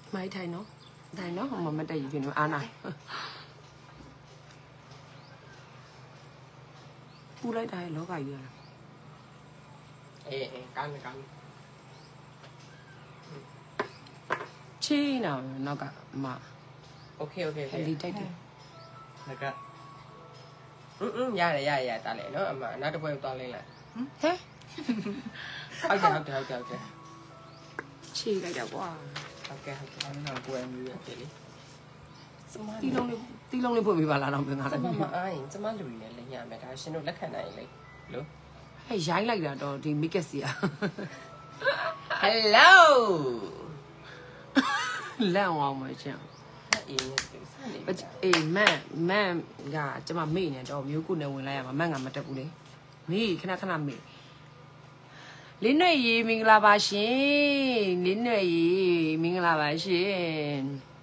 ไม่ไทยเนาะไทยเนาะมันไม่ได้อยู่ในอ่านอ่ะพูดไรได้แล้วก็อยู่กันชี้น่ะนอกจากมาโอเคเฮลิได้ดิแล้วก็ยาตาเลยเนาะมาน่าจะไปตอนเลยแหละเฮ้ဟုတ်တယ်ชี้ได้เดี๋ยวว่าဟုတ်ကဲ့အဲ့တော့ကိုယ်မျိုးရတယ်လေတီလုံးလေးဖွင့်ပြပါလားတော့ပြန်လာတယ်မအားရင်ကျမလူကြီးနဲ့လည်းညမယ်ဒါရှင်တို့လက်ခံနိုင်လေလို့ဟဲ့ရိုင်းလိုက်တာတော့ဒီမိကက်စီอ่ะ Hello လက်အောင်မချင်အေးမန်ကကျမမေ့နေတော့မျိုးကုနဲ့ဝင်လိုက်ရမှာမန်ကမတက်ဘူးလေမေ့ခဏမေ့လင်းနွယ်ရီမင်္ဂလာပါရှင်လင်းနွယ်ရီမင်္ဂလာပါရှင်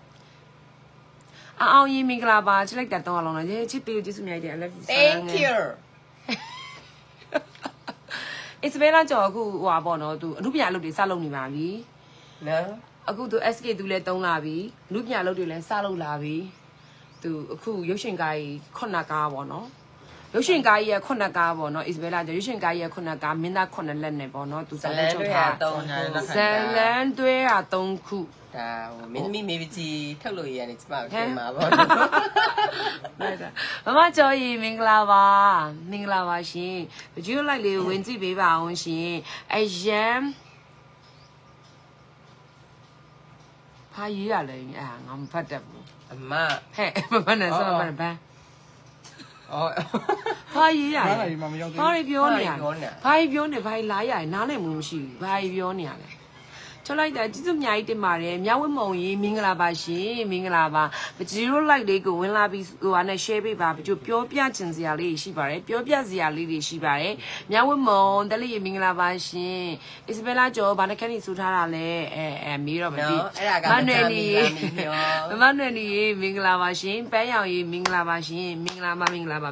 အောင်ရီမင်္ဂလာပါချစ်လိုက်တာတော့အောင်လားချစ်ပေးကျေးဇူးများတယ် I love you Thank you It's very ကြော်အခုဟွာပေါ့နော်သူအမှုပညာအလုပ်တွေစလုပ်နေပါပြီနော်အခုသူ SK သူလည်းတုံးလာပြီအမှုပညာအလုပ်တွေလည်းစလုပ်လာပြီသူအခုရုပ်ရှင်ကားကြီး9ကားပေါ့နော်ရုပ်ရှင်ကားကြီးရဲ့9ကားပေါ့နော် Isabella ရုပ်ရှင်ကားကြီးရဲ့9ကားမင်းသား9လက်နဲ့ပေါ့နော်သူဇလန်တွေ3 ဇလန်တွေ3ခုဒါဟိုမင်းသမီးမေဘီကြီးထုတ်လို့ရရတယ်ကျမတို့ပြင်မှာပေါ့မမကျော်ရီမင်္ဂလာပါရှင်ဗီဒီယိုလိုက်လေးဝင်ကြည့်ပေးပါအောင်ရှင်အယံဖာရေးရလဲငါမဖတ်တတ်ဘူးအမဟဲ့မနဲ့စမဘန်းအော်ဖာရေးရတယ်ဘာပြောနေရဘာပြောနေဘာလာရနားလည်းမရှိဘူးဘာပြောနေရလဲချလိုက်တာကျေးဇူးအများကြီးတင်ပါတယ်မြောက်ဝင်းမုံကြီးမင်္ဂလာပါရှင်မင်္ဂလာပါဂျီရိုလိုက်လေးကိုဝင်လာပြီးဟိုဟာနဲ့ share ပေးပါပြောပြချင်စရာလေးရှိပါတယ်ပြောပြစရာလေးတွေရှိပါတယ်မြောက်ဝင်းမုံတလေးမင်္ဂလာပါရှင် Isabella ကျော်ဘာနဲ့ခက်နေစူထားတာလဲမေးတော့မသိမနွယ်နီမနွယ်နီမင်္ဂလာပါရှင်ပန်းရောင်ကြီးမင်္ဂလာပါရှင်မင်္ဂလာပါ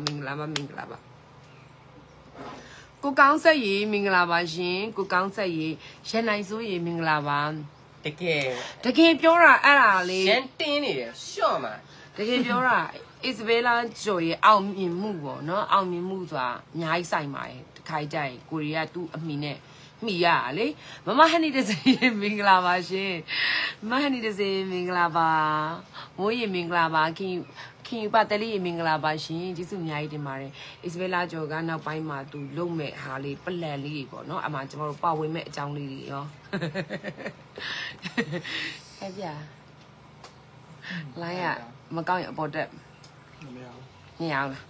ကိုကောင်းဆက်ရီမင်္ဂလာပါရှင်ကိုကောင်းဆက်ရီရန်နိုင်စိုးရီမင်္ဂလာပါတကယ်ပြောတာအဲ့ဒါလေးရန်တင်းနေတယ်ရှော့မှာတကယ်ပြောတာ Isabella ကျော်ရဲ့အောင်မြင်မှုပေါ့နော်အောင်မြင်မှုဆိုတာအများကြီးဆိုင်ပါတယ်တခါကြရင်ကိုရီးယားသူ့အမိနဲ့မိရလေမမဟန်နီတစေမင်္ဂလာပါရှင်မဟန်နီတစေမင်္ဂလာပါမိုးရီမင်္ဂလာပါခင်ပါတလေးမင်္ဂလာပါရှင်ကျေးဇူးအများကြီးတင်ပါတယ် Isabella ကျော်ကနောက်ပိုင်းမှာသူလုံမဲ့ဟာလေးပလန်လေးပေါ့နော်အမှကျွန်တော်တို့ပါဝင်မဲ့အကြောင်းလေးတွေရောဟဲ့ဗျာလိုင်းရမကောင်းရင်အပေါ်တက်မရဘူးလား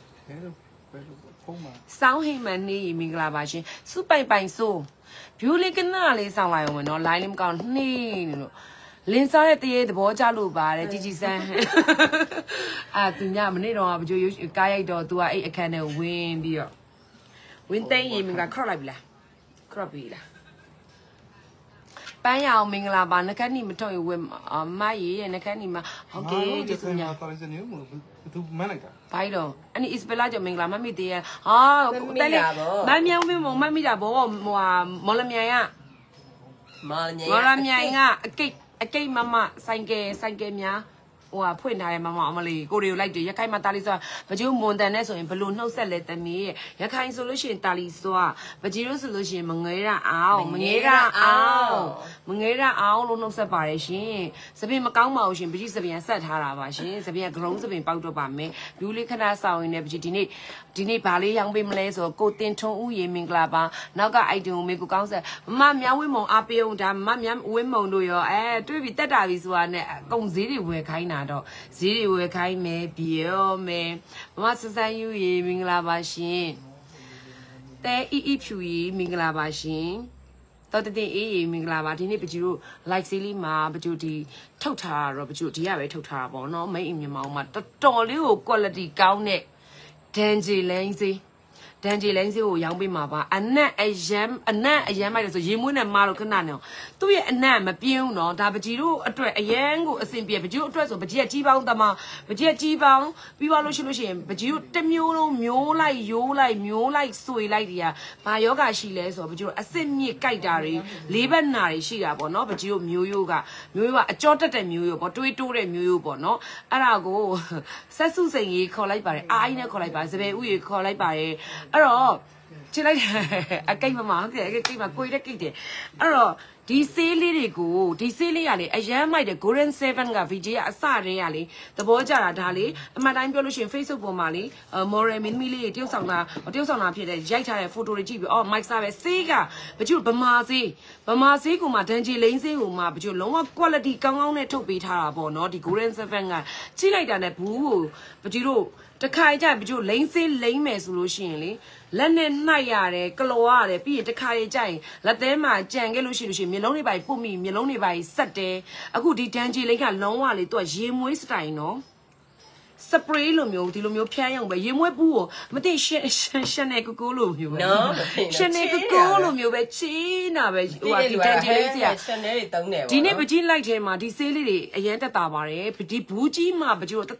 စောင်းဟိမန်နေမင်္ဂလာပါရှင်စုပိုင်ဆိုဘျူလေးကနာလေးဆောင်လိုက်အောင်မနော်လိုင်းလေးမကောင်းနှေးနေလို့လင်းစားတဲ့တရေသဘောကျလို့ပါတယ်ជីជីစမ်းသူညမနေ့တော့ဘကြိုကားရိုက်တော့ तू အဲ့အခန်းထဲဝင်ပြီးတော့ဝင်းသိန်းရင်မင်္ဂလာခေါ့လိုက်ပြီလားခေါ့ပြီလားပန်းရအောင်မင်္ဂလာပါနှကန်းနီမထုတ်ရဝဲမရေရဲ့နှကန်းနီမှာဟုတ်ကဲ့ကျေးဇူးများသူမလိုက်တာဘိုင်းတော့အဲ့ဒီ Isabella ကျော်မင်္ဂလာမမိသေးရဲ့ဟာတက်လေမမြောင်းမင်းမမိတာဘောမော်လမြိုင်ကအကိတ်မမဆိုင်ကယ်များဟိုဖွင့်ထားတယ်မမအမလေးကိုရီကိုလိုက်တယ်ရခိုင်မှာတာလီစွာဗကြိုးမွန်တန်နဲ့ဆိုရင်ဘလို့နှုတ်ဆက်လဲတမီးရခိုင်ဆိုလို့ရှိရင်တာလီစွာဗကြိုးဆိုလို့ရှိရင်မငဲရအောင်လို့နှုတ်ဆက်ပါတယ်ရှင်စပင်မကောင်းပါဘူးရှင်ပကြီးစပင်ဆက်ထားတာပါရှင်စပင်က ground စပင်ပေါက်တော့ပါမယ်လူလေးခဏဆောင်ရင်းနဲ့ပကြီးဒီနေ့ဘာလေးရောင်းပေးမလဲဆိုကိုတင်ထွန်းဦးရေမင်္ဂလာပါနောက်က item ကိုမေကိုကောင်းဆက်မမြောင်းဝင်းမုံအားပေးအောင်ဒါမမြောင်းဝင်းမုံတို့ရောတွေးပြီးတက်တာပြီဆိုတာနဲ့အကုန်ဈေးတွေဝယ်ခိုင်းတာတော့ဈေးတွေဝယ်ခိုင်းမယ်ပြောမယ်မမဆဆန်းယူရေမင်္ဂလာပါရှင်တဲအီဖြူရေမင်္ဂလာပါရှင်တော်တဲ့အေးရေမင်္ဂလာပါဒီနေ့ပကြူတို့ like ဆေးလေးမှာပကြူဒီထုတ်ထားတာတော့ပကြူဒီရပဲထုတ်ထားတာပေါ့နော်မိတ်အမြင်မောင်မှာတော်တော်လေးကို quality ကောင်းတဲ့ဒန်ဂျီလိုင်းစေးတန်ကြီးလိန်စေးကိုရောင်းပေးမှာပါအနက်အယမ်းမိုက်တယ်ဆိုရေမွေးနဲ့မာလို့ခဏနေအောင်သူ့ရဲ့အနက်မပြင်းဘူးနော်ဒါပကြီးတို့အတွက်အယမ်းကိုအဆင်ပြေပကြီးတို့အတွက်ဆိုပကြီးကကြီးပေါင်းသမားပကြီးကကြီးပေါင်းပြီးသွားလို့ရှိရင်ပကြီးတို့တစ်မျိုးလုံးမျိုးလိုက်ရိုးလိုက်မျိုးလိုက်ဆွေလိုက်တွေကဘာယောဂရှိလဲဆိုတော့ပကြီးတို့အစစ်မြစ်ကြိုက်တာတွေလေးဘက်နာတွေရှိတာပေါ့နော်ပကြီးတို့မျိုးရိုးကအကြောတက်တဲ့မျိုးရိုးပေါ့တွေးတိုးတဲ့မျိုးရိုးပေါ့နော်အဲ့ဒါကိုဆက်စုစိန်ကြီးခေါ်လိုက်ပါတယ်အားကြီးနဲ့ခေါ်လိုက်ပါစပယ်ဥကြီးခေါ်လိုက်ပါတယ်အဲ့တော့ချစ်လိုက်အကိတ်မမဟုတ်တယ်အကိတ်မကိုရတဲ့ကိတ်တယ်အဲ့တော့ဒီဆေးလေးတွေကိုဒီဆေးလေးကလေအရန်မိုက်တဲ့ Golden 7 က VJ ကအစတည်းကလေသဘောကျတာဒါလေအမှန်တိုင်းပြောလို့ရှိရင် Facebook ပေါ်မှာလေ Moral မင်းမီလေးတယောက်ဆောင်တာဖြစ်တဲ့ရိုက်ထားတဲ့ photo တွေကြည့်ပြီးအော် Mike စားပဲဆေးကဘကျုဗမာဆေးကိုမှဒန်ဂျီလိန်ဆေးကိုမှဘကျုလုံးဝ quality ကောင်းကောင်းနဲ့ထုတ်ပေးထားတာပေါ့နော်ဒီ Golden 7 ကကြည့်လိုက်တာနဲ့ဘူးကိုဘကျုတို့တခါကြဘကျုလိန်ဆေးလိန်မယ်ဆိုလို့ရှိရင်လေလက်နဲ့နှိုက်ရတယ်ကလော်ရတယ်ပြီးရင်တခါကြရင်လက်သေးမှာကြံခဲ့လို့ရှိရင်မျက်လုံးတွေပါပုတ်မိမျက်လုံးတွေပါဆက်တယ်အခုဒီဒန်ဂျီလိန်ကလုံးဝလေသူကရေမွေးစတိုင်နော်စပရေးလိုမျိုးဒီလိုမျိုးဖြန်းအောင်ပဲရေမွေးပူးကိုမသိရှန်နယ်ကိုလိုမျိုးပဲနော်ရှန်နယ်ကိုလိုမျိုးပဲချီးနာပဲဟိုဒီတန်ဂျီလေးစီကရှန်နယ်တွေတုံးတယ်ပေါ့ဒီနေ့ပကြီးလိုက်ထဲမှာဒီဆေးလေးတွေအရင်တက်တာပါတယ်ဒီဘူးကြီးမှာပကြီးတို့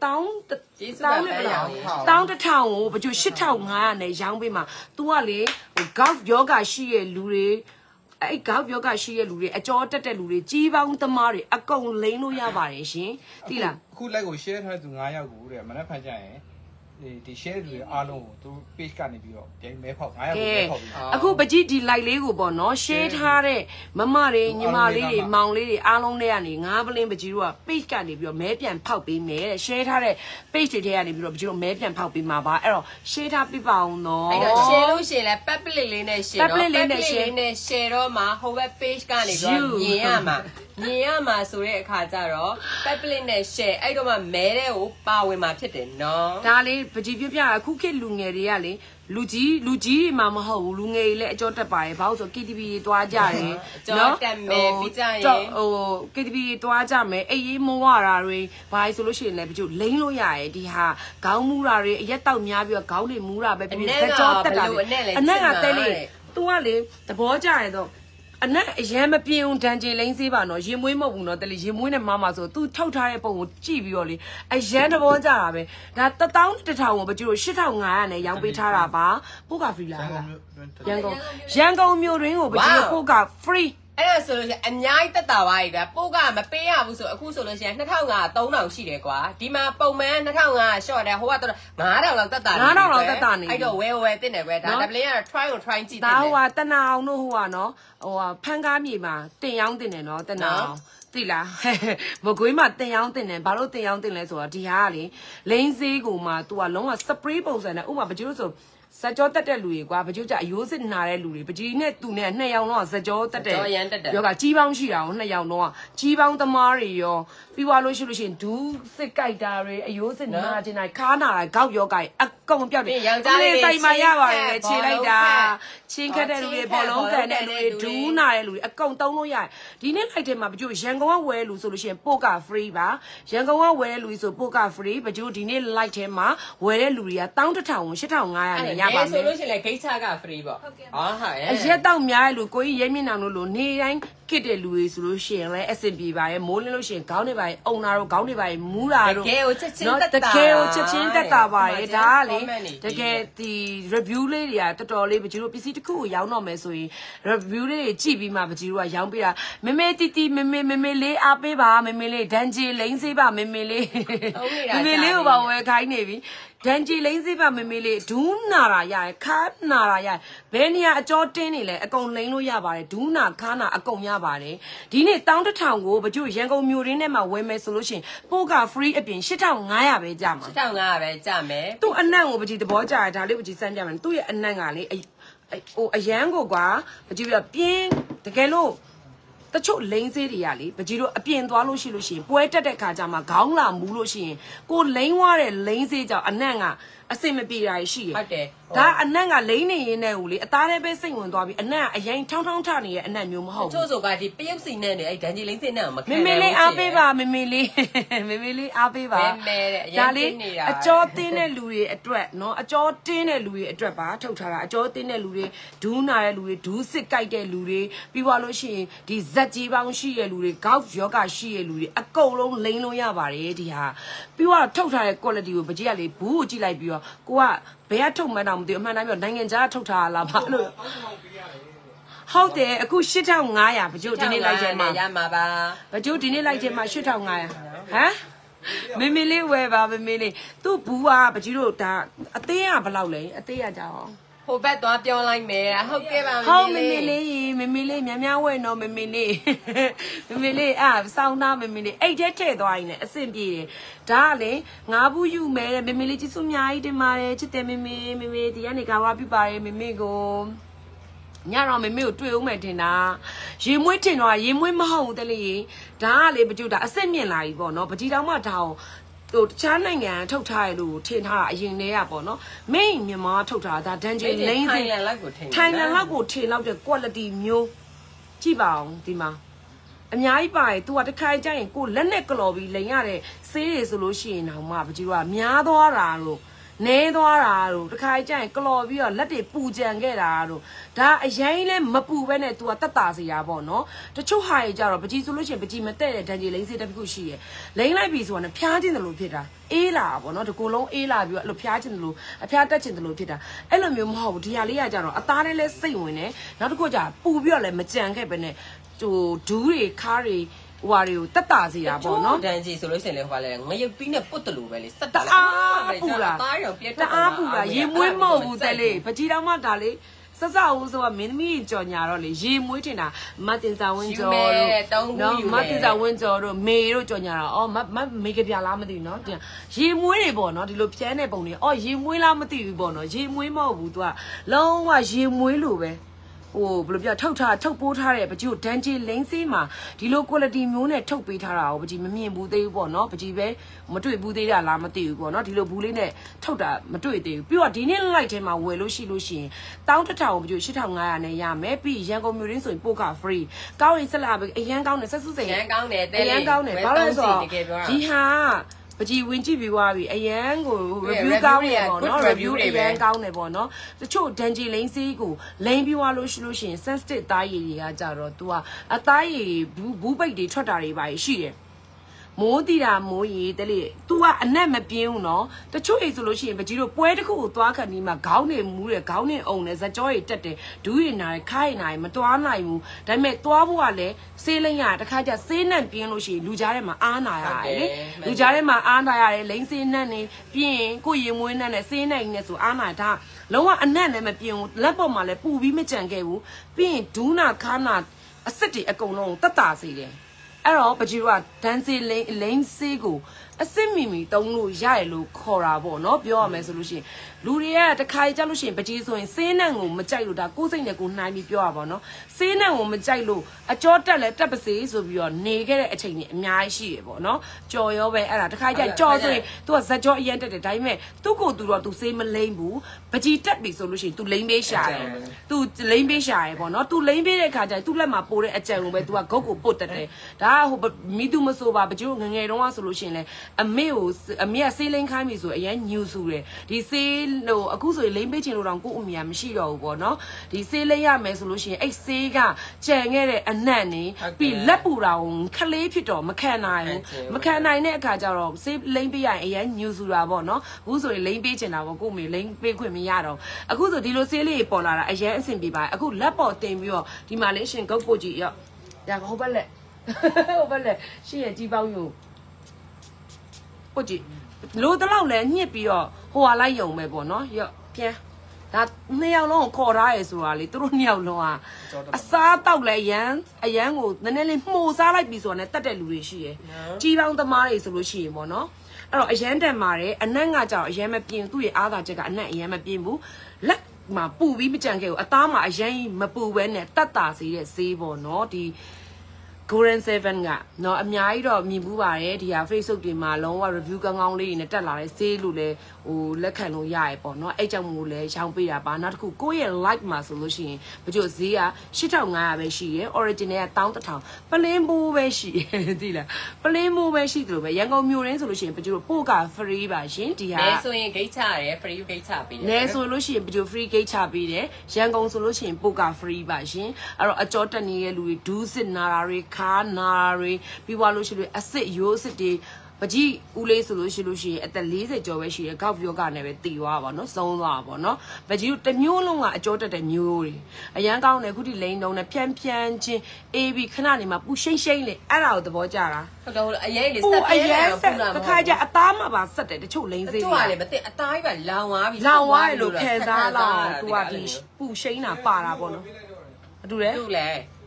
1000နဲ့ဘယ်လောက်1100ကိုပကြီး8500နဲ့ရောင်းပေးမှာ तू ကလေဟို golf yoga ရှိရဲ့လူတွေအဲ့ golf yoga ရှိရဲ့လူတွေအကြောတက်တဲ့လူတွေကြီးပေါင်းသမားတွေအကုန်လိမ့်လို့ရပါတယ်ရှင်သိလားအခုလိုက်ကို share ထားတဲ့သူ9ယောက်ကိုတဲ့မနက်ဖန်ကြရင်ဒီ share တွေအားလုံးကိုသူ page ကနေပြီးတော့ပြန်မဲဖောက်9ယောက်ကိုမဲဖောက်ပြီးအခုပကြီးဒီ like လေးကိုပေါ့နော် share ထားတဲ့မမတွေညီမလေးတွေမောင်လေးတွေအားလုံးတွေကနေ9ပလင်းပကြီးတို့က page ကနေပြီးတော့မဲပြန်ဖောက်ပေးမယ်တဲ့ share ထားတဲ့ page တွေထဲကနေပြီးတော့ပကြီးတို့မဲပြန်ဖောက်ပေးမှာပါအဲ့တော့ share ထားပြပါအောင်နော်အဲ့တော့ share လို့ရှိရင်လည်း public လေးနဲ့ share တော့ public လေးနဲ့ share တော့မှာဟိုဘက် page ကနေပြီးတော့မြင်ရမှာဆိုတဲ့အခါကျတော့ public နဲ့ share အဲ့တော့မှမဲတဲ့ကိုပါဝင်မှာဖြစ်တယ်နော်ဒါလေးပကြီးပြအခုခေတ်လူငယ်တွေကလေလူကြီးတွေမှမဟုတ်ဘူးလူငယ်တွေလည်းအကြောတက်ပါတယ်ဘာလို့ဆို KTV သွားကြတယ်နော်တက်မယ်ပြီးကြရင်ဟို KTV သွားကြမယ်အေးရေးမိုးဝတာတွေဘာလို့ဆိုလို့ရှိရင်လည်းပကြီးလိမ့်လို့ရတယ်ဒီဟာခေါင်းမူတာတွေအရက်တောက်များပြီးတော့ခေါင်းတွေမူတာပဲပြီးစကြောတက်တာအနက်ကတဲလေး तू ကလေသဘောကျရတော့အနက်အရန်မပြင်းဒန်ဂျီလိန်ဆေးပါနော်ရေမွေးမဟုတ်ဘူးနော်တလေရေမွေးနဲ့မမဆို तू ထုတ်ထားတဲ့ပုံကိုကြည့်ပြီးတော့လေအရန်သဘောကျတာပဲဒါ1100ကိုပကျိုး8500နဲ့ရောင်းပေးထားတာပါပို့က free လားရန်ကုန်မြို့တွင်းကိုပကျိုးပို့က free အဲ့ဒါဆိုလို့ရှိရင်အများကြီးတက်တာပါကြီးဗျာပို့ကမပေးရဘူးဆိုအခုဆိုလို့ရှိရင်2500 3000ရှိတယ်ကွာဒီမှာပုံမှန်2500 short တယ်ဟိုကတော့9000လောက်တက်တာ 9000လောက်တက်တာနေအဲ့တော့ဝယ်တင်တယ်ကွယ်ဒါ double ကတော့ try ကြည့်တယ်ဒါဟိုကတနာအောင်တို့ဟိုကနော်ဟိုဖန်ကားမြေမှာတင်ရောင်းတင်တယ်နော်တနာအောင်သိလားမကွေးမှာတင်ရောင်းတင်တယ်ဘာလို့တင်ရောင်းတင်လဲဆိုတော့ဒီဟာကလေလိန်ဆေးကိုမှ तू ကလုံးဝ spray ပုံစံနဲ့ဥပမာပကျိုးဆိုစကြောတက်တဲ့လူတွေကွာပကျိုးကြအယိုးစစ်နာတဲ့လူတွေပကြီးနဲ့သူနဲ့2ယောက်တော့စကြောတက်တဲ့ယောကကြီးပေါင်းရှိတာကို2ယောက်တော့ကြီးပေါင်းသမားတွေရောပြီးသွားလို့ရှိလို့ရှိရင်ဒူးစစ်ကြိုက်တာတွေအယိုးစစ်နာကျင်တာခါနာတာကောက်ယောဂိုက်အကုန်ပြောက်တယ်စိုက်မှရပါတယ်ခြေလိုက်တာချင်းခတ်တဲ့လူတွေဘောလုံးကန်တဲ့လူတွေဒူးနာတဲ့လူတွေအကုန်သုံးလို့ရတယ်ဒီနေ့လိုက်တဲ့မှာပကျိုးရန်ကုန်ကဝယ်လူဆိုလို့ရှိရင်ပို့က free ပါရန်ကုန်ကဝယ်တဲ့လူဆိုပို့က free ပကျိုးဒီနေ့ like ထဲမှာဝယ်တဲ့လူတွေက11000 8500နဲ့ရပါမယ်ဆိုလို့ရှိရင်လည်းဂိတ်ချက free ပေါ့ဟုတ်ဟာအရက်တော့များတဲ့လူကိုကြီးရဲမြင့်အောင်လို့နေတိုင်းကစ်တဲ့လူတွေဆိုလို့ရှိရင်လည်းအဆင်ပြေပါရဲ့မိုးလင်းလို့ရှိရင်ခေါင်းတွေပါအုံနာတို့ခေါင်းတွေပါမူးတာတို့တကယ်ကိုချက်ချင်းတက်တာပါရဲ့ဒါကလေတကယ်ဒီ review လေးတွေကတော်တော်လေးပကြီးတို့ပစ္စည်းတစ်ခုကိုရောင်းတော့မယ်ဆိုရင် review လေးတွေကြည့်ပြီးမှပကြီးတို့ကရောင်းပေးတာမေမေတီတီမေမေလေးအားပေးပါမေမေလေးဒန်ဂျီလိန်ဆေးပါမေမေလေးလေးကိုပါဝယ်ခိုင်းနေပြီဒန်ဂျီလိန်ဆေးပါမေမေလေးဒူးနာတာရခါနာတာရဘယ်နေရာအကြောတင်းနေလဲအကုန်လိန်လို့ရပါတယ်ဒူးနာခါနာအကုန်ရပါတယ်ဒီနေ့11000ကိုပကျိုးရန်ကုန်မြို့ရင်းထဲမှာဝယ်မယ်ဆိုလို့ရှိရင်ပို့က free အပြင်8500ပဲကြမှာ 8500ပဲကြမယ်သူ့အနံ့ကိုပကြီးသဘောကျတယ်ဒါလေးပကြီးစမ်းပြမယ်သူ့ရဲ့အနံ့ကလေဟိုအရန်ကိုကွာပကြီးပြပြင်းတကယ်လို့တချို့လိန်ဆေးတွေကလေပကြီးတို့အပြင်သွားလို့ရှိလို့ရှိရင်ပွဲတက်တဲ့ခါကျမှခေါင်းလာမူးလို့ရှိရင်ကိုလိန်ွားတဲ့လိန်ဆေးကြောင့်အနံ့ကအစင်မပြေတာရှိရဟုတ်တယ်ဒါအနက်ကလိမ့်နေရင်းနဲ့ကိုလေအသားထဲပဲစိတ်ဝင်သွားပြီးအနက်အရင်ထောင်းထောင်းထနေတဲ့အနက်မျိုးမဟုတ်ဘူးချို့ဆိုကဒီပရုပ်စီနဲ့အဲ့ဒန်ဂျီလိန်စင်နဲ့မခံမေမေလေးအားပေးပါမေမေလေးအားပေးပါမဲတဲ့ဒါလေးအကျော်တင်းတဲ့လူတွေအတွက်နော်အကျော်တင်းတဲ့လူတွေအတွက်ပါထုတ်ထားတာအကျော်တင်းတဲ့လူတွေဒူးနာတဲ့လူတွေဒူးစစ်ကြိုက်တဲ့လူတွေပြီးသွားလို့ရှိရင်ဒီဇက်ကြီးပေါင်းရှိတဲ့လူတွေဂေါက်ယောဂရှိတဲ့လူတွေအကုန်လုံးလိမ့်လို့ရပါတယ်ဒီဟာပြီးတော့ထုတ်ထားတဲ့ quality ကိုပကြီးကလေဘူးကိုကြည့်လိုက်ပြီးတော့ကိုကဘယ်ကထုတ်မှန်းတော့မသိဘူးအမှန်တမ်းပြောနိုင်ငံခြားထုတ်ထားလားဘာလို့ဟုတ်တယ်အခု8500ပကြိုဒီနေ့လိုက်တယ်မှာရမှာပါပကြိုဒီနေ့လိုက်တယ်မှာ8500ဟမ်မေမေလေးဝယ်ပါမေမေလေးသူ့ဘူးကပကြီးတို့ဒါအသေးကဘယ်လောက်လဲအသေးကကြအောင်ဟိုဘက်သွားပြောလိုက်မယ်ဟုတ်ကဲ့ပါမေမေလေးများဝယ်နော်မေမေလေးစောင်းသားမေမေလေးအဲ့ထဲထည့်သွားရင်လည်းအဆင်ပြေတယ်ဒါကလေငါးဘူးယူမယ်တဲ့မေမေလေးကျေးဇူးအများကြီးတင်ပါတယ်ချစ်တယ်မေမေဒီကနေကာဝါပြပါတယ်မေမေကိုညတော့မေမေကိုတွေ့ဦးမယ်တင်တာရေမွေးတင်တော့ရေမွေးမဟုတ်ဘူးတလေဒါကလေပကြူဒါအစ်စ်မြင့်လာပြီပေါ့နော်ပကြီးတောင်မှဒါကိုဟိုတခြားနိုင်ငံထုတ်ထားရလို့ထင်ထားတာအရင်တည်းကပေါ့နော်မိတ်မြန်မာထုတ်ထားတာဒန်ဂျီလိန်စင်ထိုင်လန်လောက်ကိုထင်လောက်တဲ့ quality မျိုးကြည့်ပါအောင်ဒီမှာအများကြီးပါတယ် तू ကတစ်ခါကြရင်ကိုလက်နဲ့ကလော်ပြီးလိန်ရတဲ့ဆေးတွေဆိုလို့ရှိရင်တော့မှပကြီးတို့ကများသွားတာလို့နေသွားတာတို့တခါကျရင်ကလော်ပြီးတော့လက်တွေပူကြံခဲ့တာတို့ဒါအရင်လဲမပူပဲနဲ့ तू ကတက်တာစီရပေါ့နော်တချို့ဟာတွေကြတော့ပကြီးဆိုလို့ရှိရင်ပကြီးမတဲ့တဲ့ဒန်ဂျီလိန်စေးတစ်ခုရှိရယ်လိန်လိုက်ပြီဆိုတော့ဖျားခြင်းတယ်လို့ဖြစ်တာအေးလာပေါ့နော်ဒီကိုယ်လုံးအေးလာပြီးတော့အဲ့လိုဖျားခြင်းတယ်လို့အဖျားတက်ခြင်းတယ်လို့ဖြစ်တာအဲ့လိုမျိုးမဟုတ်ဘူးဒီဟာလေးကကြတော့အသားလေးလဲစိတ်ဝင်တယ်နောက်တစ်ခုကျပူပြီးတော့လဲမကြံခဲ့ပဲနဲ့ဟိုဒူးတွေခါးတွေဟိုဟာတွေကိုတက်တာစီတာပေါ့နော်ဒန်ဂျီဆိုလို့ရှိရင်လေဟိုကလည်းငရုတ်ပြီးနဲ့ပုတ်တယ်လို့ပဲလေစက်တာပူလာသားရောပြတ်တာပူလာရေမွေးမဟုတ်ဘူးတဲ့လေပကြီးတော်မှဒါလေစစဦးဆိုကမင်းသမီးကြော်ညာတော့လေရေမွေးတင်တာမတင်စာဝင်းကျော်တို့နော်မတင်စာဝင်းကျော်တို့မေတို့ကြော်ညာတော့အော်မမေကပြလားမသိဘူးနော်ရေမွေးတွေပေါ့နော်ဒီလိုဖြန်းတဲ့ပုံတွေအော်ရေမွေးလားမသိဘူးပေါ့နော်ရေမွေးမဟုတ်ဘူး तू ကလုံးဝရေမွေးလို့ပဲဟိုဘယ်လိုပြောထုတ်ပိုးထားတဲ့ပကြီးကိုဒန်ဂျီလိန်စေးမှာဒီလို quality မျိုးနဲ့ထုတ်ပေးထားတာကိုပကြီးမမြင်ဘူးသေးဘူးပေါ့နော်ပကြီးပဲမတွေ့ဘူးသေးတာလားမသိဘူးပေါ့နော်ဒီလိုဘူးလေးနဲ့ထုတ်တာမတွေ့သေးဘူးပြီးတော့ဒီနေ့ light ထဲမှာဝယ်လို့ရှိလို့ရှိရင်1100ကိုပကြီး8500နဲ့ရမယ်ပြီးရန်ကုန်မြို့ရင်းဆိုရင်ပို့က free ကောင်းရင်ဆက်လာအရန်ကောင်းတယ်ဆက်စုစိန်အရန်ကောင်းတယ်အရန်ကောင်းတယ်ဘာလို့လဲဆိုတော့ဒီဟာပကြီးဝင်ကြည့်ပြီးသွားပြီအရန်ကို review ကောင်းတယ်ပေါ့နော် review အရန်ကောင်းတယ်ပေါ့နော်တချို့ဒန်ဂျီလိန်စေးကိုလိန်ပြီးသွားလို့ရှိလို့ရှိရင် sensitive သားရည်တွေကကြတော့ तू ကအသားရည်ဘူးပိတ်တွေထွက်တာတွေပါရှိတယ်မိုးတီတာမိုးရီတလေ तू ကအနက်မပြင်းဘူးနော်တချို့အိမ်ဆိုလို့ရှိရင်ပကြီးတို့ပွဲတစ်ခုကိုသွားခဏီးမှာခေါင်းနေမူးတယ်ခေါင်းနေအုံတယ်ဇကြောရီတက်တယ်ဒူးရီနာတယ်ခိုင်းနိုင်မတွားနိုင်ဘူးဒါပေမဲ့သွားဖို့ကလည်းဆေးလိမ့်ရတခါကျဆေးနှံ့ပြင်းလို့ရှိရင်လူကြားထဲမှာအားနာရတယ်လေလူကြားထဲမှာအားနာရတယ်လိမ့်ဆေးနှံ့နေပြင်းကိုရင်မွေးနှံ့နဲ့ဆေးနှံ့နေဆိုအားနာဒါလုံးဝအနက်နဲ့မပြင်းဘူးလက်ပေါ်မှာလည်းပူပြီးမကြံခဲ့ဘူးပြီးရင်ဒူးနာခါနာအစ်စ်တွေအကုန်လုံးတက်တာစေတယ်အဲ့တော့ပကြီးကဒန်စီလိန်စေးကိုအစ်စ်မီမီတုံးလို့ရရလို့ခေါ်တာပေါ့နော်ပြောရမယ်ဆိုလို့ရှိရင်လူတွေကတခါကြလို့ရှိရင်ပကြီးဆိုရင်စေးနှံ့ကိုမကြိုက်လို့ဒါကိုယ်စိတ်နဲ့ကိုနှိုင်းပြီးပြောရပါတော့စေးနှံ့ကိုမကြိုက်လို့အကျော်တက်လဲတက်ပါစေဆိုပြီးတော့နေခဲ့တဲ့အချိန်ကြီးအများကြီးရှိရပေါ့နော်ကြော်ရောပဲအဲ့ဒါတခါကြကြော်ဆိုရင် तू ကဇက်ကြောအရင်တက်တယ်ဒါပေမဲ့သူ့ကိုသူတော့ तू စေးမလိမ့်ဘူးပကြီးတက်ပြီဆိုလို့ရှိရင် तू လိမ့်ပေးရှာတယ် तू လိမ့်ပေးရှာရပေါ့နော် तू လိမ့်ပေးတဲ့ခါကျရင် तू လက်မှာပိုးတဲ့အကြံကိုပဲ तू ကဂုတ်ကိုပုတ်တက်တယ်ဒါဟိုမိသူမဆိုပါပကြီးငငယ်တုန်းကဆိုလို့ရှိရင်လေအမေကဆေးလိမ့်ခိုင်းပြီဆိုအရင်ညူဆူတယ်ဒီဆေးဟိုအခုဆိုရင်လိမ့်ပေးချင်လို့တော့ကို့အမေကမရှိတော့ဘူးပေါ့နော်ဒီဆေးလိမ့်ရမယ်ဆိုလို့ရှိရင်အဲ့ဆေးကကြံခဲ့တဲ့အနက်နေပြီးလက်ပူတာကိုခလေးဖြစ်တော့မခံနိုင်ဘူးမခံနိုင်တဲ့အခါကျတော့ဆေးလိမ့်ပေးရရင်အရင်ညူဆူတာပေါ့နော်အခုဆိုရင်လိမ့်ပေးချင်တာပေါ့ကို့အမေလိမ့်ပေးခွင့်မရတော့အခုဆိုဒီလိုဆေးလေးပေါ်လာတာအရင်အဆင်ပြေပါတယ်အခုလက်ပေါ်တင်ပြီးတော့ဒီမှာလေးရှင်ဂုတ်ပုတ်ကြီးရောဒါဟိုဘက်လက်ရှင်ရဲ့ကြီးပေါင်းယူပုတ်ကြီးလိုတလောက်လဲညှစ်ပြီးတော့ဟိုဟာလိုက်ယုံပဲပေါ့နော်ရော့ပြန်ဒါနှစ်ယောက်လုံးကိုခေါ်ထားရဲဆိုတာလေသူတို့နှစ်ယောက်လုံးကအစားတောက်လဲအရန်ကိုနည်းနည်းလေးမှုန်စားလိုက်ပြီဆိုတာနဲ့တတ်တဲ့လူတွေရှိရယ်ကြီးပေါင်းသမားတွေဆိုလို့ရှိရင်ပေါ့နော်အဲ့တော့အရန်တန်ပါတယ်အနက်ကကြောင်အရန်မပြင်းသူ့ရဲ့အားသာချက်ကအနက်အရန်မပြင်းဘူးလက်မှာပူပြီးမကြံခဲ့ဘူးအသားမှာအရန်မပူပဲနဲ့တတ်တာစေတဲ့ဈေးပေါ့နော်ဒီ Golden 7ကเนาะအများကြီးတော့မြင်ဘူးပါတယ်ဒီဟာ Facebook တွေမှာလုံးဝ review ကောင်းလေးတွေနဲ့တက်လာတဲ့ sale လို့လဲဟိုလက်ခံလို့ရရပေါ့เนาะအဲ့ကြောင့်မို့လဲရောင်းပေးတာပါနောက်တစ်ခုကိုယ့်ရဲ့ like မှာဆိုလို့ရှိရင်ဘယ်ကျဈေးက8500ပဲရှိရယ် original က11000ပလင်းပိုးပဲရှိသိလားပလင်းပိုးပဲရှိတယ်လို့ပဲရန်ကုန်မြို့ရင်းဆိုလို့ရှိရင်ဘယ်ကျပို့က free ပါရှင်ဒီဟာနဲဆိုရင် gate ချရတယ် free gate ချပေးတယ်နဲဆိုလို့ရှိရင်ဘယ်ကျ free gate ချပေးတယ်ရန်ကုန်ဆိုလို့ရှိရင်ပို့က free ပါရှင်အဲ့တော့အကြောတက်နေတဲ့လူတွေဒူးစစ်နာတာတွေခါနာတွေပြီးသွားလို့ရှိလို့အစစ်ရိုးစစ်တွေပကြီးဦးလေးဆိုလို့ရှိရင်အသက်40ကျော်ပဲရှိတယ်ကောက်ပြောကနဲ့ပဲတည်သွားပါတော့ဆုံးသွားပါတော့ပကြီးတို့တစ်မျိုးလုံးကအကျော်တက်တဲ့မျိုးတွေအရန်ကောင်းတယ်ခုထိလိန်တုံးနဲ့ဖြန်းချင်းအေးပြီးခဏနေမှာပူရှိန်လေအဲ့ဒါကိုသဘောကျတာဟုတ်တော့အရင်လေဆက်ပြဲတယ်ပူလာမှာတခါကျအသားမှပါဆက်တယ်တချို့လိန်စေးတွေလေမသိအသားကြီးကလောင်သွားပြီလောင်သွားတယ်လို့ခံစားလာသူကဒီပူရှိန်တာပါတာပေါ့နော်အတူလေ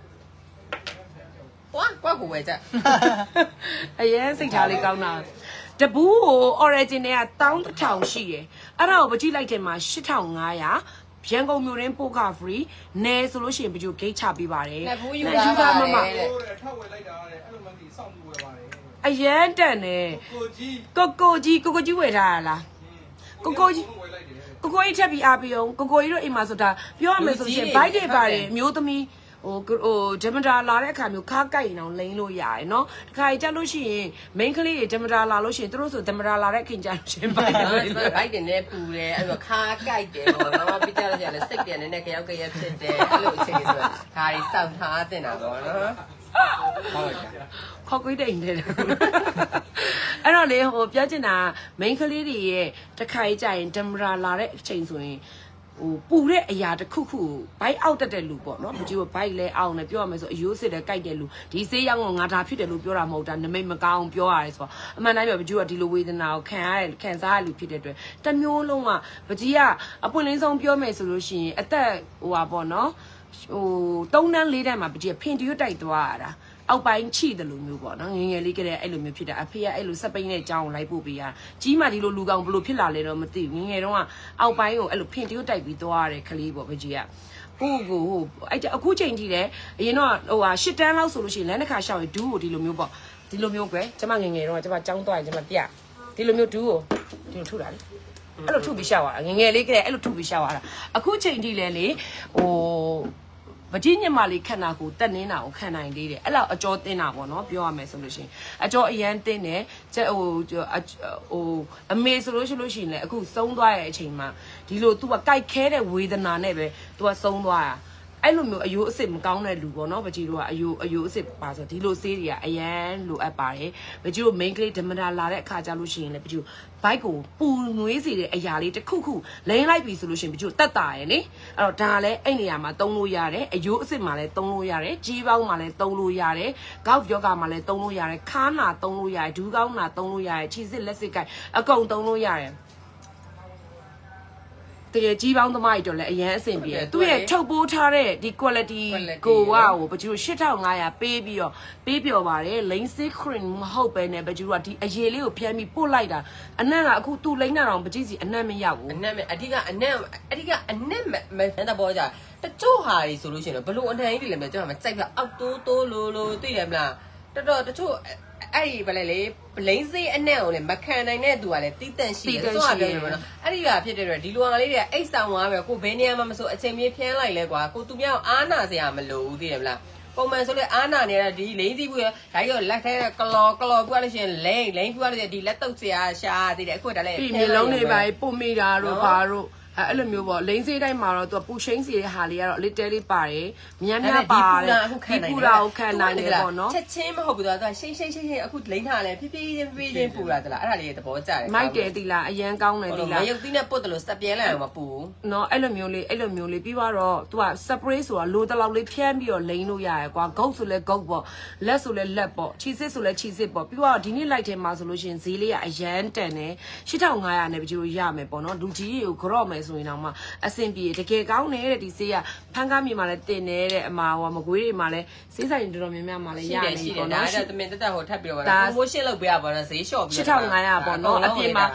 哇，怪不会的。 哎呀，谁家里搞呢？这部 original 11000ရှိတယ်။အဲ့ဒါကိုပကြည့်လိုက်တယ်မှာ8500ရန်ကုန်မြို့ရင်းပို့က free နဲဆိုလို့ရှိရင်ဘယ်လို gate ချပေးပါတယ်။ဘူးယူတာပါလေ။ထောက်ဝယ်လိုက်တာတဲ့အဲ့လိုမှဒီစောင့်မှုဝယ်ပါတယ်။အရန်တန်နေ။ကိုကြီးဝယ်ထားရလား။ကိုကြီးထပ်ပြီးအားပေးအောင်ကိုကြီးတို့အိမ်မှာဆိုတာပြောရမယ်ဆိုရင် bike တွေပါတယ်မျိုးသမီးဟိုဒမတာလာတဲ့အခါမျိုးခါကိုက်ရင်အောင်လိမ့်လို့ရတယ်เนาะတခါကြလို့ရှိရင် main ကလေးတွေဒမတာလာလို့ရှိရင်သူတို့ဆိုဒမတာလာတဲ့ခင်ကြလို့ရှင်ပိုက်တယ်နဲ့ပူတယ်အဲ့တော့ခါကိုက်တယ်ပေါ့ငါမပြကြလို့ကြလဲစိတ်ပြန်နေနဲ့ကြောက်ကြရဖြစ်တယ်အဲ့လိုအခြေအနေဆိုတာဒါတွေစောင့်ထားတင်တာပေါ့နော်ဟုတ်ကဲ့ခေါ်ကွေးတိန်တယ်အဲ့တော့လေဟိုပြောချင်တာ main ကလေးတွေရဲ့တခါကြရင်ဒမတာလာတဲ့အချိန်ဆိုရင်ဟိုပူတဲ့အရာတစ်ခုခုဘိုက်အောက်တက်တဲ့လူပေါ့နော်မကြည့်ဘူးဘိုက်လဲအောင်လဲပြောရမယ်ဆိုအယိုးစစ်တဲ့ကြိုက်တဲ့လူဒီဆေးရောင်းကငါဒါဖြစ်တယ်လို့ပြောတာမဟုတ်တာနမိတ်မကောင်းပြောရတယ်ဆိုတော့အမှန်တိုင်းပြောမကြည့်ဘူးကဒီလိုဝေဒနာကိုခံစားရလူဖြစ်တဲ့အတွက်တမျိုးလုံးကမကြည့်ကအပွင့်လင်းဆုံးပြောမယ်ဆိုလို့ရှိရင်အသက်ဟိုပါပေါ့နော်ဟို3တန်း4တန်းမှာမကြည့်ဖင်တရွတ်တိုက်သွားရတာအောက်ပိုင်းချိတယ်လို့မျိုးပေါ့နော်ငငယ်လေးကလေးအဲ့လိုမျိုးဖြစ်တာအဖေကအဲ့လိုစက်ပိန်းနဲ့ကြောင်းလိုက်ပို့ပေးရကြီးမှဒီလိုလူကောင်ဘလို့ဖြစ်လာလဲတော့မသိဘူးငငယ်တော့ကအောက်ပိုင်းကိုအဲ့လိုဖင်တရွတ်တိုက်ပြီးသွားရတယ်ခလေးပေါ့ပကြီးကဟိုအဲ့အခုချိန်ထိတယ်အရင်တော့ဟိုဟာ10တန်းလောက်ဆိုလို့ရှိရင်လမ်းတစ်ခါရှောက်ရင်ဒူးကိုဒီလိုမျိုးပေါ့ဒီလိုမျိုးကွယ်ကျမငငယ်တော့ကျမကြောင်းသွားရင်ကျမပြဒီလိုမျိုးဒူးကိုဒီလိုထုတာလေအဲ့လိုထုပြီးရှောက်ရတာငငယ်လေးကလေးအဲ့လိုထုပြီးရှောက်ရတာအခုချိန်ထိလဲလေဟိုမကြီးညမလေးခန္ဓာကိုတက်နေတာကိုခံနိုင်သေးတယ်အဲ့လောက်အကျော်တင်းတာပေါ့နော်ပြောရမယ်ဆိုလို့ရှိရင်အကျော်အရန်တင်းတယ်ဟိုအမေဆိုလို့ရှိရင်လည်းအခုဆုံးသွားရဲ့အချိန်မှာဒီလို तू ကကြိုက်ခဲတဲ့ဝေဒနာနဲ့ပဲ तू ကဆုံးသွားတာအဲ့လိုမျိုးအယိုးအစ်စ်မကောင်းတဲ့လူပေါ့နော်ပကြီးတို့ကအယိုးအစ်စ်ပါဆိုဒီလိုဆေးတွေကအရန်လိုအပ်ပါတယ်ပကြီးတို့ main ကလေးဓမ္မတာလာတဲ့အခါကြလို့ရှိရင်လည်းပကြီးတို့ဘိုက်ကိုပူနွေးစေတဲ့အရာလေးတစ်ခုခုလိမ့်လိုက်ပြီဆိုလို့ရှိရင်ပကြီးတို့တက်တာရယ်လေအဲ့တော့ဒါလည်းအဲ့နေရာမှာသုံးလို့ရတယ်အယိုးအစ်စ်မှာလည်းသုံးလို့ရတယ်ကြီးပေါင်းမှာလည်းသုံးလို့ရတယ်ကောက်ယောဂမှာလည်းသုံးလို့ရတယ်ခါနာသုံးလို့ရတယ်ဒူးကောင်းနာသုံးလို့ရတယ်ခြေစစ်လက်စစ်ကိုက်အကုန်သုံးလို့ရတယ်တကယ်ကြီးပေါင်းသမားကြီးတော့လည်းအရန်အဆင်ပြေတယ်သူ့ရဲ့ထုတ်ပိုးထားတဲ့ဒီ quality ကိုကဟိုဘကျူ8500ပေးပြီးတော့ပေးပြော်ပါတယ် Lancet cream မဟုတ်ပဲနဲ့ဘကျူကဒီအရေလေးကိုဖျန်းပြီးပို့လိုက်တာအနံ့ကအခုသူ့လိမ့်တာတော့ပကြည့်စီအနံ့မရောက်ဘူးအနံ့အဓိကအနံ့မတဲ့ပေါ်ကြတချို့ဟာတွေဆိုလို့ရှိရင်ဘလို့အနံ့ကြီးတွေလည်းမကျွန်တော်မကြိုက်ပြအောက်တိုးလိုသိတယ်မလားတော်တချို့အဲ့ဒီဗလဲလေဘလိန်စေးအနံ့ကိုလည်းမခံနိုင်တဲ့သူကလည်းတီးတန့်ရှိတယ်ဆိုတော့ပြောရမှာနော်အဲ့ဒီကဖြစ်တဲ့အတွက်ဒီလူကလေးတွေကအိတ်ဆောင်သွားပဲကိုဘယ်နေရာမှာမဆိုအချိန်မြေးဖျန်းလိုက်လဲကွာကိုသူမြောက်အားနာစရာမလိုဘူးသိတယ်မလားပုံမှန်ဆိုလေအားနာနေတာဒီလိန်စီးဘူးရဒါကြီးတော့လက်ထဲကလော်ပြလို့ရှိရင်လိန်ပြလို့ဒီလက်တုပ်စရာရှာသိတယ်အခုဒါလည်းဒီမျိုးလုံးတွေပါပို့မိတာတို့ဘာတို့အဲ့လိုမျိုးပေါ့လိန်စေးတိုင်းမှာတော့သူပူရှိန်းစီတဲ့ဟာလေးကတော့ little လေးပါတယ်များပါတယ်ဒီပူတာကိုခံနိုင်တယ်ပေါ့နော်ချက်ချင်းမဟုတ်ဘူးသူကရှိန်းအခုလိန်ထားလဲဖြည်းဖြည်းချင်းပူလာသလားအဲ့ဒါလေးရဲ့သဘောကျတယ်မိုက်တယ်သီလားအရန်ကောင်းတယ်သီလားမရုပ်သီးနဲ့ပုတ်တယ်လို့စက်ပြဲလိုက်အောင်မပူဘူးနော်အဲ့လိုမျိုးလေးပြီးတော့သူက spray ဆိုတာလိုတလောက်လေးဖြန်းပြီးတော့လိန်လို့ရတယ်ကွာဂုတ်ဆိုလဲဂုတ်ပေါ့လက်ဆိုလဲလက်ပေါ့ခြေစစ်ဆိုလဲခြေစစ်ပေါ့ပြီးတော့ဒီနေ့လိုက်ထဲမှာဆိုလို့ရှိရင်ဈေးလေးကအရန်တန်တယ်8500နဲ့ပြီးတော့ရမယ်ပေါ့နော်လူကြီးတွေကိုကြော့မယ်ဆိုရင်တော့မှအဆင်ပြေတကယ်ကောင်းနေတဲ့ဒီဆေးကဖန်ကားမြေမှာလည်းတင်နေတဲ့အမှာဟိုမကွေးတွေမှာလည်းဆေးဆိုင်တော်တော်များများမှာလည်းရနေပေါ့နော်ဒါတမင်တက်ဟိုထပ်ပြီးတော့ promotion လုပ်ပေးရပါတော့ဈေးလျှော့ပြီး 8500ပေါ့နော်အပြင်မှာ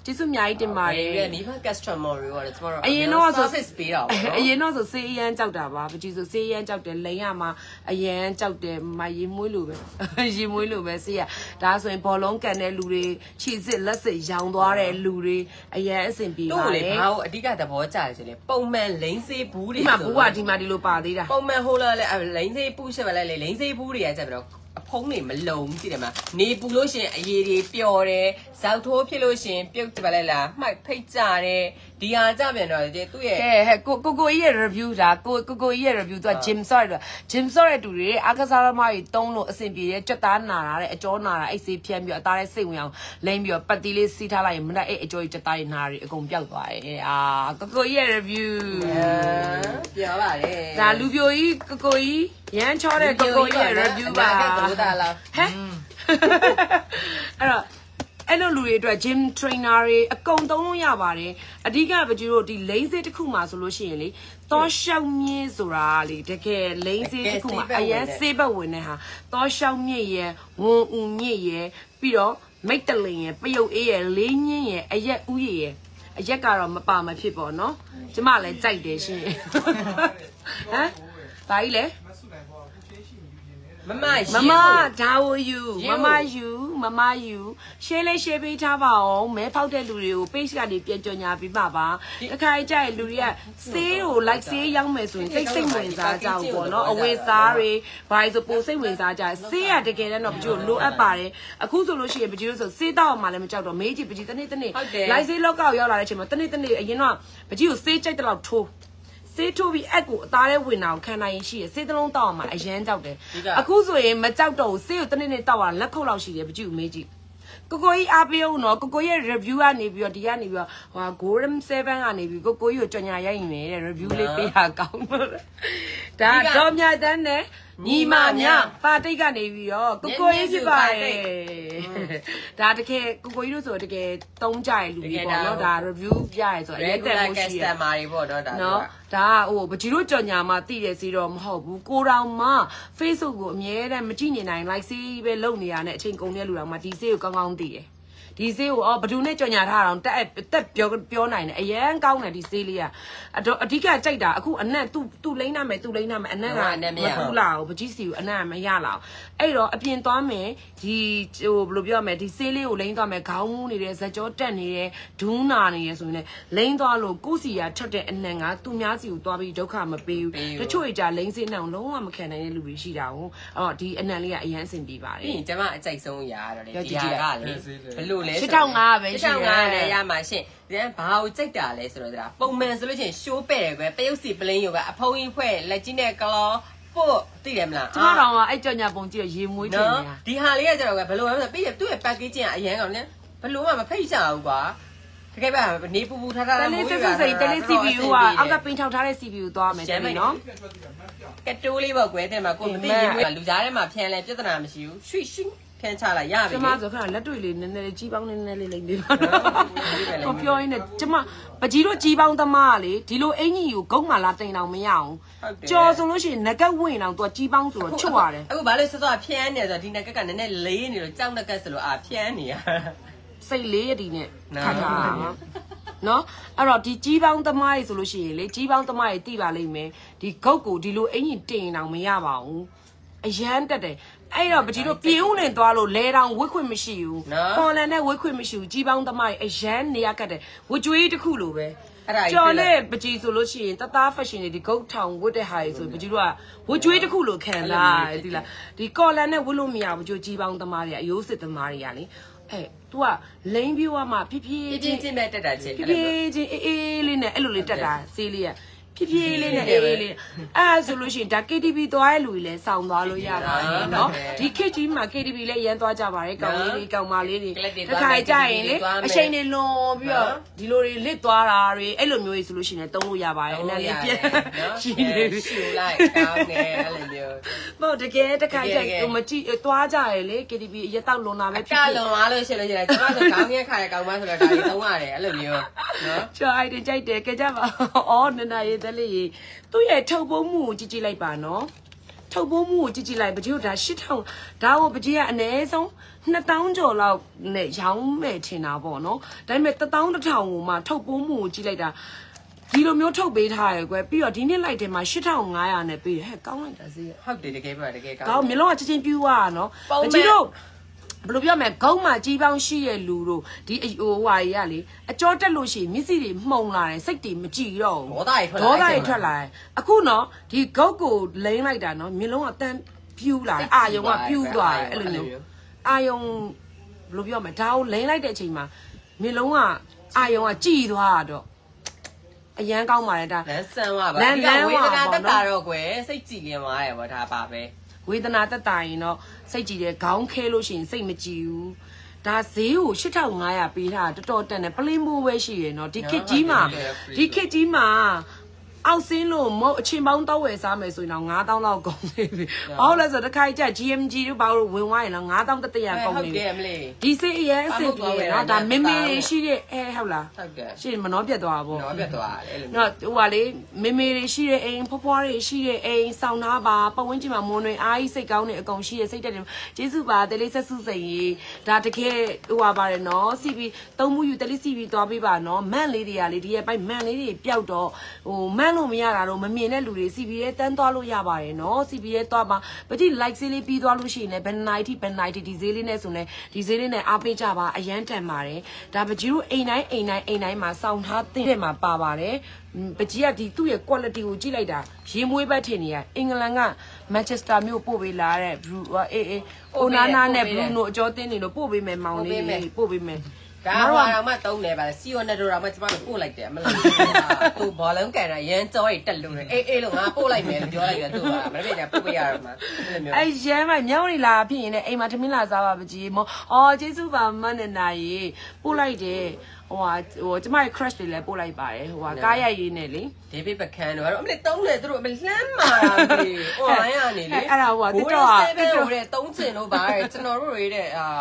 ကျေးဇူးအများကြီးတင်ပါတယ်မိဘ customer တွေကတော့ကျမတို့အရင်တော့ဆို service ပေးတာပေါ့နော်အရင်တော့ဆိုစေးရမ်းကြောက်တာပါပကြီးဆိုစေးရမ်းကြောက်တယ်လိန်ရမှာအရန်ကြောက်တယ်မရေမွေးလို့ပဲရေမွေးလို့ပဲစေးရဒါဆိုရင်ဘောလုံးကန်တဲ့လူတွေခြေစစ်လက်စစ်ရောင်သွားတဲ့လူတွေအရန်အဆင်ပြေပါတယ်တို့လေဘာလို့အဓိကသဘောကျတယ်ဆိုလဲပုံမှန်လိန်စေးဘူးတွေဒီမှာဘူးကဒီမှာဒီလိုပါသေးတာပုံမှန်ဟိုလာလေလိန်စေးပူးရှက်ပါလေလိန်စေးဘူးတွေကကြက်ပြီးတော့အဖုံးတွေမလုံကြည့်တယ်မှာနေပူလို့ရှင်အရေတွေပျော်တယ်ဇောက်ထိုးဖြစ်လို့ရှင်ပြုတ်ပါလေလားမှိုက်ဖိတ်ကြတယ်ဒီဟာကြပြန်တော့သူ့ရဲ့ဟဲ့ကိုကြီးရဲ့ review ဒါကိုကြီးရဲ့ review သူက gym ဆော့ရ gym ဆော့တဲ့တူတွေအားကစားသမားတွေတုံးလို့အဆင်ပြေရဲ့ကြက်သားနာတာတဲ့အကျော်နာတာအိတ်ဆေးဖြန်းပြီးအသားနဲ့စိတ်ဝင်အောင်လိမ့်ပြီးတော့ပတ်တီးလေးစီးထားလိုက်ရင်မနေ့အဲ့အကျော်ကြီးကြက်သားတွေနာတွေအကုန်ပျောက်သွားတယ်အာကိုကြီးရဲ့ review ပြောပါတယ်ဒါလူပြိုကြီးကိုကြီးရမ်းချောတဲ့ကိုကြီးရဲ့ review ပါဟဲ့အဲ့လိုလူတွေအတွက် gym trainer တွေအကုန်သုံးလို့ရပါတယ်အဓိကပကြီးတို့ဒီလိမ့်စေးတစ်ခုမှာဆိုလို့ရှိရင်လေတောရှောက်မြင့်ဆိုတာလေတကယ်လိမ့်စေးတစ်ခုမှာအရင်စေးဘက်ဝင်တဲ့ဟာတောရှောက်မြင့်ရယ်ဝန်ဦးမြင့်ရယ်ပြီးတော့မိတ်တလင်ရယ်ပယုတ်အေးရယ်လေးညင်းရယ်အရက်ဦးရယ်အရက်ကတော့မပါမဖြစ်ပေါ့နော်ကျမလည်းကြိုက်တယ်ရှင်ဟမ်ဘာကြီးလဲမမဒါဝယူမမယူရှေးလေးရှေးပေးထားပါအောင်မဲဖောက်တဲ့လူတွေကို page ကနေပြန်ကြော်ညာပြီးပါပါတခါကြိုက်လူတွေကဆေးကို like ဆေးရောက်မယ်ဆိုရင်စိတ်ဝင်စားကြအောင်ပေါ့နော်အဝေးစားတွေဘာလို့ဆိုပိုစိတ်ဝင်စားကြဆေးရတကယ်တော့ပကြီးကိုလိုအပ်ပါတယ်အခုဆိုလို့ရှိရင်ပကြီးတို့ဆိုဆေးတောက်မှလည်းမကြောက်တော့မေးကြည့်ပကြီးတနေ့ like ဆေးလောက်ကောက်ရောက်လာတဲ့အချိန်မှာတနေ့အရင်တော့ပကြီးကိုဆေးကြိုက်တဲ့လောက်ထိုးစေးထိုးပြီးအက်ကိုအသားထဲဝင်အောင်ခံနိုင်ရင်ရှိရစေးသလုံးတောက်အောင်မှာအရန်ကြောက်တယ်အခုဆိုရင်မကြောက်တော့ဘူးစေးကိုတနေ့တောက်အောင်လက်ခုပ်လောက်ရှိတယ်ပကြည့်ဦးမေးကြည့်ကိုကြီးအားပေးအောင်နော်ကိုရဲ့ review ကနေပြီးတော့ဒီကနေပြီးတော့ဟို Golden 7ကနေပြီးကိုကြီးကိုကြော်ညာရိုက်ရင်တဲ့ review လေးပေးတာကောင်းတော့ဒါတော့မြတ်တန်းနဲ့ညီမမြပါတိတ်ကနေပြီးတော့ကိုကြီးဖြစ်ပါတယ်ဒါတကယ်ကိုကြီးတို့ဆိုတကယ်တုံးကြရလူတွေပေါ့နော်ဒါ review ပြရဲဆိုအရင်တက်မှုရှိတယ် customer တွေပေါ့နော်ဒါနော်ဒါဟိုပကြီးတို့ကြော်ညာမှာတည်တယ်စီတော့မဟုတ်ဘူးကိုတောင်မှ Facebook ကိုအမြဲတမ်းမကြည့်နေနိုင် like စီးပဲလုပ်နေရတဲ့အချိန်ကုန်တဲ့လူတော်မှဒီစေးကိုကောင်းကောင်းသိတယ်ဒီစေးကိုဘဒူနဲ့ကြော်ညာထားအောင်တက်ပြောနိုင်တယ်အရန်ကောင်းတယ်ဒီစေးလေးကအဓိကကြိုက်တာအခုအနက်သူ့လိမ့်နာမယ်အနက်ကမထူလာဘူးပကြီးစီကိုအနက်မရလာအောင်အဲ့တော့အပြင်သွားမယ်ဒီဟိုဘယ်လိုပြောရမလဲဒီစေးလေးကိုလိမ့်သွားမယ်ခေါင်းမူးနေတဲ့ဇက်ကြောတက်နေတဲ့ဒူးနာနေရဆိုရင်လည်းလိမ့်သွားလို့ကိုစီရထက်တဲ့အနက်ကသူများစီကိုသွားပြီးဒုက္ခမပေးဘူးတချို့ကြလိမ့်စေးနှောင်လုံးဝမခံနိုင်တဲ့လူတွေရှိတာဟုတ်အဲ့တော့ဒီအနက်လေးကအရန်အဆင်ပြေပါတယ်ပြီးရင်ကျမအကြိုက်ဆုံးရာတော့လေဒီဟာကလေဘလို့လဲ 8500ပဲရှိတယ် 8500နဲ့ရမှာရှင်ဒါဘာကိုကြိုက်တာလဲဆိုတော့ဒါပုံမှန်ဆိုလို့ချင်းရှိုးပဲ့တယ်ကွယ်ပယုတ်စီပလင်းယောကအဖုံးကြီးဖွဲ့လက်ကြီးနဲ့ကလောပို့သိတယ်မလားကျမတော်ကအဲ့ကြော်ညာပုံကြည့်ရေမွေးတယ်ညာဒီဟာလေးကကျတော့ဘယ်လိုလဲပြီးရသူ့ရဲ့ packaging ကအရန်ကောင်လဲဘယ်လိုမှမဖိတ်ကြဘူးကွာတကယ်ပါနေပူပူထားထားမိုးရတာတယ်လေး CPU ကအောက်ကပင်းထောက်ထားတဲ့ CPU သွားမယ်တဲ့နော်ကတိုးလေးပေါ့ကွယ်တဲ့မှာကိုမသိရင်လူကြားထဲမှာဖြန်းလဲပြဿနာမရှိဘူးရွှိရွှိဖန်ချလာရပြီကျမဆိုခဏလက်တွေ့လေးနည်းနည်းကြီးပေါင်းနည်းနည်းလေးလိမ့်နေပါတော့ပြောရင်းနဲ့ကျမပကြီးတို့ကြီးပေါင်းသမားလေဒီလိုအင်ကြီးကိုဂုံးမှလာတင်အောင်မရအောင်ကြော်ဆိုလို့ရှိရင်ငကက်ဝင်အောင်သူကကြီးပေါင်းဆိုတော့ချွတ်ရတယ်အခုဘာလို့စောစောဖြန်းနေဆိုတော့ဒီငကက်ကနည်းနည်းလေးနေလို့ကြောက်ငကက်ဆိုလို့ဖြန်းနေရစိတ်လေးရည်နဲ့ခတ်တာနော်အဲ့တော့ဒီကြီးပေါင်းသမားကြီးဆိုလို့ရှိရင်လေကြီးပေါင်းသမားကြီးတိပါလိမ့်မယ်ဒီဂုတ်ကိုဒီလိုအင်ကြီးတင်အောင်မရပါဘူးအရန်တက်တယ်အဲ့တော့ပကြီးတို့ပြေဦးနေသွားလို့လဲတောင်ဝစ်ခွင့်မရှိဘူးပေါ်လန်နဲ့ဝစ်ခွင့်မရှိဘူးကြီးပေါင်းသမားကြီးအရန်နေရကတ်တယ်ဝကြွေးတစ်ခုလိုပဲကြော်လေပကြီးဆိုလို့ရှိရင်တသား fashion တွေဒီဂုတ်ထောင်ဝတ်တဲ့ဟာတွေဆိုပကြီးတို့ကဝကြွေးတစ်ခုလိုခံလာဒီလားဒီကော်လန်နဲ့ဝတ်လို့မရဘူးကြီးပေါင်းသမားတွေကအယိုးစစ်သမားတွေကလေतू ကလိန်ပြွားမှာဖြည်းဖြည်းချင်းပဲတက်တာချင်းဖြည်းဖြည်းချင်းအေးလေးနဲ့အဲ့လိုလေးတက်တာဆေးလေးကဖြည်းဖြည်းလေးနဲ့အေးလေးအဲ့ဆိုလို့ရှိရင်ဒါ KTV သွားရဲ့လူတွေလည်းစောင်းသွားလို့ရပါတယ်နော်ဒီခေတ်ကြီးမှာ KTV လည်းရမ်းသွားကြပါတယ်ကောင်လေးတွေကောင်မလေးတွေတစ်ခါကြရင်လေအချိန်တွေလွန်ပြီးတော့ဒီလိုတွေလစ်သွားတာတွေအဲ့လိုမျိုးကြီးဆိုလို့ရှိရင်တုံးလို့ရပါတယ်အဲ့လေးပြန်ရှိနေပြီရှူလိုက်ကောင်းတယ်အဲ့လိုမျိုးပေါ့တကယ်တစ်ခါကြမကြည့်သွားကြရလေ KTV အရက်တော့လွန်တာပဲဖြစ်လွန်သွားလို့ရှိရင်လည်းကျွန်တော်ဆိုခေါင်းကြီးခါရကောင်မဆိုတော့ဒါကြီးသုံးရတယ်အဲ့လိုမျိုးနော်ကျော်အိုက်တင်ကြိုက်တယ်ကြကြပါအော်နနာရေးတလေးသူ့ရဲ့ထုတ်ပုံးမှုကိုကြည့်လိုက်ပါနော်ထုတ်ပိုးမှုကိုကြည့်လိုက်ပကြီးတို့ဒါ8000ဒါကိုပကြီးကအနည်းဆုံး2000ကျော်လောက်နဲ့ရောင်းမယ်ထင်တာပေါ့နော်ဒါပေမဲ့11000ကိုမှထုတ်ပိုးမှုကိုကြည့်လိုက်တာဒီလိုမျိုးထုတ်ပေးထားရယ်ကွယ်ပြီးတော့ဒီနေ့လိုက်တယ်မှာ8500နဲ့ပေးတယ်ဟဲ့ကောင်းလိုက်တာစီဟုတ်တယ်တကယ်ပါတကယ်ကောင်းကောင်းမျိုးလုံးကချင်းပြူသွားတာနော်ပကြီးတို့ဘယ်လိုပြောမလဲခေါင်းမှာကြီးပေါင်းရှိရဲ့လူတို့ဒီဟိုဟာကြီးကလေအကြောတက်လို့ရှိရင်မျက်စိတွေမှုန်လာတယ်စိတ်တွေမကြည်တော့ဘူးဒေါသတွေထွက်လာတယ်အခုနော်ဒီဂုတ်ကိုလိမ့်လိုက်တာနော်မျိုးလုံးကတန်းပြူလာအာယုံကပြူသွားတယ်အဲ့လိုမျိုးအာယုံဘယ်လိုပြောမလဲဒါကိုလိမ့်လိုက်တဲ့အချိန်မှာမျိုးလုံးကအာယုံကကြည်သွားတော့အရန်ကောင်းပါတယ်ဒါလမ်းဆန်းသွားပါဒီကဝေဒနာတက်တာတော့ကွယ်စိတ်ကြည်လင်သွားတယ်ဗောဒါပါပဲဝေဒနာတက်တာရင်တော့စိတ်ကြည်တယ်ခေါင်းခဲလို့ရှိရင်စိတ်မကြည်ဘူးဒါဈေးကို8500ပေးထားတာတော်တော်တန်တယ်ပလင်းမိုးပဲရှိရယ်နော်ဒီခစ်ကြီးမှာအောက်စင်းလို့မဟုတ်အချင်းပေါင်းတော့ဝယ်စားမယ်ဆိုရင်တော့9000လောက်ကုန်နေပြီ။ဘာလို့လဲဆိုတော့တစ်ခါကြ GMG တို့ဘာလို့ဝင်သွားရင်တော့9000တတရာကုန်နေပြီ။ဒီစိတ်အရင်အစ်စ်ကြီးနော်ဒါမမေတွေရှိတဲ့ဟုတ်လားဟုတ်ကဲ့ရှိမနှောပြတ်သွားပေါ့နှောပြတ်သွားတယ်အဲ့လိုနော်ဟိုကလေမမေတွေရှိတဲ့အိမ်ဖွားဖွားတွေရှိတဲ့အိမ်စောင်းသားပါပတ်ဝန်းကျင်မှာမွန်းတွေအားကြီးစိတ်ကောင်းတဲ့အကုန်ရှိတဲ့စိတ်တက်တယ်ကျေးဇူးပါတလေးဆက်စုစိန်ကြီးဒါတကယ်ဟိုပါပါတယ်နော်စီပီသုံးမှုယူတလေးစီပီသွားပေးပါနော်မန့်လေးတွေကလေဒီရဲ့ဘိုက်မန့်လေးတွေပျောက်တော့ဟိုမန့်လို့မရတာတော့မမြင်တဲ့လူတွေ CB ရဲတန်းသွားလို့ရပါတယ်နော် CB ရဲသွားပါပတိ like ဆေးလေးပြီးသွားလို့ရှိရင်လည်းဘယ်နိုင်တီဒီဈေးလေးနဲ့ဆိုရင်ဒီဈေးလေးနဲ့အားပေးကြပါအရန်တန်ပါတယ်ဒါပကြီးတို့အိမ်တိုင်းမှာစောင့်ထားတဲ့မှာပါပါတယ်ပကြီးကဒီသူ့ရဲ့ quality ကိုကြည့်လိုက်တာရေမွေးဘက်ထင်နေရအင်္ဂလန်က Manchester မြို့ပို့ပေးလာတဲ့ အိုနာနာနဲ့ Bruno အကျော်တင်းနေလို့ပို့ပေးမယ်မောင်လေးပို့ပေးမယ်ဒါကတော့မှတုံးနေပါလေစီယိုနဲ့တို့တော့မှကျမတို့ပို့လိုက်တယ်မလားသူဘောလုံးကန်တာရန်ကြောရီတက်လို့လေအေးလို့ငါပို့လိုက်မယ်လို့ပြောလိုက်တယ်သူကမနေ့ကပို့ပေးရတော့မှအဲ့ရမ်းမမြောင်းနေလာဖြစ်ရင်လည်းအိမ်မှာထမင်းလာစားပါပကြီးမောအော်ကျေးဇူးပါမနဲ့နာရီပို့လိုက်တယ်ဟိုကျမရဲ့ crush တွေလည်းပို့လိုက်ပါတယ်ဟိုကားရိုက်ရေးနဲ့လေဒေးဗစ်ဘက်ခန်တို့ကတော့အမလေးတုံးလေသူတို့အမလှမ်းမာတာလေဟိုရနေလေအဲ့ဒါဟိုတက်တော့တဲ့တုံးစင်တို့ပါကျွန်တော်တို့တွေတဲ့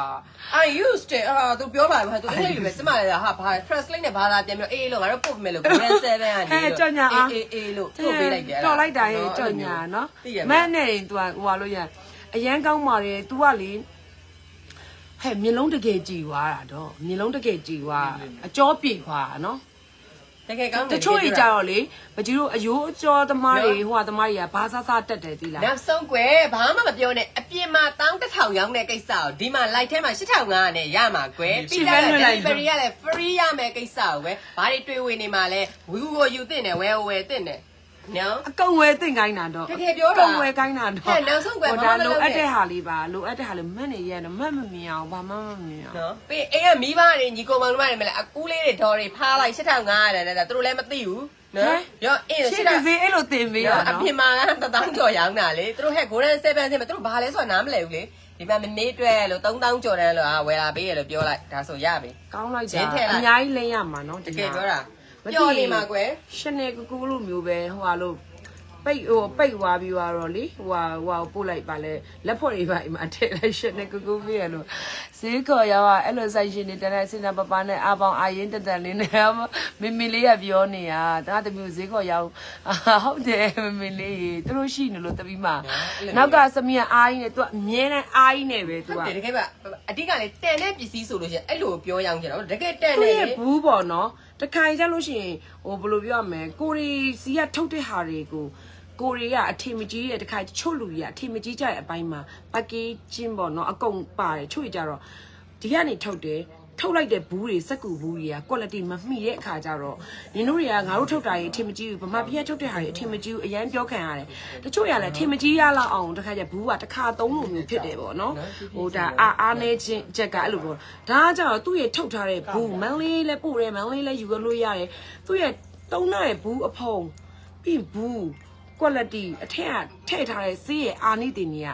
I used it သူပြောပါမှာသူအဲ့လိုပဲစမလည်းဟာဘာ translate နဲ့ဘာသာပြန်ပြီးအေးလို့ငါတို့ပို့မယ်လို့ Grand 7ကနေအေးလို့ပို့ပေးလိုက်တယ်တော်လိုက်တာရဲ့ကြော်ညာနော်မန်းနဲ့ तू ဟိုဟာလို့ရအရန်ကောင်းပါတယ် तू ကလေဟဲ့မျက်လုံးတကယ်ကြည်သွားတာတော့မျက်လုံးတကယ်ကြည်သွားအကြောပြေသွားတာနော်တကယ်ကောင်းတယ်တချို့ကြီးကြတော့လေပကြီးတို့အယိုးအကျော်သမားတွေဟိုသမားတွေကဘာဆဆတက်တယ်သိလားနောက်ဆုံးကွယ်ဘာမှမပြောနဲ့အပြင်မှာ11000ရောင်းတဲ့ကိစ္စကိုဒီမှာ light ထဲမှာ8500နဲ့ရမှာကွယ်ပြီးတော့ delivery ကလည်း free ရမယ်ကိစ္စကိုပဲဘာတွေတွေ့ဝေနေမှာလဲဝီကိုယူတင်တယ်ဝယ်တင်တယ်နော်အကုန်ဝယ်တင်ခိုင်းတာတော့တကယ်ပြောတာအကုန်ဝယ်ခိုင်းတာတော့ဟဲ့နောက်ဆုံးကွယ်ဘာမှမလိုအပ်တဲ့ဟာလေးပါလိုအပ်တဲ့ဟာလေးမက်နေရတယ်မက်မမြင်အောင်ဘာမှမမြင်အောင်နော်ပြီးအိမ်ကမိဘတွေညီကောင်မောင်တို့တွေမလဲအကူးလေးတွေဒေါ်တွေဖားလိုက်8500တယ်တဲ့သူတို့လည်းမသိဘူးနော်ရောအင်းရှင်းသေးအဲ့လိုတင်ပေးရနော်အပြင်မှာ1000ကျော်ရောင်းတာလေသူတို့ဟဲ့ Golden 7တင်မှာသူတို့ဘာလဲဆိုတာနားမလည်ဘူးလေဒီမှာမမေးတွေ့လို့3000ကျော်တန်းလို့ဝယ်လာပေးရလို့ပြောလိုက်ဒါဆိုရပြီကောင်းလိုက်တာအများကြီးလင်းရမှာနော်တကယ်ပြောတာပြောနေမှာကွယ်ရှနေကူလိုမျိုးပဲဟိုဟာလို့ပိတ်သွားပြီးတော့လေဟိုပို့လိုက်ပါလေလက်ဖို့တွေပါအိမ်မှာထည့်လိုက်ရှနဲ့ကူပြရလို့ဈေးခေါ်ရောက်အဲ့လိုဆိုင်ရှင်နေတဲ့စင်နာပပနဲ့အပေါင်းအာရင်တန်လေးနဲ့မမီလေးကပြောနေတာဒါတမျိုးဈေးခေါ်ရောက်ဟုတ်တယ်မမီလေးသူတို့ရှိနေလို့တပီးမှာနောက်ကစမီးကအားကြီးနဲ့သူကအမြဲတမ်းအားကြီးနဲ့ပဲသူကတကယ်ပါအဓိကလေတန်တဲ့ပစ္စည်းဆိုလို့ရှိရင်အဲ့လိုပြောရအောင်ကျတော့တကယ်တန်နေဘူးပေါ့နော်တခိုင်ကြလို့ရှိရင်ဟိုဘယ်လိုပြောရမလဲကိုရီစီကထုတ်တဲ့ဟာတွေကိုကိုရီကအထင်မကြီးတဲ့တခါချို့လူကြီးကအထင်မကြီးကြတဲ့အပိုင်းမှာပကေးချင်းပေါ့နော်အကုန်ပါတယ်ချို့ကြတော့ဒီကနေထုတ်လိုက်တဲ့ဘူးတွေစက်ကူဘူးတွေက quality မမှီတဲ့အခါကျတော့နင်တို့တွေကငါတို့ထုတ်တာကြီးအထင်မကြီးဘူးဗမာပြည်ထုတ်တဲ့ဟာတွေအထင်မကြီးဘူးအရန်ပြောခံရတယ်တချို့ရလည်းအထင်မကြီးရလောက်အောင်တခါကျဘူးကတစ်ခါသုံးလို့မျိုးဖြစ်တယ်ပေါ့နော်ဟိုဒါအားနေချင်းချက်ကအဲ့လိုပေါ့ဒါကကျတော့သူ့ရဲ့ထုတ်ထားတဲ့ဘူးမန်းလေးလည်းပို့တယ်မန်းလေးလည်းယူလို့ရတယ်သူ့ရဲ့တုံးတဲ့ဘူးအဖုံပြီးဘူး quality အထက်ကထည့်ထားတဲ့ဆေးရဲ့အာနိသင်ကြီးက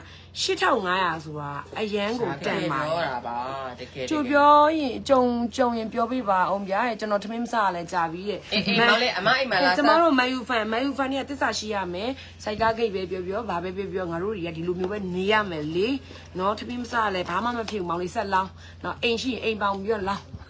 8500ဆိုတာအရန်ကိုတန်ပါတယ်ပြောတာပါတကယ်ကျပြောရင်ကြုံရင်ပြောပြပါအောင်ဗျာကျွန်တော်ထမင်းမစားလဲကြာပြီတဲ့အေးမောင်လေးအမအိမ်မှာလာကျမတို့မယူဖန်တွေကတစ္ဆာရှိရမယ်စိုက်ကားဂိတ်ပဲပြောဘာပဲပြောငါတို့တွေကဒီလိုမျိုးပဲနေရမယ်လေနော်ထမင်းမစားလဲဘာမှမဖြစ်ဘူးမောင်လေးဆက်လောင်းနော်အိမ်ရှိရင်အိမ်ပေါင်ပြီးတော့လောင်း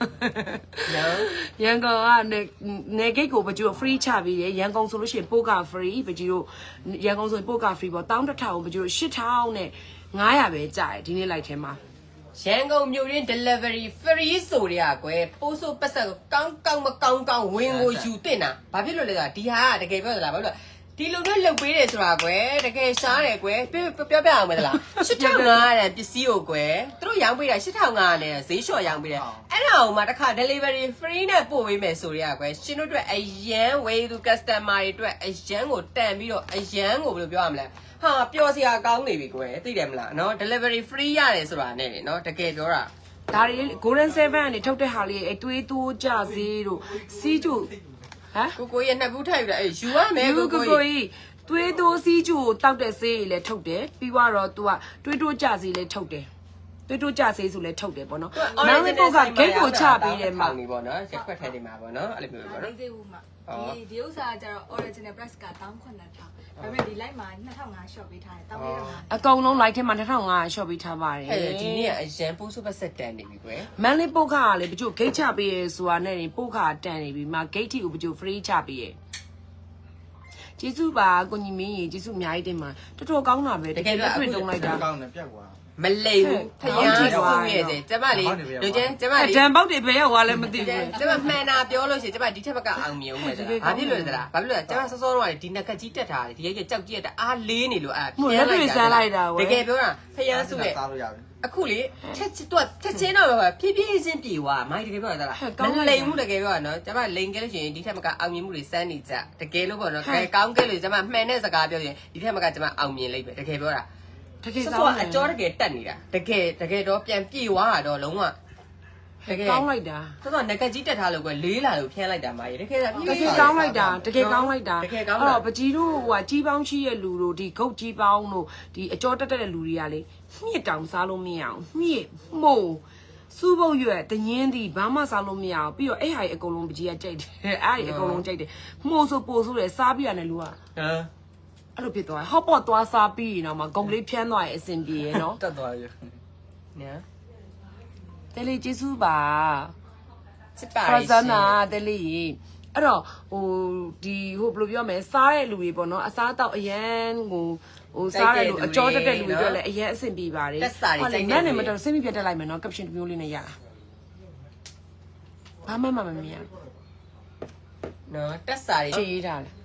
ရန်ကုန်ကနေဂိတ်ကိုပကြို free ချပြီးတယ်ရန်ကုန်ဆိုလို့ရှိရင်ပို့က free ပကြိုရန်ကုန်ဆိုရင်ပို့က free ပေါ့1100ပကြို8000နဲ့900ပဲจ่ายဒီနေ့လိုက်ထဲမှာရန်ကုန်မြို့ရင်း delivery free ဆိုရကွယ်ပို့ဆိုပတ်ဆက်ကောင်းမကောင်းဝင်ကိုယူတင်တာဘာဖြစ်လို့လဲဆိုတော့ဒီဟာတကယ်ပြောသလားဘာလို့ဒီလိုမျိုးလုပ်ပေးတယ်ဆိုတာကွယ်တကယ်ရှားတယ်ကွယ်ပြောပြအောင်မလား8500တဲ့ပစ္စည်းကိုကွယ်သူတို့ရောင်းပေးတာ8500နဲ့ဈေးလျှော့ရောင်းပေးတယ်အဲ့ဒါကိုမှတစ်ခါ delivery free နဲ့ပို့ပေးမယ်ဆိုရကွယ်ရှင်တို့အတွက်အရန်ဝေးသူ customer တွေအတွက်အရန်ကိုတန်ပြီးတော့အရန်ကိုဘယ်လိုပြောရမလဲဟာပျော်စရာကောင်းနေပြီကွယ်သိတယ်မလားနော် delivery free ရတယ်ဆိုတာနဲ့နော်တကယ်ပြောတာဒါတွေ Golden 7ကနေထုတ်တဲ့ဟာလေးအတွေးတိုးကြစေးတို့စီးကျူဟမ်ကိုရဲ့နှစ်ဘူးထိုက်ယူတာယူရမယ်ကိုကြီးသွေးတိုးစီးကျူကိုတောက်တဲ့ဆေးကြီးလည်းထုတ်တယ်ပြီးတော့ तू ကတွေးတိုးကြစေးလည်းထုတ်တယ်တွေးတိုးကြစေးဆိုလည်းထုတ်တယ်ပေါ့နော်နောက်တစ်ပုတ်ကဂိတ်ကိုချပေးတယ်မှာနေပေါ့နော်ရက်ခွက်ထဲနေမှာပေါ့နော်အဲ့လိုမျိုးပေါ့နော်ဈေးဦးမှာဒီဥစ္စာကျတော့ original price က19000ဒါပေမဲ့ဒီ light မှာ2500 short ပေးထားတယ်အကုန်လုံး light ထဲမှာ2500 short ပေးထားပါတယ်ဒီနေ့ကအရန်ပိုးစုပတ်ဆက်တန်နေပြီကွယ်မန်လေးပုတ်ခါကလည်းပကြိုဂိတ်ချပေးရဲဆိုတာနဲ့ပုတ်ခါတန်နေပြီမှာဂိတ်တီကိုပကြို free ချပေးရဲကျေးဇူးပါကိုညီမင်းကြီးကျေးဇူးအများကြီးတင်ပါတော်တော်ကောင်းတာပဲတကယ်တွေ့တုံးလိုက်တာကောင်းတယ်ပြတ်သွားမလိမ်ဘူးဖျားဆုံးရဲ့ကျမလေးလူချင်းကျမလေးတန်ပေါက်တွေဘယ်ရောက်သွားလဲမသိဘူးကျမမှန်တာပြောလို့ရှိရင်ကျမဒီထက်ဘက်ကအောင်မြင်ဦးမယ်ဘာဖြစ်လို့လဲသလားဘာဖြစ်လို့လဲကျမစောစောတော့ဒီနက်ကကြီးတက်ထားတယ်ဒီရဲ့ကြောက်ကြီးတက်အားလေးနေလို့ပြန်လိုက်တာလိုက်တာတကယ်ပြောတာဖျားဆုံးရဲ့အခုလေချက်ချင်းတော့ဖြည်းဖြည်းချင်းပြေသွားမိုက်တကယ်ပြောတာလားမလိမ်ဘူးတကယ်ပြောတာနော်ကျမလိမ်ခဲ့လို့ရှိရင်ဒီထက်ဘက်ကအောင်မြင်မှုတွေစမ်းနေကြတကယ်လို့ပေါ့နော်ကောင်းခဲ့လို့ကျမမှန်တဲ့စကားပြောရင်ဒီထက်ဘက်ကကျမအောင်မြင်လိုက်ပဲတကယ်ပြောတာတကယ်ကောင်းအကျော်တကယ်တက်နေတာတကယ်တော့ပြန်ပြေသွားတာတော့လုံးဝတကယ်ကောင်းလိုက်တာတော်တော်ငကကြီးတက်ထားလို့ကွယ်လေးလာလို့ဖျန်းလိုက်တာမာကြီးတကယ်ကောင်းလိုက်တာတကယ်ကောင်းလိုက်တာအဲ့တော့ပကြီးတို့ဟိုကြီးပေါင်းရှိရဲ့လူတို့ဒီဂုတ်ကြီးပေါင်းတို့ဒီအကျော်တက်တဲ့လူတွေကလေမြင့်တောင်စားလို့မရအောင်မြင့်မှုံစူးပုတ်ရွက်တငင်းသည်ဘာမှစားလို့မရအောင်ပြီးတော့အဲ့ဟာကြီးအကုန်လုံးပကြီးကကြိုက်တယ်အဲ့ဒီအကုန်လုံးကြိုက်တယ်မှုံဆိုပို့ဆိုတယ်စားပြရတယ်လူကအဲ့လိုဖြစ်သွားဟော့ပေါ့သွားစားပြီးရင်တော့မှဂုံလေးဖြန်းသွားရင်အဆင်ပြေရနော်တက်သွားရနော်တယ်လီကျေးဇူးပါစစ်ပါရှင်ဆနာတယ်လီအဲ့တော့ဟိုဒီဟိုဘယ်လိုပြောမလဲစားတဲ့လူတွေပေါ့နော်အစားတောက်အရန်ဟိုစားတဲ့လူအကြောတက်တဲ့လူတွေအတွက်လည်းအရန်အဆင်ပြေပါတယ်ဟုတ်တယ်ညနေမတော်စိတ်မပြတ်တက်လိုက်မယ်နော် caption တစ်မျိုးလေးနဲ့ရတာဘာမှမမြင်ရနော်တက်စာတွေရေးထားတယ်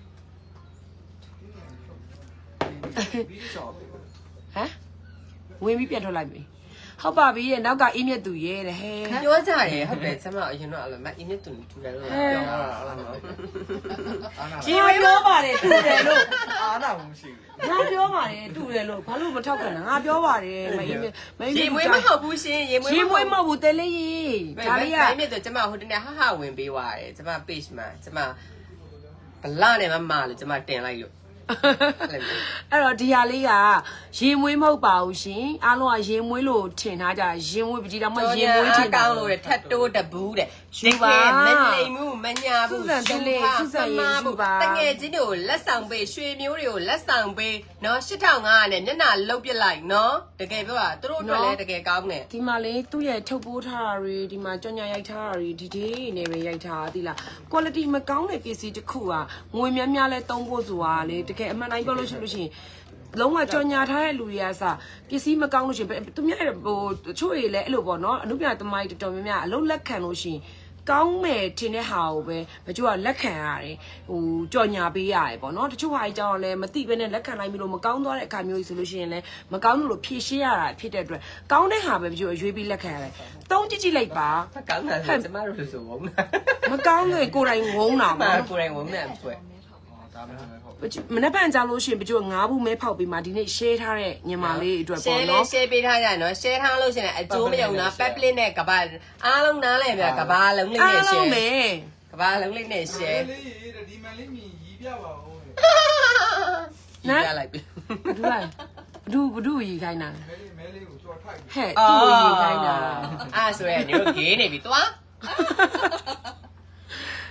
ဟမ်ဝင်ပြီးပြန်ထွက်လိုက်ပြီဟုတ်ပါပြီရဲ့နောက်ကအေးမြတ်သူရဲ့တဲ့ဟဲပြောကြတယ်ဟုတ်တယ်ကျမအရင်တော့အဲ့လိုမအေးမြတ်သူထူတယ်လို့ပြောတာဟုတ်လားနော်ရှင်းပြောပါတယ်တူတယ်လို့အားနာမှုရှိငါပြောပါတယ်တူတယ်လို့ဘာလို့မထောက်ခံတာငါပြောပါတယ်မအေးမြတ်ရေမွေးမဟုတ်ဘူးရှင်ရေမွေးမဟုတ်ဘူးတဲလေးကြီးဒါလေးကအေးမြတ်သူကျမဟိုတနေ့ဟဝင်ပေးသွားတယ်ကျမ page မှာကျမဗလာနဲ့မလို့ကျမတင်လိုက်လို့အဲ့တော့ဒီဟာလေးကရေမွေးမဟုတ်ပါဘူးရှင်အားလုံးကရေမွေးလို့ထင်ထားကြရေမွေးပကြီးတော့မှရေမွေးထင်တာကောင်းလို့ထက်တိုးတဘူးတဲ့တကယ်မလိမ်မှုမညာဘူးစူဇန်လေးစူဇန်ရေးယူပါတကယ်ချင်းတို့လက်ဆောင်ပေးရွှေမျိုးတွေကိုလက်ဆောင်ပေးနော်8500နဲ့မျက်နှာလုတ်ပြလိုက်နော်တကယ်ပြောတာသူတို့အတွက်လည်းတကယ်ကောင်းတယ်ဒီမှာလေသူ့ရဲ့ထုတ်ပိုးထားတာတွေဒီမှာကြော်ညာရိုက်ထားတာတွေဒီဒေးနေပဲရိုက်ထားသီလား quality မကောင်းတဲ့ပစ္စည်းတစ်ခုကငွေများများလဲတုံးဖို့ဆိုတာလေတကယ်အမှန်တိုင်းပြောလို့ရှိရင်လုံးဝကြော်ညာထားတဲ့လူတွေကစပစ္စည်းမကောင်းလို့ရှိရင်သူများဟိုတချို့တွေလည်းအဲ့လိုပေါ့နော်အနုပညာသမိုင်းတော်များများအလုံးလက်ခံလို့ရှိရင်ကောင်းမယ်ထင်တဲ့ဟာကိုပဲမကျိုးကလက်ခံရတယ်ဟိုကြော်ညာပေးရတယ်ပေါ့နော်တချို့ဟာအကြောင်းလည်းမသိဘဲနဲ့လက်ခံလိုက်ပြီးလို့မကောင်းသွားတဲ့အခါမျိုးကြီးဆိုလို့ရှိရင်လည်းမကောင်းလို့ဖြည့်ရှင်းရတာဖြစ်တဲ့အတွက်ကောင်းတဲ့ဟာပဲမကျိုးရွေးပြီးလက်ခံရတယ်တုံးကြည့်လိုက်ပါကောင်းတာကျမတို့လို့ဆိုဝုန်းမကောင်းလို့ကိုယ်တိုင်ဝုန်းတာပေါ့ကိုယ်တိုင်ဝုန်းတယ်ဆွဲမနေ့ပန်ကြလို့ရှိရင်ပကြို9ဘူးမဲဖောက်ပြီးမှဒီနေ့ share ထားတဲ့ညီမလေးအတွက်ပေါ့နော် share ပေးထားကြနော် share ထားလို့ရှိရင်အကျိုးမယုံတာ public နဲ့ကဘာအားလုံးနားလဲပြကဘာလုံးလေးနဲ့ share ကဘာလုံးလေးနဲ့ share ဒီမန်လေးမြည်ရီးပြပါဦးနော်ရလိုက်ပြီဘဒူရီခိုင်းတာမဲလေးကိုကြော်ထိုက်ဟဲ့တူရီခိုင်းတာအဲ့ဆိုရင်ညို့ဂေးနေပြီတွား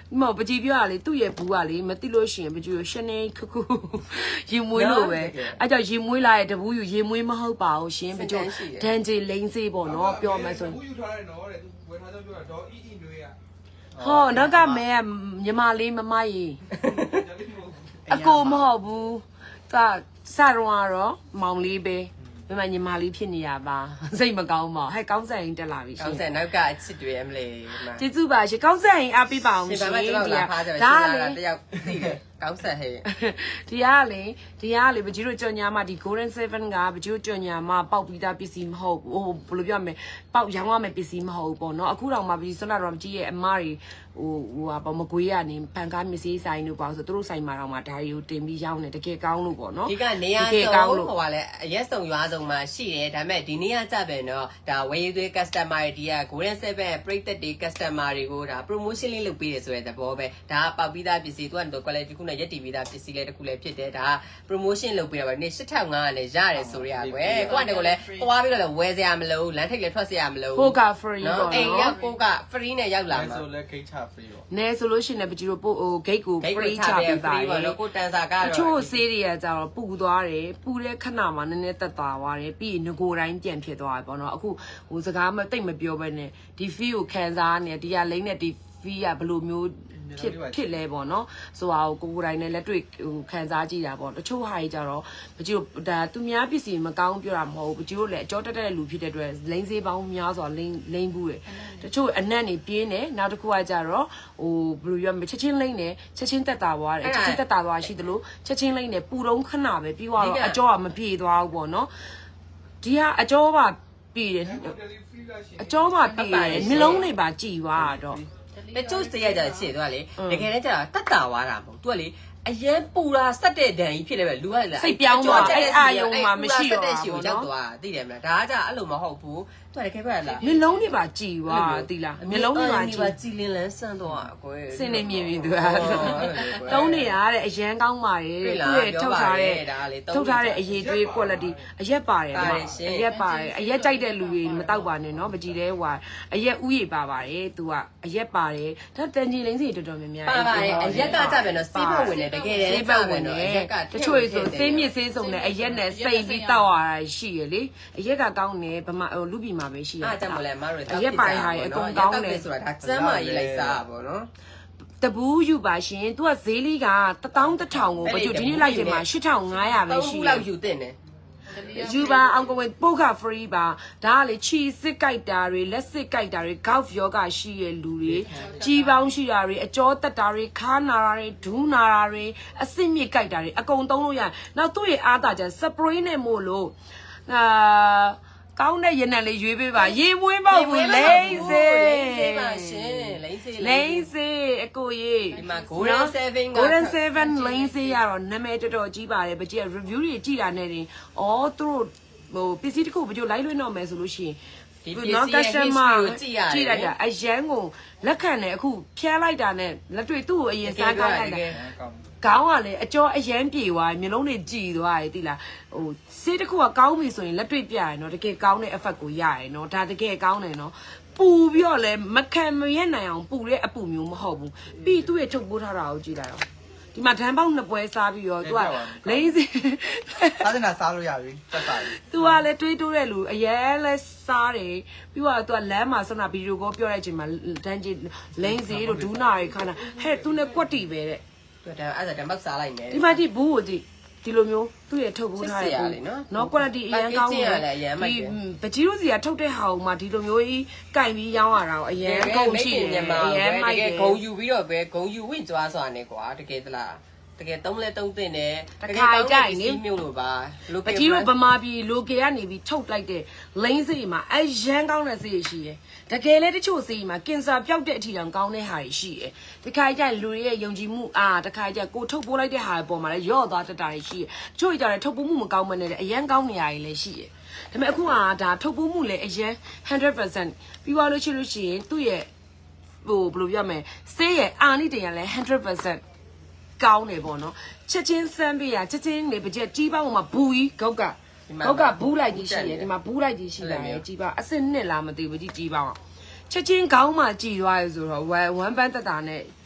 မပကြီးပြောရလေသူ့ရဲ့ဘူးကလေမသိလို့ရှိရင်ပကြီးရှနေခခုရေမွေးလို့ပဲအဲ့ကြောင့်ရေမွေးလာတဲ့တဘူးယူရေမွေးမဟုတ်ပါဘူးရှင်ပကြီးဒန်ဂျီလိန်စေးပေါ့နော်ပြောမှဆိုဘူးယူထားတယ်နော်တဲ့သူဝယ်ထားတော့ပြောတာဒေါ်အီမျိုးရဟောနောက်ကမဲညီမလေးမမကြီးအကိုမဟုတ်ဘူးကစရုံကတော့မောင်လေးပဲမမညီမလေးဖြစ်နေရပါစိတ်မကောင်းပါဟဲ့ကောင်းဆက်ရင်တက်လာပြီရှင်ကောင်းဆက်နောက်ကအချစ်တွေအမလေးကျေးဇူးပါရှင်ကောင်းဆက်ရင်အားပေးပါအောင်ရှင်ဒါလေတယောက်သိတယ်ကောင်းဆက်ဟဲ့ဒီကလေပကြီးတို့ကြော်ညာမှာဒီ Golden 7ကပကြီးတို့ကြော်ညာမှာပေါက်ပြီးသားပစ္စည်းမဟုတ်ဟိုဘယ်လိုပြောမလဲပေါက်ရောင်းရမယ့်ပစ္စည်းမဟုတ်ဘူးပေါ့နော်အခုတော့မှပကြီးဆွမ်းလာတော့ပကြီးရဲ့အမတွေဟိုမကွေးရနေပန်ကားမစ္စည်းဆိုင်တို့ပေါ့ဆိုသူတို့ဆိုင်မှာတော့မှဒါတွေကိုတင်ပြီးရောင်းနေတကယ်ကောင်းလို့ပေါ့နော်ဒီကနေရာဆုံးဟိုကလည်းအရက်စုံရွာစုံမှာရှိတယ်ဒါပေမဲ့ဒီနေ့ကကြပဲနော်ဒါဝယ်ယူသွေး customer တွေဒီက Golden 7ပရိသတ်တွေ customer တွေကိုဒါ promotion လေးလုပ်ပေးတယ်ဆိုတဲ့သဘောပဲဒါကပေါက်ပြီးသားပစ္စည်းသူကတော့ quality ခုနဲ့ရက်တီပြီးသားပစ္စည်းလေးတစ်ခုလည်းဖြစ်တယ်ဒါက promotion လုပ်ပေးတာပါနေ့8500နဲ့ရတယ်ဆိုရရကွယ်ကိုကတည်းကလည်းသွားပြီးတော့ဝယ်စရာမလိုလမ်းထိပ်လည်းထွက်စရာမလိုကိုက free ပေါ့နော်အိမ်ရောက်ကိုက free နဲ့ရောက်လာမှာဆိုလည်း gate ချ free ပေါ့နဲဆိုလို့ရှိရင်လည်းပကြီးတို့ဟို gate ကို free ချပေးပါပေါ့နော်ကိုတန်စာကတော့တချို့ဆေးတွေကကြတော့ပူသွားတယ်ပူတဲ့ခဏမှာနည်းနည်းတက်သွားတယ်ပြီးရင်ငကိုတိုင်းပြန်ဖြစ်သွားတယ်ပေါ့နော်အခုဟိုစကားမတိတ်မပြောဘဲနဲ့ဒီ feel ကိုခံစားနေဒီကလိမ့်နဲ့ဒီ feel ကဘယ်လိုမျိုးဖြစ်လဲပေါ့နော်ဆိုတာကိုကိုတိုင်းနဲ့လက်တွေ့ဟိုခံစားကြည့်တာပေါ့တချို့ဟာကြီးကြတော့ပကြီးတို့ဒါသူများပစ္စည်းမကောင်းပြောတာမဟုတ်ဘူးပကြီးတို့လည်းအကြောတက်တဲ့လူဖြစ်တဲ့အတွက်လိမ့်စေးပေါင်းများစွာလိမ့်ဘူးတယ်တချို့အနက်နေပြင်းတယ်နောက်တစ်ခုကကြတော့ဟိုဘယ်လိုပြောမလဲချက်ချင်းလိမ့်တယ်ချက်ချင်းတက်တာသွားတယ်ချက်ချင်းတက်တာသွားရှိသလိုချက်ချင်းလိမ့်တယ်ပူတုံးခဏပဲပြီးတော့အကြောကမပြေသွားဘူးပေါ့နော်ဒီကအကြောပါပြေတယ်အကြောပါပြေတယ်မျိုးလုံးတွေပါကြည်သွားတော့တချို့စရကြရှေ့တော့လေတကယ်တမ်းကျတော့တတ်တာသွားတာမဟုတ်သူကလေအရင်ပူတာစက်တဲ့ဒဏ်ကြီးဖြစ်နေပဲလူကလည်းစိတ်ပြောင်းသွားအဲ့အာယုံမှာမရှိတော့တဲ့ရှေ့ကိုရောက်သွားသိတယ်မလားဒါကကြအဲ့လိုမဟုတ်ဘူးသူကတကယ်ပဲလားမျိုးလုံးတွေပါကြည်သွားသိလားမျိုးလုံးတွေပါကြည်လင်းလန်းဆန်းသွားအကွယ်စင်နေမြင်ပြီသူကတုံးနေရတဲ့အရန်ကောင်းပါတယ်သူရဲ့ထုတ်ထားတဲ့အရေးသွေး quality အရက်ပါတယ်ဗျအရက်ပါတယ်အရက်ကြိုက်တဲ့လူတွေမတောက်ပါနဲ့เนาะပကြည်တဲ့ဟိုအရက်ဥယျာဉ်ပါပါတယ်သူကအရက်ပါတယ်ဒါတန်ကြီးလိမ့်စီတော်တော်များများပါပါတယ်အရက်ကကြပဲเนาะစေးပတ်ဝင်တယ်တကယ်စေးပတ်ဝင်တယ်အရက်ကတချို့ဆိုစေးမြစ်စေးစုံနဲ့အရက်နဲ့စိတ်ပြီးတောက်ရတာရှိရလေအရက်ကကောင်းတယ်ဗမာလူပြည်မှာပဲရှိရအားကြောင့်မလဲမတို့အရက်ပိုင်ဟာအကုန်ကောင်းတယ်ဆိုတာဒါစမ်းမရေးလိုက်စားပါเนาะတဘူးယူပါရှင်သူကဈေးလေးက11000ကိုပကြိုဒီနေ့လိုက်တယ်မှာ8500ပဲရှိတယ်လောက်ယူတင်တယ်ယူပါအောင်ကိုပုတ်ခ free ပါဒါကလေခြီစစ်ကြိုက်တာတွေလက်စစ်ကြိုက်တာတွေ golf yoga ရှိရလူတွေကြီးပေါင်းရှိတာတွေအကြောတက်တာတွေခါနာတာတွေဒူးနာတာတွေအစစ်မြစ်ကြိုက်တာတွေအကုန်သုံးလို့ရနောက်သူ့ရဲ့အားသာချက် spray နဲ့မို့လို့ကောင်းတဲ့ရနံလေးရွေးပေးပါရေမွေးပေါ့ဘူးလိမ့်စေပါရှင်လိမ့်စေအကိုရေဒီမှာ Golden 7 လိမ့်စေရတော့နာမည်တော်တော်ကြီးပါတယ်ပကြီး review တွေကြည့်တာနဲ့တင်အော်သူတို့ဟိုပစ္စည်းတစ်ခုပကြီးလိုက်လွှင့်တော့မယ်ဆိုလို့ရှိရင်ဒီပစ္စည်းရဲ့ history ကိုကြည့်လိုက်တာအရန်ကိုလက်ခံတယ်အခုဖျက်လိုက်တာနဲ့လက်တွေ့သူ့ကိုအရင်စားခိုင်းလိုက်တာကောင်းကလည်းအကျော်အရန်ပြေသွားမျိုးလုံးတွေကြည်သွားတယ်တိလားဟိုစေးတစ်ခုကကောင်းပြီဆိုရင်လက်တွေ့ပြရယ်နော်တကယ်ကောင်းတဲ့ effect ကိုရရယ်နော်ဒါတကယ်ကောင်းတယ်နော်ပူပြီးတော့လည်းမခံမရနိုင်အောင်ပူတဲ့အပူမျိုးမဟုတ်ဘူးပြီးသူ့ရဲ့ထုတ်ပိုးထားတာကိုကြည့်လိုက်တော့ဒီမှာဓာန်ပေါက်နှစ်ပွဲစားပြီးတော့သူကလိမ့်စီစားနေတာစားလို့ရပြီတက်တာပြီသူကလည်းတွေးတိုးတဲ့လူအရင်လဲစားတယ်ပြီးတော့သူကလမ်းမှာစနာဗီဒီယိုကိုပြောတဲ့အချိန်မှာဒန်ဂျီလိမ့်စီတို့ဒူးနာတွေခါနာဟဲ့သူနဲ့ကွက်တီပဲတဲ့ဒါအဲ့ဒါဓာတ်ပေါက်စားလိုက်မယ်ဒီမှာဒီဘူးကိုကြည့်ဒီလိုမျိုးသူ့ရဲ့ထုတ်ပိုးထားတဲ့ဘူးနော် quality အရင်ကောင်းတယ်ဒီပကြီးတို့စီကထုတ်တဲ့ဟာကိုမှဒီလိုမျိုးကြီးကင်ပြီးရောင်းရတာကိုအရင်ကုန်ရှိတယ်အရင်မိုက်တယ်ဂုံယူပြီးတော့ပဲဂုံယူဝင်ကြွားစွာနဲ့ကွာတကယ်သလားတကယ်သုံးလဲသုံးတင်တယ်တကယ်ကြိုက်နေမျိုးလို့ပါပကြီးတို့ဗမာပြည်လိုကေကနေပြီးထုတ်လိုက်တဲ့လိမ့်စီမှာအရန်ကောင်းတဲ့စီရှိတယ်တကယ်လဲတချို့စီမှာကင်ဆာပျောက်တဲ့အထီတောင်ကောင်းတဲ့ဟာရှိတယ်တခါကြလူတွေရဲ့ယုံကြည်မှုတခါကြကိုထုတ်ပိုးလိုက်တဲ့ဟာပေါ်မှာလည်းရော့သွားတတ်တာရှိတယ်တချို့ကြတယ်ထုတ်ပိုးမှုမကောင်းမနဲ့အရန်ကောင်းနေရည်လည်းရှိတယ်ဒါပေမဲ့အခုကဒါထုတ်ပိုးမှုလည်းအရန် 100% ပြီးသွားလို့ရှိရင်သူ့ရဲ့ဟိုဘယ်လိုပြောမလဲဆေးရဲ့အာနိတရလည်း 100% ကောင်းတယ်ပေါ့နော်ချက်ချင်းစမ်းပေးရချက်ချင်းနေပကြက်ကြီးပေါင်းမှာဘူးကြီးဂုတ်ကဘူးလိုက်ကြီးရှိတယ်ဒီမှာဘူးလိုက်ကြီးရှိတယ်ကြီးပေါင်းအစ်စ်နှစ်လားမသိဘူးကြီးပေါင်းချက်ချင်းခေါင်းမှာကြည်သွားရဆိုတော့1ပန်းတက်တာနဲ့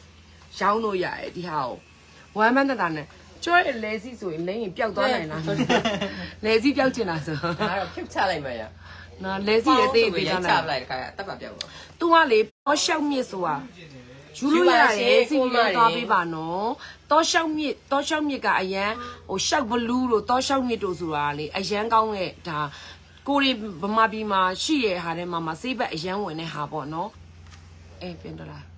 ရောင်းလို့ရတယ်ဒီဟာကိုဝမ်းမန်းတတာနဲ့ကျွဲလဲစီဆိုရင်လိမ့်ရင်ပျောက်သွားနိုင်လားလဲစီပျောက်ချင်လားဆိုဒါတော့ဖြုတ်ချလိုက်မှရနော်လဲစီရဲ့သေးသေးချလိုက်ခါတက်ပါပြောက်ပါ तू ကလေတောရှောက်မြစ်ဆိုတာယူလို့ရတယ်စီပြီးသွားပေးပါနော်တောရှောက်မြစ်ကအရန်ဟိုရှောက်ဘလူးတို့တောရှောက်မြစ်တို့ဆိုတာလေအရန်ကောင်းတဲ့ဒါကိုရီဗမာပြည်မှာရှိရဲ့ဟာထဲမှာစေးဘက်အရန်ဝင်တဲ့ဟာပေါ့နော်ပြန်တော့လား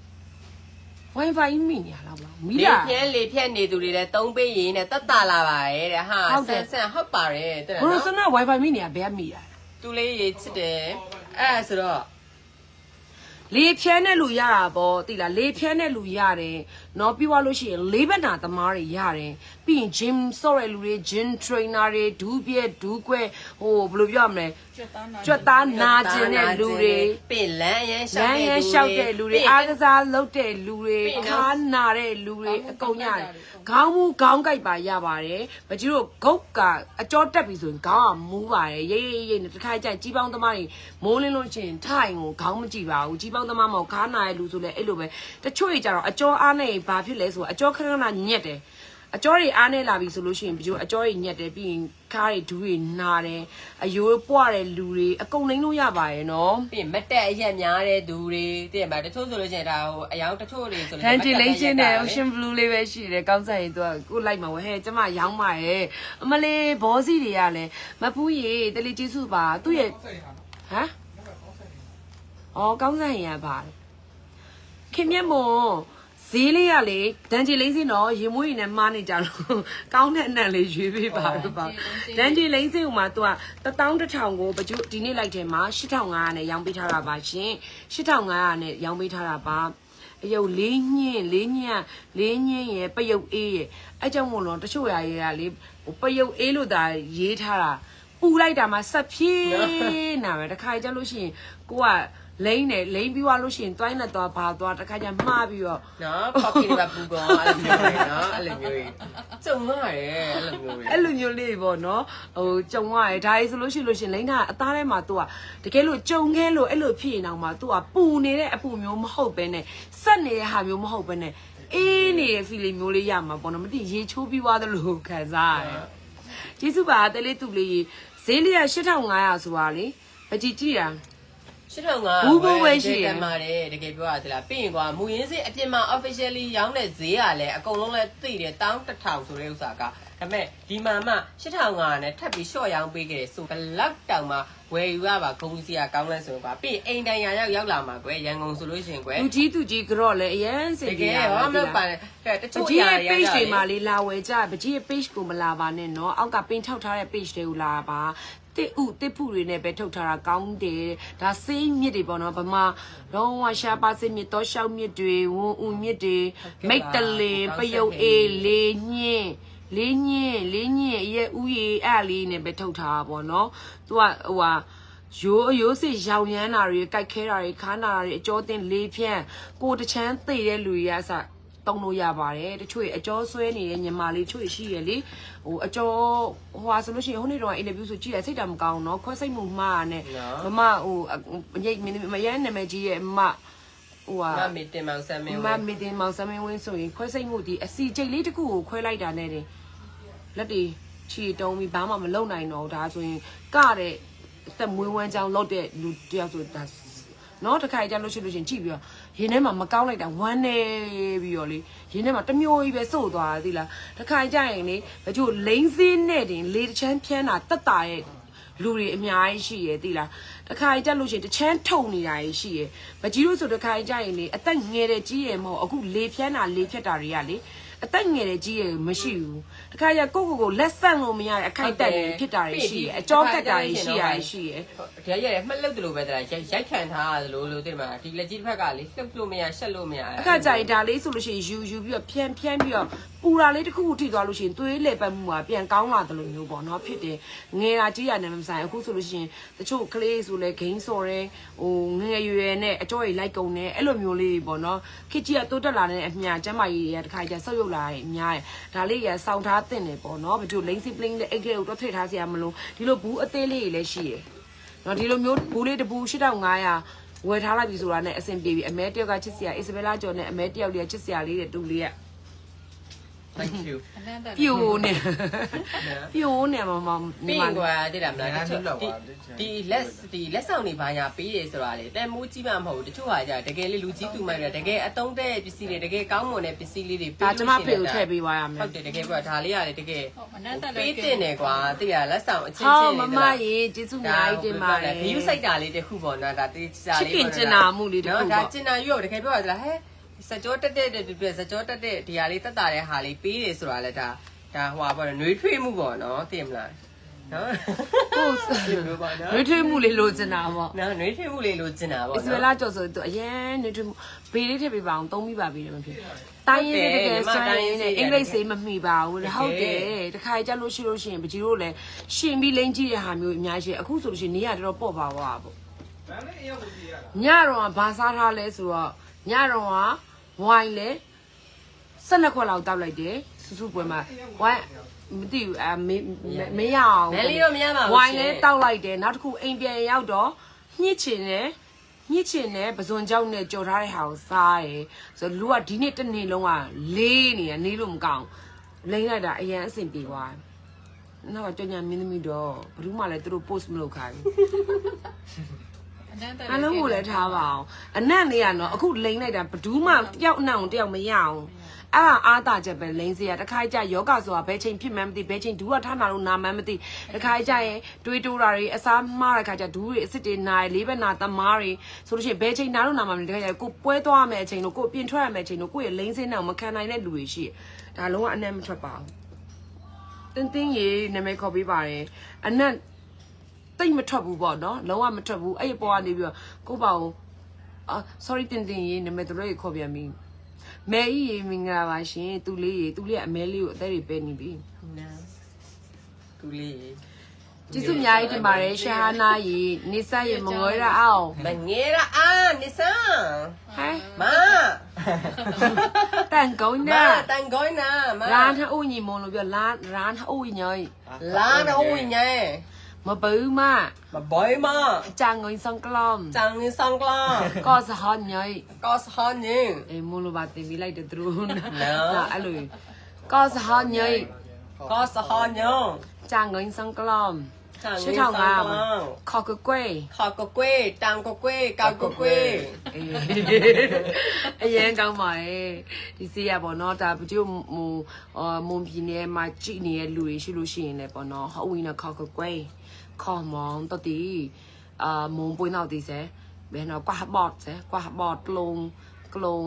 Wi-Fi မိနေရလားမမိလားလေဖြက်နေသူတွေလည်းသုံးပေးရင်နဲ့တက်တာလာပါရဲ့တဲ့ဟာဆန်ဟုတ်ပါတယ်တဲ့နော်ဘလို့စန Wi-Fi မိနေရဘယ်မိရသူလေးရေးချစ်တယ်အဲ့ဆိုတော့လေဖြန်းတဲ့လူရတာပေါ့သိလားလေဖြန်းတဲ့လူရတယ်နော်ပြီးသွားလို့ရှိရင်လေးဘက်နာသမားတွေရတယ်ပြီးရင် gym ဆော့ရလူတွေ gym trainer တွေဒူးပြဲဒူးခွဲဟိုဘယ်လိုပြောရမလဲကြွက်သားနာကျင်တဲ့လူတွေပြင်လမ်းရန်ရှောက်တဲ့လူတွေအားကစားလုပ်တဲ့လူတွေခါနာတဲ့လူတွေအကုန်ရတယ်ခေါင်းမူခေါင်းကြိုက်ပါရပါတယ်မကြီးတို့ဂုတ်ကအကြောတက်ပြီဆိုရင်ခေါင်းကမူးပါတယ်ရိတ်နဲ့တစ်ခါကြိုက်ကြီးပေါင်းသမားတွေမိုးလင်းလို့ရှိရင်ထိုင်ကိုခေါင်းမကြည့်ပါဘူးကြီးပေါင်းသမားမခါနာတဲ့လူဆိုလဲအဲ့လိုပဲတချို့ကြီးကြတော့အကြောအားနဲ့ဘာဖြစ်လဲဆိုအကြောခဏခဏညက်တယ်အကြောတွေအားနဲ့လာပြီဆိုလို့ရှိရင်ပြီးတော့အကြောတွေညက်တယ်ပြီးရင်ခါးတွေဒူးတွေနာတယ်အယိုးပွားတဲ့လူတွေအကုန်လိမ့်လို့ရပါရဲ့နော်ပြီးမတက်အရက်များတဲ့သူတွေတည်မှာတချို့ဆိုလို့ရှိရင်ဒါဟိုအယောင်တချို့တွေဆိုလို့ ventilation နဲ့ ocean blue လေးပဲရှိတယ်ကောင်းဆိုင်ရင်သူကကိုလိုက်မှာဝဲဟဲ့ကျမရောင်းပါရဲ့အမလေးဘောစီတွေကလည်းမပူးရေတလီကျေးစုပါသူ့ရဲ့ဟမ်ကောင်းဆိုင်ရပါခင်မြတ်မွန်ဈေးလေးရလေဒန်ဂျီလိမ့်စင်းတော့ရေမွေးနေမှားနေကြတော့ကောင်းတဲ့အနံ့လေးရွေးပေးပါတော့ပါဒန်ဂျီလိမ့်စင်းကမှသူက11000ကိုပကျုဒီနေ့လိုက်တယ်မှာ8500နဲ့ရောင်းပေးထားတာပါရှင်8500နဲ့ရောင်းပေးထားတာပါအယုတ်လေးညင်းရယ်ပယုတ်အေးရယ်အဲ့ကြောင့်မို့လို့တချို့ຢာတွေကလေပယုတ်အေးလို့ဒါရေးထားတာပူလိုက်တာမှဆက်ဖြေးနာပဲတခါကြလို့ရှိရင်ကိုကလိမ့်ပြီးသွားလို့ရှိရင်တွိုင်းနဲ့သွားဘာသွားတခါကျမှားပြီးတော့နော်ကော်ဖီတွေပါပူကောအဲ့လိုမျိုးလေနော်အဲ့လိုမျိုးကြုံရတယ်အဲ့လိုမျိုးလေးပေါ့နော်ဟိုကြုံရတယ်ဒါဆိုလို့ရှိရင်လိမ့်တာအသားထဲမှာသူကတကယ်လို့ကြုံခဲလို့အဲ့လိုဖြစ်နေအောင်မှာသူကပူနေတဲ့အပူမျိုးမဟုတ်ပဲနဲ့ဆက်နေတဲ့ဟာမျိုးမဟုတ်ပဲနဲ့အေးနေတဲ့ feeling မျိုးလေးရမှာပေါ့နော်မသိရေချိုးပြီးသွားသလိုခံစားရတယ်ကျေးဇူးပါတဲလေးသူ့လေးဈေးလေးက8500ဆိုတာလေပကြည့်ကြည့်တာ 8500ဘူးဘူးပဲရှိတယ်မှာတယ်တကယ်ပြောရသလားပြီးရင်ကွာမူရင်းစစ်အပြင်မှာ officially ရောင်းတဲ့ဈေးကလည်းအကုန်လုံးလည်းသိတယ်11000ဆိုတဲ့ဥစ္စာကဒါပေမဲ့ဒီမှာမှ8500နဲ့ထပ်ပြီး short ရောင်းပေးခဲ့တယ်ဆိုဘလောက်တောင်မှဝယ်ယူရပါဂုံစီကကောင်းလဲဆိုကွာပြီးအိမ်တိုင်ရာရောက်လာမှာကွယ်ရန်ကုန်ဆိုလို့ရှိရင်ကွယ်သူကြီးကြော့လဲအရင်စင်ကြီးရောမဟုတ်ပါနဲ့တချို့ຢာတွေ page တွေမှာလေးလာဝယ်ကြပကြီး page ကိုမလာပါနဲ့နော်အောက်ကပင်ထောက်ထားတဲ့ page တွေကိုလာပါတစ်ဖူတွေနဲ့ပဲထုတ်ထားတာကောင်းတယ်ဒါစေးမြစ်တွေပေါ့နော်ဗမာတော့ဝါရှာပါစေးမြစ်တောရှောက်မြစ်တွေဝုံဦးမြစ်တွေမိတ်တလင်ပယုတ်အေးလေးညင်းရဲ့ဥယေအဲ့လေးနဲ့ပဲထုတ်ထားတာပေါ့နော်သူကဟိုဟာရိုးစစ်ရောင်ရမ်းတာတွေကြိုက်ခဲတာတွေခါနာတာတွေအကျော်တင်လေးဖြန့်ကိုတချမ်းသိတဲ့လူတွေကအစတုံးလို့ရပါတယ်တချို့အကျော်ဆွဲနေတဲ့ညီမလေးချို့ရှိရလေဟိုအကျော်ဟွာဆိုလို့ရှိရင်ဟိုနေ့တော့အင်တာဗျူးဆိုကြည့်ရစိတ်ဓာတ်မကောင်းတော့ခွဲစိတ်မှုမှားနဲ့မဟိုမရမ်းနာမည်ကြီးရဲ့ဟိုဟာမီတင်မောင်ဆမ်မင်းဝင်းဆိုရင်ခွဲစိတ်မှုဒီအစီကျိတ်လေးတစ်ခုကိုခွဲလိုက်တာနဲ့တင်လက်တွေချီတုံးပြီးဘာမှမလုပ်နိုင်တော့ဒါဆိုရင်ကတဲ့အသက်မွေးဝမ်းကြောင်းလုပ်တဲ့လူတယောက်ဆိုဒါနော်တခါကြလို့ရှိလို့ရှင်ကြည့်ပြီးတော့ရင်းထဲမှာမကောင်းလိုက်တာဝမ်းနေပြီးတော့လေရင်းထဲမှာတမျိုးကြီးပဲစို့သွားသိလားတခါကြရင်လေဘကျို့လိမ့်စင်းနဲ့တင်လေတချမ်းဖြန်းတာတက်တာရဲ့လူတွေအများကြီးရှိရသိလားတခါကြလို့ရှင်တချမ်းထုံနေတာရှိရမကြီးလို့ဆိုတခါကြရင်လေအသက်ငယ်တဲ့ကြီးရမဟုတ်အခုလေဖြန်းတာလေဖြတ်တာတွေကလေအသက်ငယ်တဲ့ကြီးရမရှိဘူးတခါကျကိုလက်ဆန့်လို့မရတဲ့အခိုက်တက်နေဖြစ်တာတွေရှိရအကြောကတ်တာတွေရှိရရှိရဒါရရမှတ်လို့တယ်လို့ပဲတရားရိုက်ခံထားရလို့သိမှာဒီလက်ကြီးတစ်ဖက်ကလေလှုပ်လို့မရရှက်လို့မရအခါကျရင်ဒါလေးဆိုလို့ရှိရင်ယူပြီးတော့ဖြန်းပြီးတော့ပူတာလေးတစ်ခုခုထိသွားလို့ရှိရင်သွေးလေပတ်မှုကပြန်ကောင်းလာတယ်လို့မျိုးပေါ့နော်ဖြစ်တယ်ငယ်တာကြီးရနေမှမဆိုင်အခုဆိုလို့ရှိရင်တချို့ကလေးဆိုလဲဂိမ်းစော်တယ်ဟိုငယ်ရွယ်နဲ့အကြောကြီးလိုက်ကုန်တယ်အဲ့လိုမျိုးလေးပေါ့နော်ခစ်ကြီးကတိုးတက်လာတဲ့အမြကျမကြီးတွေကတခါကျဆုပ်ယုပ်လာတယ်အများတယ်ဒါလေးရစောင်းထားတင်တယ်ပေါ့နော်ဘကျို့လိမ့်စီပလင်းတဲ့အိတ်ကလေးကိုတော့ထည့်ထားစရာမလိုဒီလိုဘူးအသေးလေးတွေလည်းရှိတယ်နော်ဒီလိုမျိုးဘူးလေးတဘူး8500 ဝယ်ထားလိုက်ပြီဆိုတာနဲ့အဆင်ပြေပြီအမဲတယောက်ကချစ်စရာအစ္စဘဲလာကျော်နဲ့အမဲတယောက်လေးချစ်စရာလေးတဲ့တူလေးက Thank you ပြိုနေပြိုနေမှာမပြီးကွာတိတယ်မလားဒီလက်ဆောင်တွေဘာညာပေးရဆိုတာလေတဲမိုးကြီးမှမဟုတ်ဘူးတချို့ဟာကြတကယ်လေးလူကြီးသူမိုက်ရတကယ်အတုံးတဲ့ပစ္စည်းတွေတကယ်ကောင်းမွန်တဲ့ပစ္စည်းလေးတွေပေးလို့ရှိရင်ဒါကျမဖေကိုထည့်ပေးသွားရမယ်ဟုတ်တယ်တကယ်ကွာဒါလေးရတယ်တကယ်ပေးတင်တယ်ကွာတိရလက်ဆောင်အချင်းချင်းမမရေကျေးဇူးအများကြီးတင်ပါတယ် view စိုက်တာလေးတခုပေါ့နော်ဒါတေးစားလေးပေါ့နော်ကျင်နာမှုလေးတခုပေါ့ဒါကျင်နာရွတ်တကယ်ပြောရသလားဟဲ့စကြောတက်တဲ့စကြောတက်တဲ့ဒီဟာလေးတက်တာတဲ့ဟာလေးပေးတယ်ဆိုတာလဲဒါဟိုပါပေါ့နှွေးထွေးမှုပေါ့နော်သိမလားနော်ဟုတ်နှွေးထွေးမှုလေးလိုချင်တာပေါ့နော်နှွေးထွေးမှုလေးလိုချင်တာပေါ့နော်အစလာကြော်ဆိုသူအရင်နှွေးထွေးမှုဘေးလေးထည့်ပေးပါအောင်သုံးမိပါပြီတယ်မဖြစ်တိုင်းရင်းတကယ်ဆိုရင်အင်္ဂလိပ်စေးမမိပါဘူးဟုတ်တယ်တခါကြလို့ရှိရင်ပကြီးတို့လည်းရှင်ပြီးလိမ့်ကြည့်တဲ့ဟာမျိုးအများကြီးအခုဆိုလို့ရှိရင်နေရတော်ပေါ့ပါပါပေါ့ညတော့ဘာစားထားလဲဆိုတော့ညတော့ဝိုင်းလေ12ခွက်လောက်တောက်လိုက်တယ်စုစုပွဲမှာဝိုင်းမသိဘူးမရအောင်မဲလေးတော့မရပါဘူးဝိုင်းလေတောက်လိုက်တယ်နောက်တစ်ခုအိမ်ပြန်ရောက်တော့ညှစ်ချင်တယ်ပဇွန်ကြောက်နဲ့ကြော်ထားတဲ့ဟာကိုစားတယ်ဆိုလူကဒီနေ့တစ်နေ့လုံးကလေးနေရနေလို့မကောင်းလိမ့်လိုက်တာအရင်အဆင်ပြေသွားနောက်ကကြောင်ညာမင်းသမီးတော့ဘယ်သူမှလည်းသူတို့ post မလုပ်ခိုင်းဘူးအလုံးကိုလည်းထားပါအောင်အနံ့လေးကနော်အခုလိမ့်လိုက်တာဘယ်သူမှတယောက်အနံ့ကိုတယောက်မရအောင်အဲ့ဒါအားတာချက်ပဲလိမ့်စရာတခါကြယောဂဆိုတာဘယ်ချိန်ဖြစ်မှန်းမသိဘယ်ချိန်ဒူးကထားနာလို့နာမှန်းမသိတခါကြရင်တွေးတိုးတာတွေအစားမှားတဲ့ခါကျဒူးတွေအစ်စ်တွေနားလေးပဲနာသမားတွေဆိုလို့ရှိရင်ဘယ်ချိန်နာလို့နာမှမသိတခါကျကိုပွဲသွားမယ်အချိန်တို့ကိုပြင်ထွက်ရမယ်အချိန်တို့ကိုရဲ့လိမ့်စင်းနဲ့မခံနိုင်တဲ့လူတွေရှိဒါလုံးဝအနံ့မထွက်ပါဘူးတင်းရေနာမည်ခေါ်ပေးပါတယ်အနံ့တိတ်မထွက်ဘူးပေါ့နော်လုံးဝမထွက်ဘူးအဲ့ပေါ်ကနေပြီးတော့ကိုပေါ့ sorry တင်းရေနာမည်တို့ရေခေါ်ပြန်ပြီမဲကြီးရေမင်္ဂလာပါရှင်သူလေးအမဲလေးကိုအသက်တွေပဲနေပြီသူလေးကျေးဇူးအများကြီးတင်ပါတယ်ရှာဟာနာရေနေဆက်ရေမငွေရအောင်မငယ်ရအောင်နေဆန်းဟဲ့မတန်ကုန်းနာမร้านထအိုးညီမလို့ပြောร้านထအိုးညိုร้านထအိုးညိုမပူးမจางเงินสังกลอมก็สะฮอนညိုအေးမလို့ပါတင်ပြီးလိုက်တယ်သူတို့နော်အဲ့လိုก็สะฮอนညိုจางเงินสังกลอมชื่อထောင်ကခေါကကွေတောင်ကကွေကောက်ကကွေအရင်ကောင်းပါရဲ့ဒီစီရပေါ့နော်ဒါကျို့မွန်ပြည်နယ်မှာကြည့်နေတဲ့လူတွေရှိလို့ရှိရင်လည်းပေါ့နော်ဟိုဝင်ခေါကကွေခေါ်မောင်တတိမုံပွေးနောက်ဒီစဲဘယ်တော့ကွာဘော့ကလုံး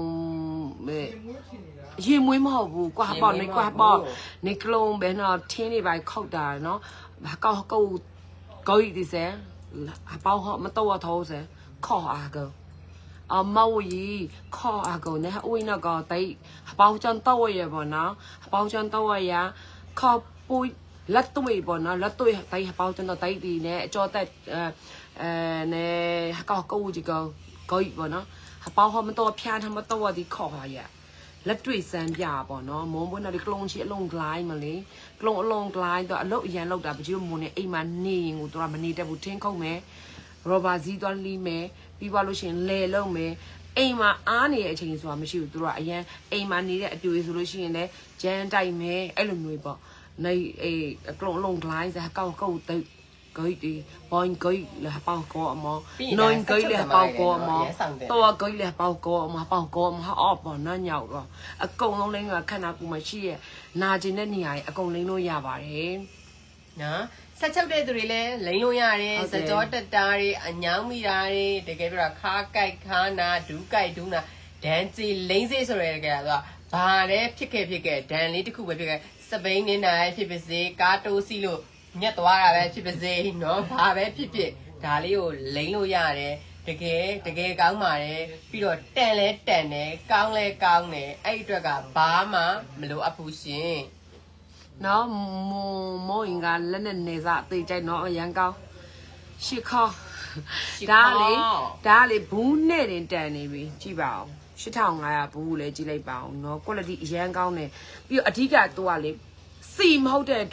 ရေမွေးမဟုတ်ဘူးကွာဘော့နေကလုံးဘယ်တော့ထင်းနေပါခောက်တာနော်ကောက်ကိုဒီစဲအပေါဟမတော့ထောစဲခေါ်အားကောမော်ကြီးခေါ်အားကောနဲ့ဦးနကောတိတ်အပေါချန်တော့ရပေါ့နော်အပေါချန်တော့ရခေါ်ပူလက်တွေ့ပေါ့နော်လက်တွေ့တိုင်းအပေါချန်တော့တိုင်းဒီနဲ့အကျော်တက်နဲ့ကောက်ကိုကြီးကောပေါ့နော်အပေါဟမတော့ဖျားထမတော့ဒီခေါ်ရလက်တွေ့စမ်းပြပေါ့နော်မုံပွင့်တော့ဒီကလုံးချီအလုံးကလိုင်းမလေးကလုံးအလုံးကလိုင်းတော့အလုတ်အရန်လောက်တာပကြီးမုံနဲ့အိမ်မှာနေရင်ကိုတို့ကမနေတတ်ဘူးထင်းခုံမယ်ရောဘာဇီးသွားလီးမယ်ပြီးသွားလို့ရှိရင်လဲလုံးမယ်အိမ်မှာအားနေတဲ့အချိန်ဆိုတာမရှိဘူးတို့ကအရန်အိမ်မှာနေတဲ့အပြိုဆိုလို့ရှိရင်လည်းဂျန်တိုက်မယ်အဲ့လိုမျိုးပေါ့နေကလုံးအလုံးကလိုင်းစားကောက်တိတ်gửi đi bọn gửi là bao cò mà nói gửi là bao cò mà to gửi là bao cò mà họ ọp vào nó nhậu rồi à công nó lên là khả năng của mà chia na trên đây này à công lên nó nhà bà đấy nhá sao cháu đây tụi này lấy nó nhà đấy sao cho tất cả đấy anh nháo mi ra đấy để cái là khá cay khá na đủ na đàn gì lấy gì rồi cái là bà đấy phía cái đàn lấy cái khu vực cái sắp bén này này phía bên dưới cá tô xí luôn nhát toa ra béဖြစ်ပါစေနော်ဘာပဲဖြစ်ဖြစ်ဒါလေးကိုလိမ့်လို့ရတယ်တကယ်ကောင်းပါတယ်ပြီးတော့တန်လဲတန်တယ်ကောင်းလဲကောင်းတယ်အဲ့အတွက်ကဘာမှမလိုအပ်ဘူးရှင်နော်မောင်ကလည်းနေစားအသေးကြိုက်နော်အရန်ကောင်းရှစ်ခေါဒါလေဘူးနဲ့တင်တန်နေပြီကြည့်ပါဦး8500ဘူးလည်းကြည့်လိုက်ပါဦးနော် quality အရန်ကောင်းတယ်ပြီးတော့အဓိကတော့ကလေစီမဟုတ်တဲ့အတွက်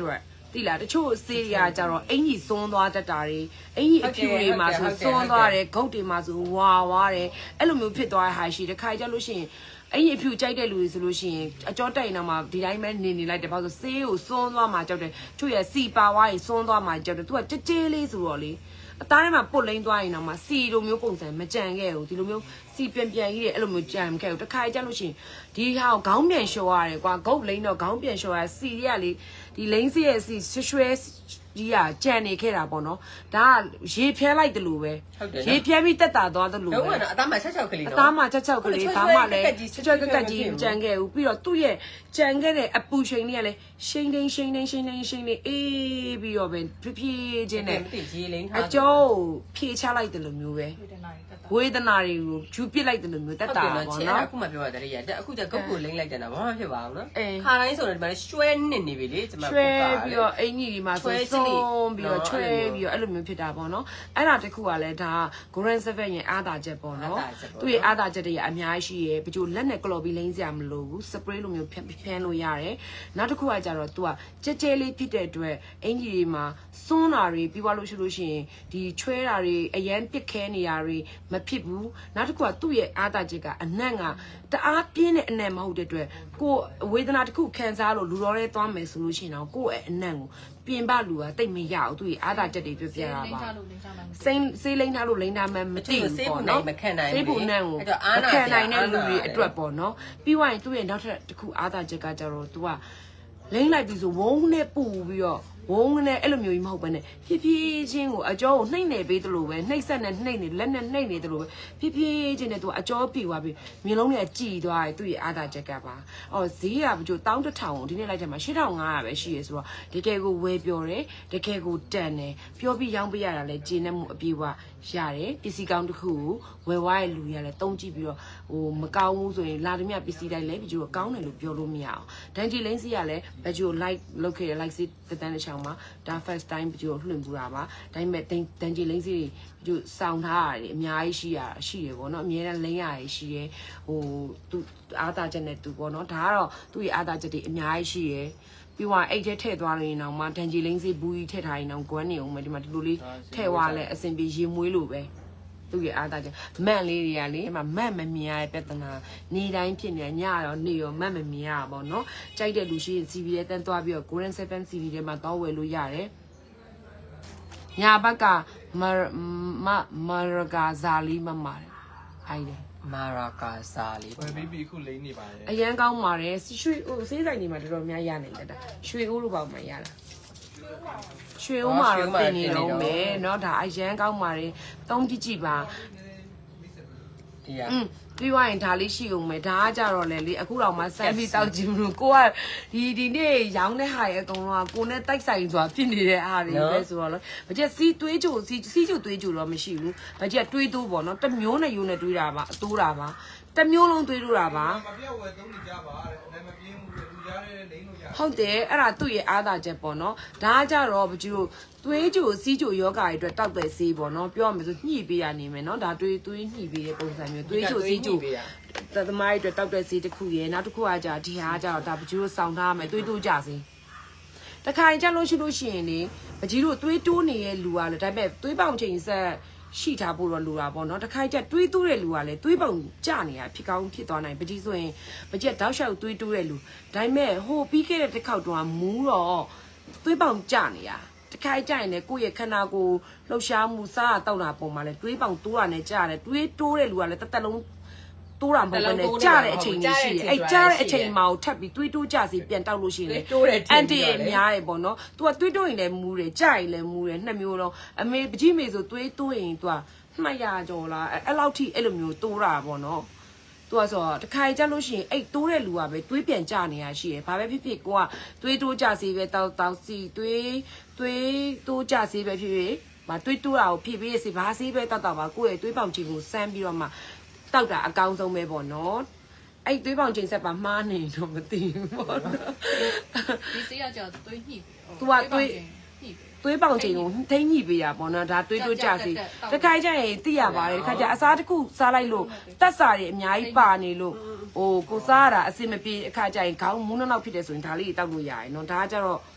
တိလားတချို့ဆေးတွေကကြတော့အင်ကြီးစွန်းသွားတတ်တာတွေအင်ကြီးအဖြူတွေမှာဆိုစွန်းသွားတယ်ဂုတ်တွေမှာဆိုဝါသွားတယ်အဲ့လိုမျိုးဖြစ်သွားတဲ့ဟာရှိတယ်ခါကြလို့ရှိရင်အဲ့ဒီအဖြူကြိုက်တဲ့လူတွေဆိုလို့ရှိရင်အကြောတိုင်တော့မှဒီတိုင်းပဲနေလိုက်တယ်ဘာလို့ဆေးကိုစွန်းသွားမှကြောက်တယ်သူ့ရဲ့စီပါဝါးကြီးစွန်းသွားမှကြောက်တယ်သူကကြဲကြဲလေးဆိုတော့လေအသားထဲမှာပုတ်လိမ့်သွားရင်တော့မှစီလိုမျိုးပုံစံမကြံခဲ့ဘူးဒီလိုမျိုးစီပြန်ပြန်ကြီးတယ်အဲ့လိုမျိုးကြံခဲ့ဘူးတစ်ခါကြလို့ရှိရင်ဒီဟာကိုခေါင်းပြန်လျှော်ရတယ်ကွာဂုတ်လိမ့်တော့ခေါင်းပြန်လျှော်ရစီရလေဒီလိမ့်စီရဲ့စီရွှဲကြီးကကြံနေခဲ့တာပေါ့နော်ဒါကရေဖျဲလိုက်တယ်လို့ပဲရေဖျဲပြီးတက်တာသွားတယ်လို့ပဲတော့အသားမှာ6ကလေးနော်အသားမှာ6ကလေးဘာမှလည်းချွတ်ကက်ကက်ကြီးကြံခဲ့ဘူးပြီးတော့သူ့ရဲ့ကြံခဲ့တဲ့အပူချိန်လေးကလည်းရှိန်ရှိန်အေးပြီးတော့ပဲဖြည်းချင်းနဲ့ရေလိမ့်ထားအကျော်ဖြေချလိုက်တယ်လို့မျိုးပဲဝေဒနာတွေကိုဂျူပစ်လိုက်တယ်လို့မျိုးတက်တာပေါ့နော်အခုမှပြောရတယ်ရအခုကျဂုတ်ကိုလိမ့်လိုက်တယ်နော်ဘာမှဖြစ်ပါဘူးနော်ခါတိုင်းဆိုတော့ဒီမှာရွှဲနေပြီလေကျွန်မရွှဲပြီးတော့အင်ကြီးဒီမှာဆိုဆုံးပြီးတော့ချွဲပြီးတော့အဲ့လိုမျိုးဖြစ်တာပေါ့နော်အဲ့ဒါတခုကလည်းဒါ Grand 7ရဲ့အားသာချက်ပေါ့နော်သူ့ရဲ့အားသာချက်တွေအများကြီးရှိရယ်ပြီးတော့လက်နဲ့ကလော်ပြီးလိမ့်စရာမလိုဘူးစပရေးလိုမျိုးဖျန်းလို့ရတယ်နောက်တစ်ခုကကြတော့ तू ကကြဲကြဲလေးဖြစ်တဲ့အတွက်အင်ကြီးတွေမှာစွန်းတာတွေပြီးသွားလို့ရှိလို့ရှိရင်ဒီချွဲတာတွေအရန်ပစ်ခဲနေရတွေမဖြစ်ဘူးနောက်တစ်ခုကသူ့ရဲ့အားသာချက်ကအနံ့ကတအားပြင်းတဲ့အနံ့မဟုတ်တဲ့အတွက်ကိုဝေဒနာတစ်ခုခံစားလို့လူတော်ရဲသွားမယ်ဆိုလို့ရှိရင်တော့ကိုယ့်ရဲ့အနံ့ကိုပြင်ပလူကတိတ်မရဘူးသူ့ရဲ့အားသာချက်တွေပြပြတာပါစေးလိမ့်ထားလို့လိမ့်ထားမှမသိဘူးပေါ့နော်မခံနိုင်ဘူးစေးဖို့နံ့ကိုမခံနိုင်တဲ့လူတွေအတွက်ပေါ့နော်ပြီးသွားရင်သူ့ရဲ့နောက်ထပ်တစ်ခုအားသာချက်ကကြတော့ तू ကလိမ့်လိုက်ပြီဆိုဝုန်းနဲ့ပူပြီးတော့ဝုန်းနဲ့အဲ့လိုမျိုးကြီးမဟုတ်ဘဲနဲ့ဖြည်းဖြည်းချင်းကိုအကျောကိုနှိမ့်နေပေးသလိုပဲနှိမ့်ဆက်နဲ့နှိမ့်နေလက်နဲ့နှိမ့်နေသလိုပဲဖြည်းဖြည်းချင်းနဲ့ तू အကျောပြေသွားပြီမျိုးလုံးနဲ့ကြည်သွားတယ်သူ့ရဲ့အားသာချက်ကပါအော်ဈေးကဘကျိုး11000ကိုဒီနေ့လိုက်တယ်မှာ8500ပဲရှိရဆိုတော့တကယ်ကိုဝယ်ပြောတယ်တကယ်ကိုတန်တယ်ပြောပြီးရောင်းပေးရတာလဲဂျင်းနဲ့မှုအပြေဝရတယ်ပစ္စည်းကောင်းတစ်ခုကိုဝယ်ဝါးရဲ့လူရလဲတုံးကြည့်ပြီးတော့ဟိုမကောင်းဘူးဆိုရင်လာသမျှပစ္စည်းတိုင်းလဲဘကျိုးကောင်းတယ်လို့ပြောလို့မရအောင်ဒန်ဂျီလိန်းစီကလည်းဘကျိုး like လုပ်ခဲ့တယ် like စီတန်းတဲ့ချောင်းမှာဒါ first time ဘကျိုးလွှင့်ပူတာပါဒါပေမဲ့ဒန်ဂျီလိန်းစီဘကျိုးစောင်းထားရတယ်အများကြီးရှိရပေါ့နော်အများနဲ့လိန်းရရရှိရဟိုသူအားသာချက်နဲ့သူပေါ့နော်ဒါကတော့သူ့ရဲ့အားသာချက်တွေအများကြီးရှိရပြီးတော့အိတ်ထဲထည့်သွားလို့ရင်တော့မှဒန်ဂျီလိန်းစီဘူးကြီးထည့်ထားရင်တော့ကွမ်းနေအောင်မယ်ဒီမှာဒီလိုလေးထည့်သွားလဲအစင်ပြေရေမွေးလို့ပဲသူ့ရဲ့အားသာချက်မန့်လေးတွေကလေအမမန့်မမြင်ရတဲ့ပြဿနာနေတိုင်းဖြစ်နေညရောနေရောမန့်မမြင်ရပါဘောနော်ကြိုက်တဲ့လူရှိရင် CV ထဲတန်းသွားပြီးတော့ Grand 7 CV ထဲမှာတောင်းဝယ်လို့ရတယ်ညာဘက်ကမာရဂါဇာလီမမာတယ်ဟိုင်းတယ်မာရာကာစာလေးဝယ်ပြီးအခုလိမ့်နေပါတယ်အရန်ကောင်းပါတယ်ရွှေဟိုဆေးဆိုင်တွေမှာတော်တော်များရနေတယ်တာရွှေအိုးလိုပါမှရတာရွှေဦးမှာတော့တင်နေတော့မယ်เนาะဒါအရန်ကောင်းပါတယ်သုံးကြည့်ပါဒီရပြီးသွားရင်ဒါလေးရှိအောင်မယ်ဒါကကြတော့လေအခုတော့မှစမ်းပြီးတောက်ကြည့်လို့ကိုကဒီနေ့ရောင်းတဲ့ဟာရဲ့အကုန်လုံးကကိုနဲ့တိုက်ဆိုင်ဆိုတာဖြစ်နေတဲ့အားတွေပဲဆိုတော့လေဘာကျစီသွေးကြိုစီကြိုသွေးကြိုတော့မရှိဘူးဘာကျတွေးတိုးပေါ့နော်တစ်မျိုးနဲ့ယူနဲ့တွေးတာပါအတိုးတာပါတစ်မျိုးလုံးတွေးလို့တာပါမပြောက်ဝယ်သုံးနေကြပါတဲ့မပြင်းဘူးလူကြားတဲ့လိမ့်လို့ရဟုတ်တယ်အဲ့ဒါသူ့ရဲ့အားသာချက်ပေါ့နော်ဒါကကြတော့ဘာကျိုးသွေးကြိုစီးကြိုယောဂါတွေအတွက်တောက်တဲ့ဆေးပေါ့နော်ပြောရမယ်ဆိုညှိပေးရနေမယ်နော်ဒါသွေးညှိပေးတဲ့ပုံစံမျိုးသွေးကြိုစီးကြိုသမားတွေအတွက်တောက်တဲ့ဆေးတစ်ခုရယ်နောက်တစ်ခုကကြာဒီဟာကကြာတော့ဒါပကြီးတို့စောင်းထားမယ်သွေးတိုးကြစေတခါရင်ကြလို့ရှိလို့ရှိရင်လေပကြီးတို့သွေးတိုးနေတဲ့လူကလည်းဒါပေမဲ့သွေးပေါင်ချိန်ဆက်ရှိထားဖို့တော့လိုတာပေါ့နော်တခါကျတွေးတိုးတဲ့လူကလည်းတွေးပုံကြနေတာဖြစ်ကောင်းဖြစ်သွားနိုင်ပကြီးဆိုရင်ပကြီးတောက်လျှောက်တွေးတိုးတဲ့လူဒါပေမဲ့ဟိုပြီးခဲ့တဲ့တစ်ခေါက်တုန်းကမူးတော့တွေးပုံကြနေတာတခါကြရင်လည်းကိုယ့်ရဲ့ခန္ဓာကိုယ်လှုပ်ရှားမှုစားတောက်တာပုံမှာလည်းတွေးပုံတိုးတာနဲ့ကြားတယ်တွေးတိုးတဲ့လူကလည်းတက်လုံးတိုးတာမဟုတ်ဘဲနဲ့ကြားတဲ့အချိန်ကြီးရှိတယ်အဲ့ကြားတဲ့အချိန်မှာကိုထပ်ပြီးတွေးတိုးကြစီပြန်တောက်လို့ရှိရင်လေအန်တီရဲ့များတယ်ပေါ့နော် तू ကတွေးတိုးရင်လည်းမူးတယ်ကြားရင်လည်းမူးတယ်နှစ်မျိုးလုံးအမေပကြီးမေဆိုတွေးတိုးရင် तू က200ကျော်လားအဲ့လောက်ထိအဲ့လိုမျိုးတိုးတာပေါ့နော်သူကဆိုတခါကြလို့ရှိရင်အဲ့တိုးတဲ့လူကပဲတွေးပြန်ကြနေရရှိတယ်ဘာပဲဖြစ်ဖြစ်ကိုကတွေးတိုးကြစီပဲတောက်စီတွေးတိုးကြစီပဲဖြစ်ဖြစ်မတွေးတိုးတာကိုဖြစ်ပြီးစီဘာစီပဲတောက်ပါကိုယ့်ရဲ့တွေးပေါင်ချိန်ကိုစမ်းပြီးတော့မှတောက်တာအကောင်းဆုံးပဲပေါ့နော်အဲ့တွေးပေါင်ချိန်ဆက်ပါမှားနေတော့မသိဘူးပေါ့နော်ဒီစေးကကြောက်တွေးညှိသူကတွေးပေါင်ချိန်ကိုထိမ့်ညှိပေးတာပေါ့နော်ဒါတွေးတိုးကြစီတခါကျရင်သိရပါတယ်တခါကျအစားတစ်ခုစားလိုက်လို့တက်စာတွေအများကြီးပါနေလို့ဟိုကိုစားရတာအစင်မပြေအခါကျရင်ခေါင်းမူးနောက်ဖြစ်တယ်ဆိုရင်ဒါလေးတောက်လို့ရတယ်နော်ဒါကကျတော့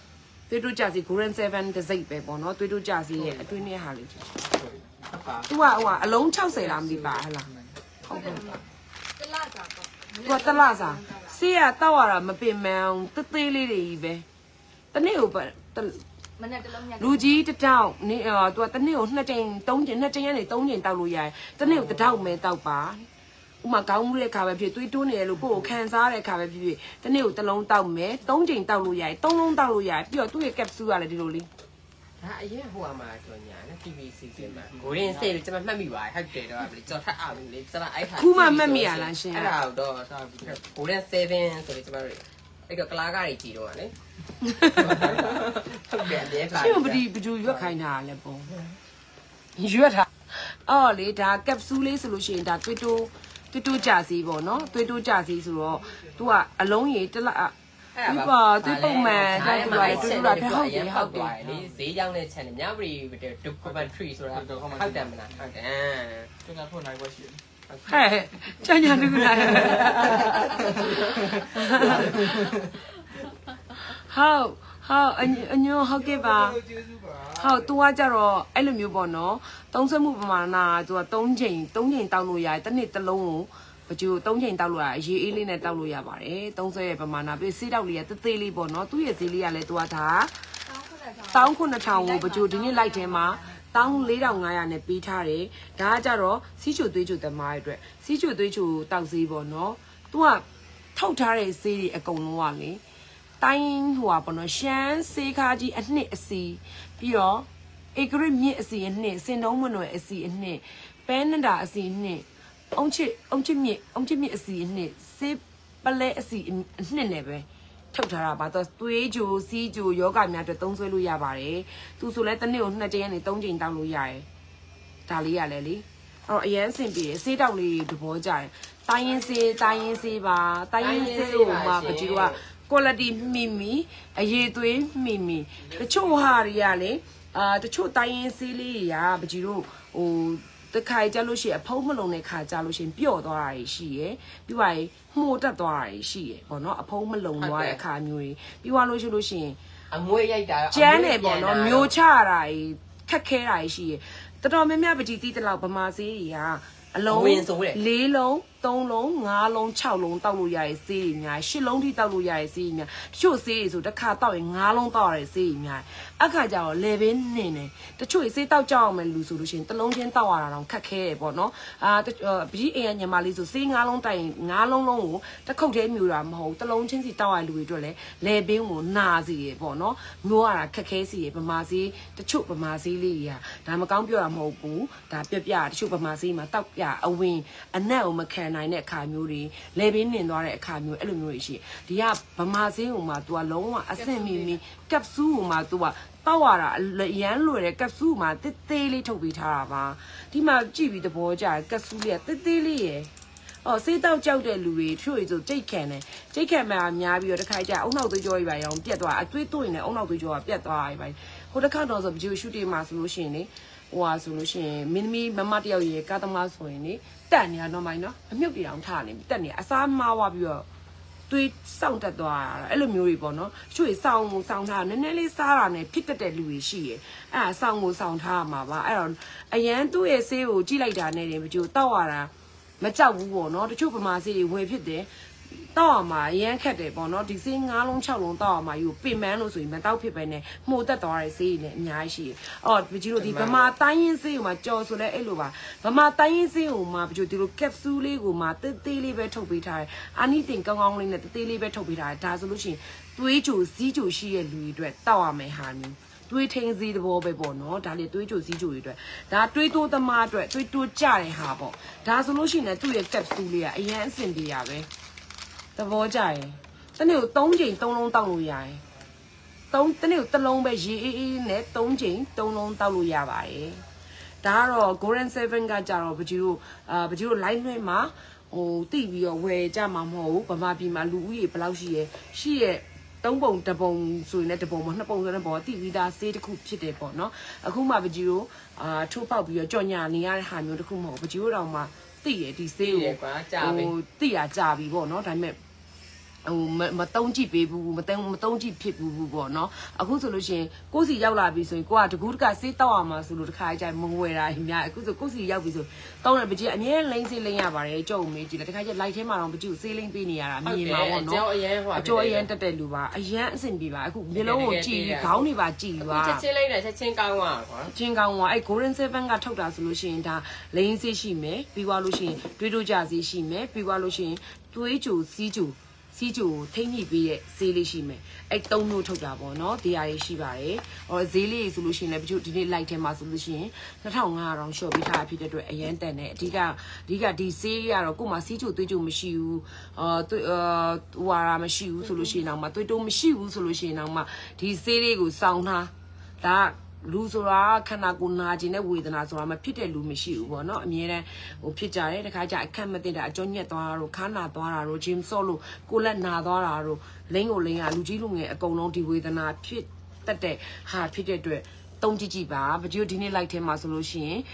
对都加是 Golden 7的这一包喏，对都加是对你下里。都哇，龙炒谁啦？没吧啦？好不？我得拉啥？是啊，到啊了没变没，得对哩哩呗。但你有不得？လူကြီးတထောင်နေသူကတနေ့ကို2ကြိမ်3ကြိမ်2ကြိမ်ကနေ3ကြိမ်တောက်လို့ရတယ်တနေ့ကိုတထောင်ပဲတောက်ပါဥမာကောင်းမှုတဲ့ခါပဲဖြစ်သွေးတိုးနေရလို့ကိုယ်ကိုခံစားတဲ့ခါပဲဖြစ်ဖြစ်တနေ့ကိုတစ်လုံးတောက်မယ်3ကြိမ်တောက်လို့ရတယ်3လုံးတောက်လို့ရတယ်ပြီးတော့သူ့ရဲ့ capsule ကလည်းဒီလိုလေးဒါအရင်ဟိုမှာဆိုညာနဲ့ PVC စီမှာကိုရင်းစေးကျွန်မမှတ်မိပါဟုတ်တယ်တော့ဗလီကြော်ထက်အောင်လေကျွန်မအဲ့ခါခုမှမှတ်မိရလားရှင်အဲ့ဒါတော့ကိုရင်း7ဆိုလေကျွန်မတို့အဲ့ကကလာကားကြီးတော့လေဟုတ်တယ်အဲ့ခါရှင်ဘယ်သူရွက်ခိုင်းတာလဲပေါ့ရွက်တာအော်လေဒါ capsule လေးဆိုလို့ရှိရင်ဒါတွေးတိုးကြစီပေါ့နော်တွေးတိုးကြစီဆိုတော့ तू ကအလုံးကြီးတစ်လက်ဒီပါဒီပုံမှန်ဒါတူလာတူလာတဲ့ဟုတ်တယ်လေဈေးရောက်တဲ့ channel မြပရီဒုက္ခမထရီဆိုတာဟုတ်တယ်မလားဟုတ်တယ်ကျွန်တော်ထုတ်နိုင်ခွင့်ရှိတယ်ဟဲ့ချာတူလာဟုတ်အညိုဟုတ်ကဲ့ပါဟုတ် तू ကကြတော့အဲ့လိုမျိုးပေါ့နော်သုံးဆွဲမှုပမာဏက तू က3ချိန်တောက်လို့ရတယ်တစ်နေ့တစ်လုံးကိုပကြို3ချိန်တောက်လို့ရအရေးအေးလေးနဲ့တောက်လို့ရပါတယ်သုံးဆွဲရဲ့ပမာဏပြီးစေးတောက်လေးကတေးသေးလေးပေါ့နော်သူ့ရဲ့ဈေးလေးကလည်း तू ကဒါ19000ကိုပကြိုဒီနေ့လိုက်ထဲမှာ14500နဲ့ပေးထားတယ်ဒါကကြတော့စီးချိုသွေးချိုသမားရဲ့အတွက်စီးချိုသွေးချိုတောက်ဈေးပေါ့နော် तू ကထုတ်ထားတဲ့ဈေးတွေအကုန်လုံးကလေတိုင်းဟိုပါပေါ့နော်ရှမ်းစေးခါကြီးအနှစ်အစီပြီးတော့ဧကရမြင့်အစီအနှစ်စင်တုံးမနွယ်အစီအနှစ်ပဲနန္ဒာအစီအနှစ်အုံချစ်မြင့်အစီအနှစ်စေးပလဲအစီအနှစ်နဲ့ပဲထုတ်ထားတာပါတော့သွေးကြိုစီးကြိုယောဂများအတွက်သုံးဆွဲလို့ရပါတယ်သူဆိုလဲတစ်နေ့ကို2ကြိမ်ကနေ3ကြိမ်တောက်လို့ရတယ်ဒါလေးရလဲလေအဲ့တော့အရင်အဆင်ပြေစေးတောက်လေးသဘောကျတယ်တိုင်းရင်စေးပါတိုင်းရင်စေးကိုမှပကြီးကquality မိအရေးသွေးမိတချို့ဟာတွေကလေတချို့တိုင်းရင်းစေးလေးတွေကပကြီးတို့ဟိုတခါကြလို့ရှိရင်အဖုံးမလုံးတဲ့ခါကြလို့ရှိရင်ပျော့သွားတာရှိရယ်ပြီးပါရင်မှုတ်တက်သွားတာရှိရယ်ပေါ့နော်အဖုံးမလုံးသွားတဲ့အခါမျိုးတွေပြီးသွားလို့ရှိရင်အမွေးရိုက်တာကျန်းတယ်ပေါ့နော်မျိုးချတာခက်ခဲတာရှိရယ်တော်တော်များများပကြီးတီးတလောက်ဗမာစေးတွေကအလုံး4လုံး3လုံး5လုံး6လုံးတောက်လို့ရရဲ့စေးတွေများ10လုံးထိတောက်လို့ရရဲ့စေးတွေများတချို့စေးတွေဆိုတစ်ခါတောက်ရင်5လုံးတောက်ရတဲ့စေးတွေများအခါကျတော့ level နင်းတယ်တချို့စေးတောက်ကြအောင်မယ်လူဆိုလို့ရှိရင်တစ်လုံးချင်းတောက်ရတာတော့ခက်ခဲရပေါ့နော်ပကြီးအိမ်ကညီမလေးဆိုစေး5လုံးတိုက်ရင်5လုံးလုံးကိုတစ်ခုတ်သေးမျိုးတာမဟုတ်တစ်လုံးချင်းစီတောက်ရလူတွေအတွက်လည်း level ကိုနာစီရပေါ့နော်မျိုးရတာခက်ခဲစီရဗမာစေးတချို့ဗမာစေးလေးတွေကဒါမကောင်းပြောတာမဟုတ်ဘူးဒါပြတချို့ဗမာစေးမှာတောက်ပြအဝင်အနက်ကိုမခံနိုင်တဲ့အခါမျိုးတွေလေပင်းနင်သွားတဲ့အခါမျိုးအဲ့လိုမျိုးတွေရှိဒီကဗမာစင်းဟိုမှာ तू ကလုံးဝအဆင့်မီကပ်ဆူးဟိုမှာ तू ကတောက်ရတာရမ်းလွယ်တဲ့ကပ်ဆူးမှာတေးသေးလေးထုတ်ပေးထားတာပါဒီမှာကြည့်ပြီးသဘောကျကပ်ဆူးလေးကတေးသေးလေးရယ်စေးတောက်ကြောက်တဲ့လူတွေဖြို့ရဆိုကြိတ်ခံမှာများပြီးတော့တစ်ခါကျအုံနောက်သွေးကြောကြီးပါရောင်ပြတ်သွားအသွေးသွင်းနေအုံနောက်သွေးကြောကပြတ်သွားပြီပါဟိုတစ်ခါတော့ဆိုဗီဒီယိုရှူတင်မှာဆိုလို့ရှိရင်လေဟိုဟာဆိုလို့ရှိရင်မင်းသမီးမမတယောက်ရေကားသမားဆိုရင်လေတက်နေရတော့မိုင်းနော်အမြုပ်တရားထားနေပြီတက်နေအစားမှားသွားပြီးတော့သွေးစောင့်တက်သွားတာအဲ့လိုမျိုးတွေပေါ့နော်တချို့စောင့်ထားနည်းနည်းလေးစားတာနဲ့ဖြစ်တတ်တဲ့လူတွေရှိရယ်အဲ့ဒါစောင့်ထားမှာပါအဲ့တော့အရန်သူ့ရဲ့ဆေးကိုကြည့်လိုက်တာနဲ့တင်မကြိုတောက်ရတာမကြောက်ဘူးပေါ့နော်တချို့ဗမာဆေးတွေဝယ်ဖြစ်တယ်တောက်ရမှာရမ်းခက်တယ်ပေါ့နော်ဒီဆေး9လုံး6လုံးတောက်ရမှာယူပင်မန်းလို့ဆိုရင်မတောက်ဖြစ်ပဲနဲ့မှုတ်တက်သွားတဲ့ဆေးတွေနဲ့အများကြီးရှိတယ်အော်ပကြီးတို့ဒီဗမာတိုင်းရင်းဆေးကိုမှကြော်ဆိုလဲအဲ့လိုပါဗမာတိုင်းရင်းဆေးကိုမှပကြီးတို့ဒီလိုကက်ပစူးလေးကိုမှတေးသေးလေးပဲထုတ်ပေးထားတယ်အာနိတင်ကောင်းကောင်းလေးနဲ့တေးသေးလေးပဲထုတ်ပေးထားတယ်ဒါဆိုလို့ရှိရင်သွေးကြိုစီးကြိုရှိတဲ့လူတွေအတွက်တောက်ရမယ်ဟာမျိုးသွေးထင်းစည်းသဘောပဲပေါ့နော်ဒါလေသွေးကြိုစီးကြိုတွေအတွက်ဒါတွေးတိုးသမားအတွက်တွေးတိုးကြတဲ့ဟာပေါ့ဒါဆိုလို့ရှိရင်သူ့ရဲ့ကက်ပစူးလေးကအရင်အဆင်ပြေရပဲသဘောကျရင်တနေ့ကို3ချိန်3လုံးတောက်လို့ရတယ်တနေ့ကိုတစ်လုံးပဲရေအေးအေးနဲ့3ချိန်3လုံးတောက်လို့ရပါတယ်ဒါကတော့ Golden 7ကကြတော့ပကြီးတို့ line လွှဲမှာဟိုတိပြီးတော့ဝယ်ကြမှာမဟုတ်ဘူးဗမာပြည်မှာလူဦးရေဘယ်လောက်ရှိရဲ့3ပုံ1ပုံဆိုရင်လည်း1ပုံမှာ2ပုံဆိုတဲ့ဘောတိပြီးသားဆေးတစ်ခုဖြစ်တယ်ပေါ့နော်အခုမှပကြီးတို့ထိုးပေါက်ပြီးတော့ကြော်ညာနေရတဲ့ဟာမျိုးတစ်ခုမဟုတ်ပကြီးတို့တော့မှသိရဒီဆေးကိုဟိုသိရကြပြီပေါ့နော်ဒါပေမဲ့မတုံးကြည့်ပေးဘူးမတုံးကြည့်ဖြစ်ဘူးပေါ့နော်အခုဆိုလို့ရှိရင်ကိုယ်စီရောက်လာပြီဆိုရင်ကိုကတကူးတကစေးတောက်အောင်မှာဆိုလို့တခါကြိုင်မငွေတာအများအခုဆိုကိုယ်စီရောက်ပြီဆိုတောင်းတယ်ပကြီးအမြဲလိမ့်စေးလိမ့်ရပါတယ်ကြောက်မေးကြည့်တယ်တခါကျလိုက်ထဲမှာတော့ပကြီးကိုစေးလိမ့်ပေးနေရတာမြင်ပါပေါ့နော်အကျော်အရန်တက်တဲ့လူပါအရန်အဆင်ပြေပါအခုမျိုးလုံးကိုကြည့်ခေါင်းတွေပါကြည့်ပါချက်ချင်းလိုက်တယ်ချက်ချင်းကောင်းသွားကွာချင်းကောင်းသွားအဲ့ Golden 7ကထုတ်တာဆိုလို့ရှိရင်ဒါလိမ့်စေးရှိမယ်ပြီးသွားလို့ရှိရင်တွေးတို့ကြစေးရှိမယ်ပြီးသွားလို့ရှိရင်တွေးကြိုစီးကြိုစီးကျိုထိမ့်ညိပေးတဲ့ဈေးလေးရှိမယ်အဲ့3မျိုးထုတ်တာပေါ့နော်တရားရေးရှိပါတယ်ဟောဈေးလေးဆိုလို့ရှိရင်လည်းဒီနေ့ light ထဲမှာဆိုလို့ရှိရင်2500တောင်ရှော့ပေးထားဖြစ်တဲ့အတွက်အရန်တန်တယ်အဓိကဒီဈေးကတော့ကို့မှာစီးကျိုသွေးကျိုမရှိဘူးဟွာရာမရှိဘူးဆိုလို့ရှိရင်တော့မှသွေးတိုးမရှိဘူးဆိုလို့ရှိရင်တော့မှဒီဈေးလေးကိုစောင်းထားဒါလူဆိုတာခန္ဓာကိုယ်နာကျင်တဲ့ဝေဒနာဆိုတာမဖြစ်တဲ့လူမရှိဘူးပေါ့နော်အမြဲတမ်းဖြစ်ကြတယ်တခါကျအခက်မသိတာအကြောညက်သွားတာတို့ခါနာသွားတာတို့ဂျင်းဆော့လို့ကိုလက်နာသွားတာတို့လိမ့်ကိုလိမ့်ရလူကြီးလူငယ်အကုန်လုံးဒီဝေဒနာဖြစ်တတ်တဲ့ဟာဖြစ်တဲ့အတွက်တုံးကြည့်ကြည့်ပါဗကြိုဒီနေ့လိုက်ထဲမှာဆိုလို့ရှိရင်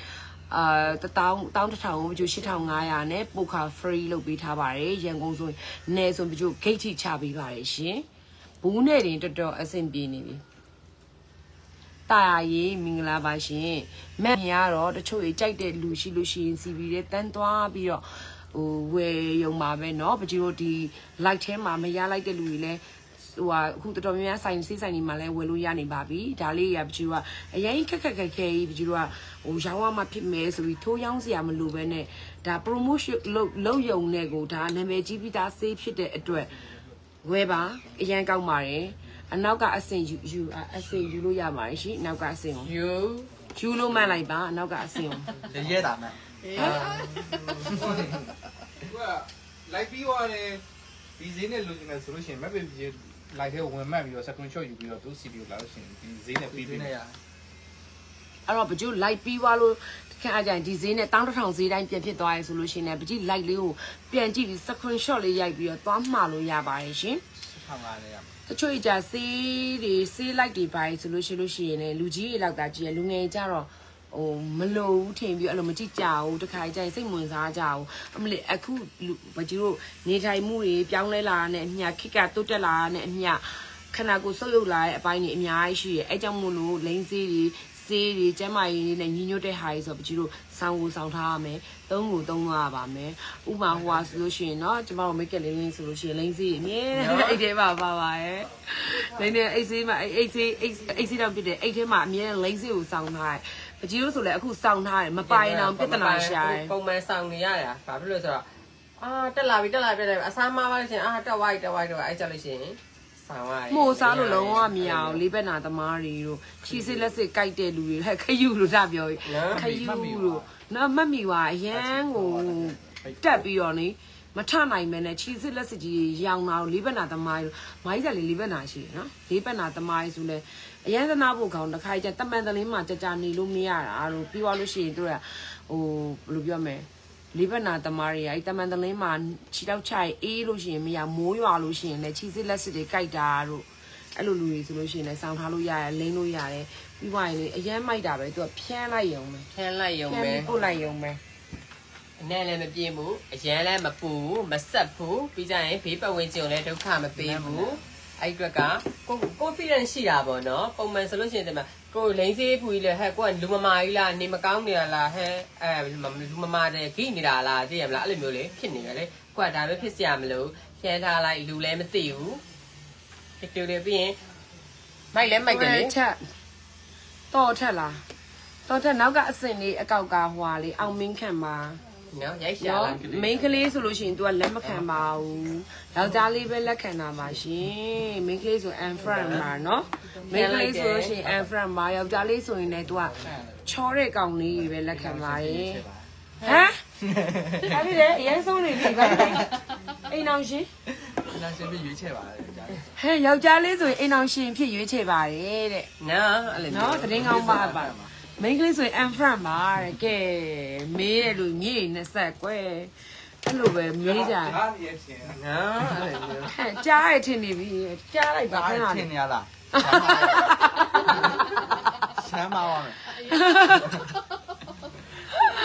1000ဗကြို8500နဲ့ပို့ခါ free လုပ်ပေးထားပါတယ်ရန်ကုန်ဆိုနယ်ဆိုဗကြို gate ထိချပေးပါတယ်ရှင်ဘူးနဲ့တင်တော်တော်အဆင်ပြေနေပြီတာရေးမင်္ဂလာပါရှင်မက်မြားတော့တချို့ကြိုက်တဲ့လူရှိလို့ရှိရင် CV တွေတန်းသွားပြီးတော့ဝယ်ရုံပါပဲเนาะပကြီးတို့ဒီ light ထဲမှာမရလိုက်တဲ့လူတွေလည်းအခုတော်တော်များများဆိုင်စီးဆိုင်တွေမှာလည်းဝယ်လို့ရနေပါပြီဒါလေးရပကြီးတို့ကအရင်ခက်ခဲကြီးပကြီးတို့ကရောင်းရမှဖြစ်မယ်ဆိုပြီးထိုးရောင်းစရာမလိုပဲနဲ့ဒါ promotion လုပ်ရုံနဲ့ကိုဒါနာမည်ကြီးပြီးသားဆေးဖြစ်တဲ့အတွက်ဝယ်ပါအရင်ကောက်ပါတယ်အနောက်ကအစင်ယူလို့ရပါတယ်ရှင်နောက်ကအစင်ကိုယူလို့မှန်လိုက်ပါအနောက်ကအစင်ကိုရဲတာမဲ့သူကလိုက်ပြီးသွားတယ်ဒီဈေးနဲ့လူချင်းနဲ့ဆိုလို့ရှိရင်မက်ပင်ကြီးလိုက်ထဲဝင်မှတ်ပြီးတော့ screenshot ယူပြီးတော့သူ CPU လာလို့ရှိရင်ဒီဈေးနဲ့ပြီးပြီးနေရအဲ့တော့ပကြိုလိုက်ပြီးသွားလို့ခက်အကြိုင်ဒီဈေးနဲ့1000ဈေးတိုင်းပြန်ဖြစ်သွားရဲဆိုလို့ရှိရင်ပကြိ light လေးကိုပြန်ကြည့်ပြီး screenshot လေးရိုက်ပြီးတော့သွားမှာလို့ရပါတယ်ရှင် 1500နဲ့ရတချို့ကြဆေးလိုက်တွေပါဆိုလို့ရှိရင်လည်းလူကြီးတွေလောက်တာကြည့်ရလူငယ်ကြတော့မလို့ဘူးထင်ပြီးအဲ့လိုမကြည့်ကြဘူးတခါကြိုင်စိတ်ဝင်စားကြဘူးအမလေးအခုဘာကြီးတို့နေထိုင်မှုတွေပြောင်းလဲလာတာနဲ့အမျှခက်ကတိုးတက်လာတာနဲ့အမျှခန္ဓာကိုယ်ဆုပ်ယုပ်လာတဲ့အပိုင်းတွေအများကြီးရှိရအဲ့ကြောင့်မို့လို့လိန်ဆေးတွေကျမ်းမာရေးနဲ့ညီညွတ်တဲ့ဟာတွေဆိုဘာကြီးတို့ဆောင်းထားရမယ်သုံးသွားရပါမယ်ဥမာဟိုဟာဆိုလို့ရှိရင်เนาะကျမတို့မိတ်ကလေးလေးဆိုလို့ရှိရင်လိန်ဆေးအမြဲအိတ်ထဲမှာပါရဲ့လိန်နဲ့အိတ်ဆေးမှာအိတ်ဆေးတော့ပြတဲ့အိတ်ထဲမှာအမြဲလိန်ဆေးကိုဆောင်းထားတယ်ပကြီးတို့ဆိုလည်းအခုစောင်းထားတယ်မပိုင်အောင်ပြဿနာရှာတယ်ပုံမှန်စောင်းနေရတာဘာဖြစ်လို့ဆိုတော့တက်လာပြီအစားမပါလို့ရှင်တက်ဝိုက်အဲ့ကြလို့ရှင်စောင်းရတယ်မို့စားလို့လုံးဝမရအောင်လေးဘက်နာသမားတွေတို့ချီစစ်လက်စစ်ကြိုက်တဲ့လူတွေဟဲ့ခယူလို့ဒါပြောခယူလို့နော်မတ်မီပါအရန်ကိုတက်ပြီးတော့နေမထနိုင်မဲနဲ့ချီစစ်လက်စစ်ကြီးရောင်တာလေးဘက်နာသမားတို့မိုင်းဆက်လေးဘက်နာရှိနော်လေးဘက်နာသမားဆိုလဲအရန်သနာဖို့ကောင်းတစ်ခါကျတမန်တလင်းမှာကြာနေလို့မရတာတို့ပြီးသွားလို့ရှိရင်တို့ကဘယ်လိုပြောမလဲလေးဘက်နာသမားတွေအဲ့တမန်တလင်းမှာခြေတော့ချိုက်အေးလို့ရှိရင်မရမိုးရွာလို့ရှိရင်လည်းခြေစစ်လက်စစ်တွေကြိုက်တာတို့အဲ့လိုလူတွေဆိုလို့ရှိရင်လည်းစောင်းထားလို့ရတယ်လိမ့်လို့ရတယ်ပြီးသွားရင်လေအရန်မိုက်တာပဲသူကဖြန်းလိုက်ရုံပဲဖြန်းလိုက်ရုံပဲပို့လိုက်ရုံပဲအနဲ့လည်းမပြင်းဘူးအရန်လည်းမပူမဆက်ဘူးပြီးကြရင်ဘေးပတ်ဝန်းကျင်လည်းဒုက္ခမပေးဘူးအဲ့အတွက်ကကို confidence ရှိတာပေါ့နော်ပုံမှန်ဆိုလို့ရှိရင်ဒီမှာကိုလိန်သေးဖူကြီးလေဟဲ့ကိုကလူမမာကြီးလားနေမကောင်းနေတာလားဟဲ့လူမမာတဲ့ဂိနေတာလားသိရမလားအဲ့လိုမျိုးလေဖြစ်နေတယ်လေကိုကဒါပဲဖြစ်စရာမလိုဖြန်းထားလိုက်လူလည်းမသိဘူးတူတယ်ပြီးရင်မိုက်တယ်လေချက်တော့ထက်လားတော့ထက်နောက်ကအစင်လေးအကောက်ကဟွာလေးအောင်မင်းခံပါနော်ရိုက်ရှာလာမိန်းကလေးဆိုလို့ရှိရင် तू ကလက်မခံပါဘူးယောက်ျားလေးပဲလက်ခံတာပါရှင်မိန်းကလေးဆို and friend ပါနော်မိန်းကလေးဆိုလို့ရှိရင် and friend ပါယောက်ျားလေးဆိုရင်လည်း तू ကချောတဲ့ကောင်လေးပဲလက်ခံပါရဲ့ဟမ်အဲ့ဒီလေအရင်ဆုံးနေပြီဗျအိမ်အောင်ရှင်ဖြစ်ရွေးချယ်ပါတယ်ကြာဟဲ့ယောက်ျားလေးဆိုရင်အိမ်အောင်ရှင်ဖြစ်ရွေးချယ်ပါတယ်တဲ့နော်အဲ့လိုနော်တရင်ကောင်းပါမိန်းကလေးဆိုရင် and friend ပါတဲ့ကဲမေးတယ်လို့မြေ20ကွယ်အဲ့လိုပဲမေးကြတယ်ဟာရချင်းနော်အဲ့လိုဟဲ့ကြားရထင်နေပြီကြားလိုက်ပါခဏထင်နေရလားရှမ်းပါပါမယ်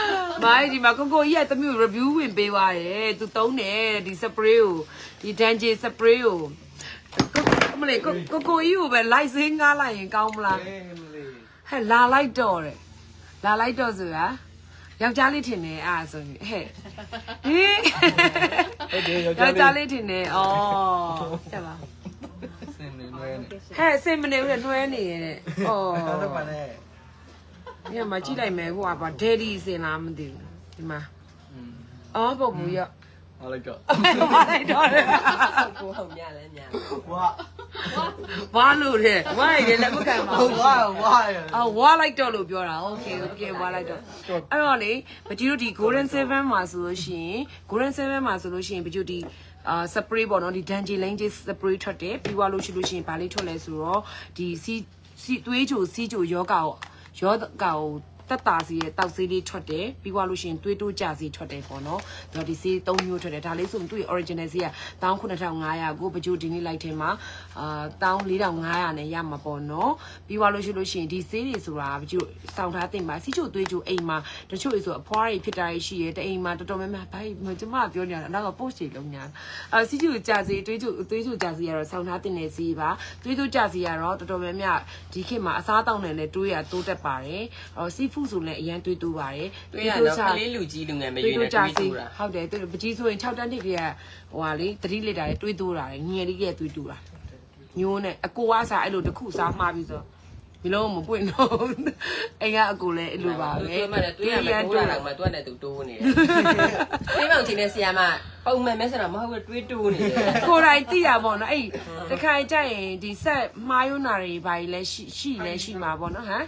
မိုင်းဒီမှာကိုကိုကြီးကတမျိုး review ဝင်ပေးသွားတယ်သူသုံးတယ်ဒီ spray ကိုဒီ Danji spray ကိုမလေးကိုကြီးကိုပဲ light စင်းငားလိုက်ရင်ကောင်းမလားဟဲ့လာလိုက်တော့တယ်လာလိုက်တော့ဆိုတာယောက်ျားလေးထင်တယ်အဲ့ဆိုရင်ဟဲ့ဟေးယောက်ျားလေးထင်တယ်ဩဆက်ပါစင်နေနွဲနေဟဲ့စင်မနေဘူးနှွဲနေရဲ့ဩတော့ပါနဲ့ညမှာကြည့်လိုက်မယ်ဟိုကပါ daddy စင်လားမသိဘူးဒီမှာအော်ပုတ်ဘူးရဟောလိုက်တော့ဟောလိုက်တော့ကိုဟုတ်မြလဲမြဝါလို့တဲ့ဝါရလည်းမခံပါဘူးဝါဝါလိုက်တော့လို့ပြောတာ okay ဝါလိုက်တော့အဲ့တော့လေပကြီးတို့ဒီ golden 7မှာဆိုလို့ရှိရင် golden 7မှာဆိုလို့ရှိရင်ပကြီးတို့ဒီspray ပေါ့နော်ဒီ Danji Lange spray ထွက်တယ်ပြီးသွားလို့ရှိလို့ရှိရင်ဗာလေးထွက်လဲဆိုတော့ဒီစီသွေးကြိုစီးကြိုယောဂကိုတက်တာစီရဲ့တောက်ဆေးလေးထွက်တယ်ပြီးသွားလို့ရှိရင်သွေးတိုးကြစီထွက်တယ်ပေါ့နော်ဒါဒီဆေး3မျိုးထွက်တယ်ဒါလေးဆိုရင်သူ့ရဲ့ original ဆေးက19500ကိုပကြိုဒီနေ့လိုက်ထဲမှာ14500နဲ့ရမှာပေါ့နော်ပြီးသွားလို့ရှိရင်ဒီဆေးတွေဆိုတာပကြိုစောင့်ထားတင်ပါစီချိုသွေးချိုအိမ်မှာတချို့ဆိုအဖွားတွေဖြစ်တာရှိရဲတအိမ်မှာတော်တော်များများဘာကျမပြောနေတာနောက်က post တွေလုံးညာစီချိုကြစီသွေးချိုကြစီကတော့စောင့်ထားတင်နေစီပါသွေးချိုကြစီကတော့တော်တော်များများဒီခေတ်မှာအစားတောင်းတယ်နဲ့တွေးရတိုးတက်ပါတယ်စီဖူဆိုလည်းအရန်တွေးတိုးပါတယ်တွေးရတော့ကလေးလူကြီးလူငယ်မရွေးနဲ့တွေးတိုးတာဟုတ်တယ်သူပကြီးဆိုရင်6တန်းတိကဟိုဟာလေ3လီတာတွေးတိုးတာငယ်လေးကတွေးတိုးတာညိုးနဲ့အကိုကစားအဲ့လိုတစ်ခုစားမှားပြီးဆိုဒီလုံးမပွင့်တော့အိမ်ကအကိုလည်းအဲ့လိုပါပဲတွေးမှလည်းတွေးရမယ်တိုးတာမှသူကလည်းသူတိုးနေတယ်တွေးပေါင်ချင်းနဲ့ဆရာမပုံမှန်မဲဆိုတော့မဟုတ်ဘူးတွေးတိုးနေတယ်ကိုယ်တိုင်သိရပါတော့အဲ့တခါကြရင်ဒီဆက်မှားယွန်းတာတွေဘာကြီးလဲရှိမှာပေါ့နော်ဟမ်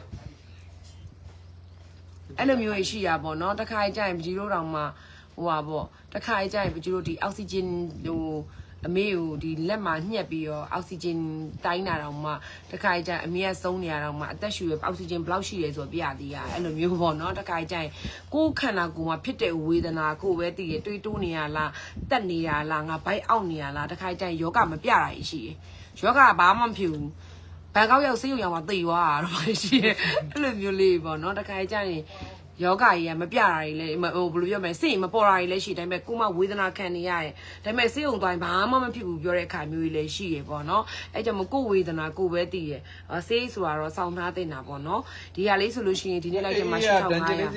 အဲ့လိုမျိုးရှိရပါတော့တခါကြရင်ပကြီးတို့တောင်မှဟိုပါပေါ့တခါကြရင်ပကြီးတို့ဒီအောက်ဆီဂျင်ဟိုအမေကိုဒီလက်မှာညှက်ပြီးတော့အောက်ဆီဂျင်တိုင်းတာတော့မှတခါကြရင်အမေကဆုံးနေရတော့မှအသက်ရှူရအောက်ဆီဂျင်ဘယ်လောက်ရှိရဲဆိုပြရသေးရအဲ့လိုမျိုးပေါ့နော်တခါကြရင်ကိုယ်ခန္ဓာကိုယ်မှာဖြစ်တဲ့ဝေဒနာကိုပဲသိရတွေးတိုးနေရလားတက်နေရလားငါဘိုက်အောက်နေရလားတခါကြရင်ယောဂမပြတာရှိရယောဂဘာမှမဖြစ်ဘူးဘန်ကောက်ရောက်ဆေးရုံရောက်မှသိသွားတာတော့ရှိရအဲ့လိုမျိုးလေးပေါ့နော်တခါကြရင်ယောဂကြီးကမပြတာတွေလည်းဟိုဘယ်လိုပြောမလဲစိတ်မပေါ်တာတွေလည်းရှိတယ်ဒါပေမဲ့ကိုမဝေဒနာခံနေရတယ်ဒါပေမဲ့စိတ်ုံတိုင်းဘာမှမဖြစ်ဘူးပြောတဲ့အခါမျိုးကြီးလည်းရှိရပေါ့နော်အဲကြောင့်မကိုဝေဒနာကိုပဲသိရစိတ်ဆိုတာတော့စောင့်ထားတင်တာပေါ့နော်ဒီဟာလေးဆိုလို့ရှိရင်ဒီနေ့လိုက်တဲ့မှာ8500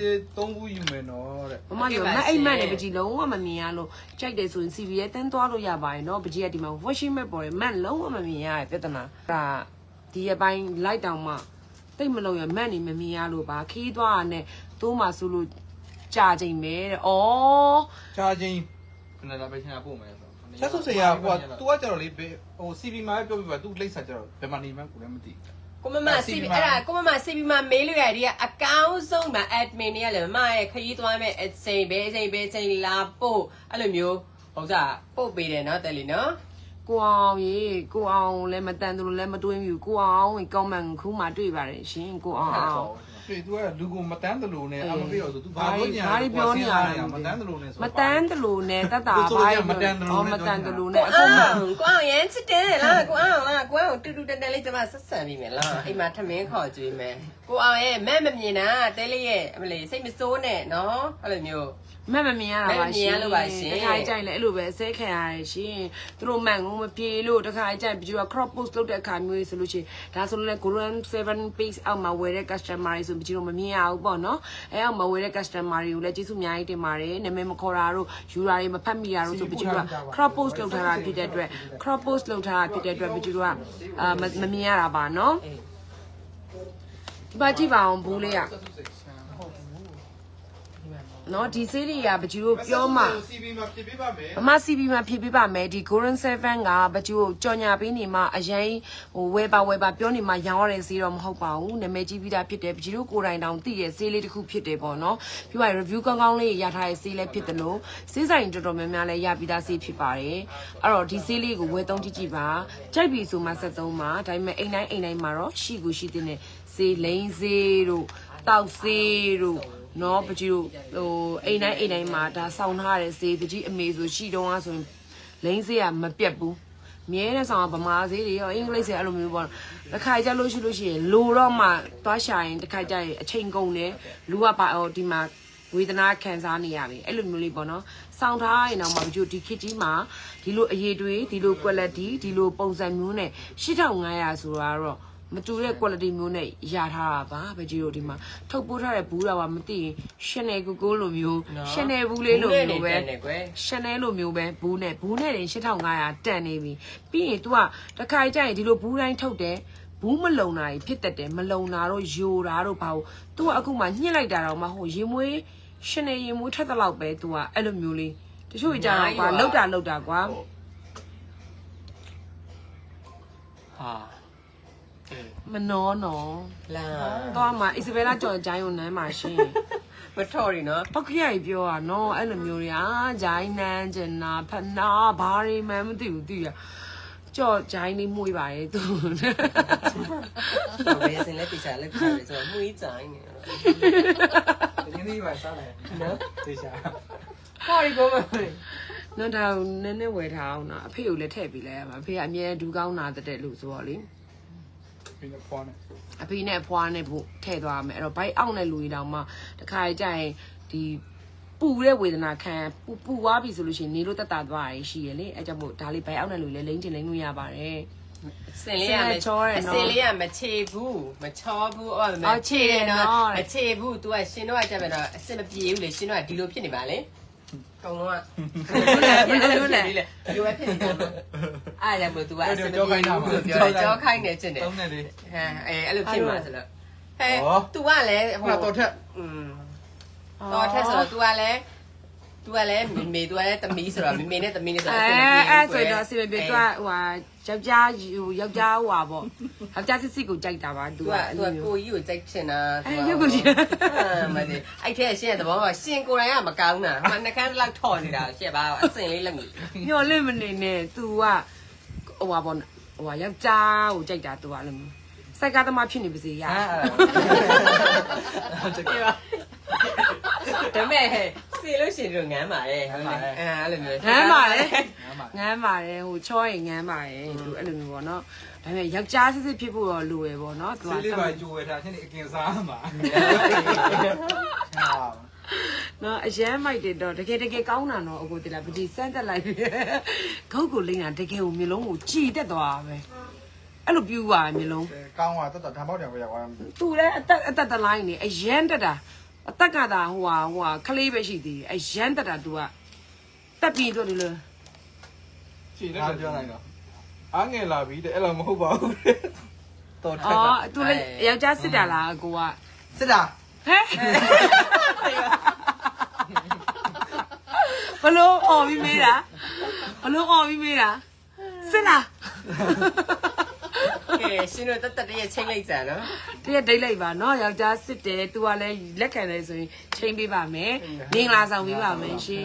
3ခုယူမယ်နော်တဲ့မမရောမအိမ်မက်နဲ့ပကြီးလုံးဝမမြင်ရလို့ကြိုက်တယ်ဆိုရင် CV ရဲ့တန်းသွားလို့ရပါတယ်နော်ပကြီးကဒီမှာ washing machine ပေါ်တယ်မက်လုံးဝမမြင်ရတဲ့ပြဿနာဒါဒီအပိုင်းလိုက်တောင်မှတိတ်မလုံးရမက်နေမမြင်ရလို့ပါခီးသွားတာနဲ့တိုးမှဆိုလို့ကြာချိန်ပဲတဲ့ဩကြာချိန်ခဏလာပဲရှင်းပို့မယ်ဆိုချက်ဆုပ်စရာဟို तू ကကြတော့လေဟို CV မှာပြောပြပါ तू လိမ့်စာကြတော့ဘယ်မှာနေမှကိုလည်းမသိကိုမမ CV အဲ့ဒါကိုမမ CV မှာမေးလို့ရတယ်ဒီကအကောင့်ဆုံးမှာ admin တွေကလည်းမမရဲ့ခရီးသွားမဲ့အချိန်ပဲအချိန်လာပို့အဲ့လိုမျိုးဟုတ်စားပို့ပေးတယ်နော်တယ်လီနော်ကိုအောင်လည်းမတန်သူလည်းမတွေးမိဘူးကိုအောင်ကောင်းမှန်ခူးမှတွေ့ပါတယ်ရှင်ကိုအောင်တွေ့ तू ကလူကိုမတန်းတလို့နဲ့အမပြေတော့ तू ဘာလို့ညာပြောနေရလဲမတန်းတလို့နဲ့ဆိုမတန်းတလို့နဲ့တတ်တာဘာမတန်းတလို့နဲ့အခုမှကိုအောင်ရမ်းချစ်တယ်လားကိုအောင်တူတူတန်တန်လေးကျမဆက်ဆံပြီးမယ်လားအိမ်မှာထမင်းခေါ်ကြွေးမယ်ကိုအောင်ရဲ့မဲ့မမြင်တာတဲလေးရဲ့အမလေးစိတ်မစိုးနဲ့နော်အဲ့လိုမျိုးမက်မမြင်ရတာပါရှင်တခါကြိုက်လဲအဲ့လိုပဲဆဲခံရတယ်ရှင်သူတို့မှန်ကုန်မပြေလို့တခါကြိုက်ပြီးတော့ crop post လုပ်တဲ့အခါမျိုးဆိုလို့ရှိရင်ဒါဆိုလို့လဲ Golden 7 page အောက်မှာဝယ်တဲ့ customer တွေဆိုပြီးတော့မမြင်ရဘူးပေါ့နော်အဲအောက်မှာဝယ်တဲ့ customer တွေကိုလည်းကျေးဇူးအများကြီးတင်ပါတယ်နာမည်မခေါ်တာတို့ယူတာတွေမဖတ်မိတာတို့ဆိုပြီးတော့ crop post လုပ်ထားတာဖြစ်တဲ့အတွက် crop post လုပ်ထားတာဖြစ်တဲ့အတွက်ပြီးတော့မမြင်ရတာပါနော်ဒီပါကြည့်ပါအောင်ဘူးလေးရနော်ဒီဆေးတွေကပကြီးကိုပြောမှ CV မှာဖြည့်ပေးပါမယ်အမ CV မှာဖြည့်ပေးပါမယ်ဒီ Golden 7ကပကြီးကိုကြော်ညာပေးနေမှအရင်ဟိုဝယ်ပါပြောနေမှရောင်းရတဲ့ဆေးတော့မဟုတ်ပါဘူးနာမည်ကြီးပြီးသားဖြစ်တယ်ပကြီးတို့ကိုယ်တိုင်တောင်သိရဲ့ဆေးလေးတစ်ခုဖြစ်တယ်ပေါ့နော်ပြီးတော့ review ကောင်းလေးရထားတဲ့ဆေးလေးဖြစ်တယ်လို့ဆေးဆိုင်တော်တော်များများလည်းရပြီးသားဆေးဖြစ်ပါတယ်အဲ့တော့ဒီဆေးလေးကိုဝယ်သုံးကြည့်ပါကြိုက်ပြီဆိုမှ73ပါဒါပေမဲ့အိမ်တိုင်းမှာတော့ရှိတဲ့ဆေးလိန်ဆေးတို့တောက်ဆေးတို့နော်ပကြီးတို့ဟိုအိမ်တိုင်းမှာဒါစောင်းထားတဲ့ဆေးပကြီးအမေဆိုရှိတော့ဆိုရင်လိန်ဆေးကမပြတ်ဘူးမြဲတဲ့ဆောင်ကဗမာဆေးတွေရောအင်္ဂလိပ်ဆေးအဲ့လိုမျိုးပေါ့တစ်ခါကြလို့ရှိရင်လိုတော့မှသွားရှာရင်တစ်ခါကြရင်အချိန်ကုန်တယ်လူကပါဒီမှာဝေဒနာခံစားနေရပြီအဲ့လိုမျိုးလေးပေါ့နော်စောင့်ထားရင်တော့မကြည့်ဒီခစ်ကြီးမှာဒီလိုအရေးတွေဒီလို quality ဒီလိုပုံစံမျိုးနဲ့8500ဆိုတာတော့မတူတဲ့ quality မျိုးနဲ့ရထားတာပါပဲကြီးတို့ဒီမှာထုတ်ပိုးထားတဲ့ဘူးတာကမသိရင် Chanel ကိုလိုမျိုး Chanel ဘူးလေးလိုမျိုးပဲ Chanel လိုမျိုးပဲဘူးနဲ့တင်8500တန်နေပြီပြီးရင် तू ကတစ်ခါကြရင်ဒီလိုဘူးတိုင်းထုတ်တယ်ဘူးမလုံတာကြီးဖြစ်တတ်တယ်မလုံတာတော့ယိုတာတော့ဘာလို့ तू ကအခုမှညှစ်လိုက်တာတော့မဟုတ်ရင်မွေး Chanel ရင်မွေးထွက်တဲ့လောက်ပဲ तू ကအဲ့လိုမျိုးလေးတချို့ကြတော့ကွာလောက်တာကွာဟာမနော်နော်လာတော့မှအစ်စဘဲလာကြော်ဂျိုင်းကိုနမ်းပါရှင်မထော်ရီနော်ပောက်ခရိုင်ပြောอ่ะနော်အဲ့လိုမျိုးတွေဂျိုင်းနန်းကျင်နာဖနာဘာတွေမှမသိဘူးသိရကြော်ဂျိုင်းလေးမှုပါရဲ့သူတော့ဘယ်စင်လဲတိချာလဲခါလေဆိုတော့မှုဂျိုင်းနေဒီနေ့ပါစားတယ်နော်တိချာဟောရီကောမနော်ဒါနည်းနည်းဝယ်ထားအောင်နော်အဖေကိုလည်းထည့်ပေးလိုက်ရမှာအဖေကအမြဲဒူးကောင်းနာတဲ့လို့ဆိုတော့လေအဖေနဲ့ဖွားနဲ့ဖို့ထည့်သွားမယ်အဲ့တော့ဘိုက်အောက်နဲ့လူကြီးတောင်မှတခါကြရင်ဒီပူတဲ့ဝေဒနာခံပူသွားပြီဆိုလို့ရှိရင်နေလို့တက်တာသွားရရှိရလေအဲ့ကြောင့်မို့ဒါလေးဘိုက်အောက်နဲ့လူလည်းလိမ့်ချင်လိမ့်လို့ရပါတယ်စင်လေးရမချောတယ်နော်စင်လေးရမချေဘူးမချောဘူးအော်မချေတယ်နော်မချေဘူး तू ကရှင်တော့ကြက်ပဲတော့အစစ်မပြေဘူးလေရှင်တော့ဒီလိုဖြစ်နေပါလေကောင်းတော့လို့လေဒီလိုပဲဖြစ်နေတာအားရမို့ तू ကအစစ်မပြေဘူးကြောခိုင်းနေချင်တယ်သုံးနေလေဟမ်အဲ့လိုဖြစ်မှာဆိုတော့ဟဲ့ तू ကလည်းဟိုတော်ထက်တော်ထက်ဆိုတော့ तू ကလည်းမေ तू ကလည်းတမီးဆိုတော့မေနဲ့တမီးနဲ့ဆိုတော့အဲ့ဆိုတော့အစီအပြေ तू ကဟိုယောက်ျားဟိုပေါ့ယောက်ျားစစ်ကိုကြိုက်တာပါ तू ကကိုကြီးကိုကြိုက်ချင်တာရုပ်ကိုကြီးမတည်းအဲ့ထဲရှင်းတဲ့သဘောကရှင်ကိုယ်တိုင်ကမကောင်းတာမှနှကန်းလောက်ထော်နေတာရှက်ပါအစင်လေးလက်မီမျော်လင့်မနေနဲ့ तू ကဟိုပါပေါ့ဟိုယောက်ျားကိုကြိုက်တာ तू ကလည်းစိုက်ကားသမားဖြစ်နေပါစေရတကယ်ပါဒါမဲ့စီလို့ရှင်တို့ငမ်းပါရဲ့ဟုတ်ပါရဲ့အဲ့လိုမျိုးငမ်းပါတယ်ဟိုချောရင်ငမ်းပါတယ်သူအဲ့လိုမျိုးပေါ့နော်ဒါပေမဲ့ယောက်ျားစစ်ဖြစ်ဖို့တော့လိုရပေါ့နော်သူကလေးပါကြိုးဝယ်ထားချင်းအကင်စားမှာနော်အရန်မိုက်တယ်တော့တကယ်ကောင်းတာတော့အကိုတလားပတိစမ်းတက်လိုက်ပြီဂုတ်ကိုလိမ့်တာတကယ်ကိုမျိုးလုံးကိုကြည်တက်သွားပဲအဲ့လိုပြူပါမျိုးလုံးကောင်းသွားတက်ဓာတ်ပေါက်တယ်ပဲရောက်သွားသူလည်းအသက်တလိုင်းနေအရန်တက်တာအသက်ကသာဟိုခလေးပဲရှိသေးတယ်အရန်တက်တာ तू ကတက်ပြီးတော့ဒီလိုကြည်လည်းပြောနိုင်တော့အားငယ်လာပြီတဲ့အဲ့လိုမဟုတ်ပါဘူးတော်ထက်ကအော် तू လည်းယောက်ျားစစ်တာလားကိုကစစ်တာဟဲ့ဘလို့အော်ပြီးမေးတာစစ်လားကဲရှင်တို့တက်တည်းချင်းလိုက်ကြနော်တည်းဒိတ်လိုက်ပါနော်ယောက်ျားစစ်တယ် तू ကလည်းလက်ခံတယ်ဆိုရင်ချင်းပေးပါမယ်မင်္ဂလာဆောင်ပေးပါမယ်ရှင်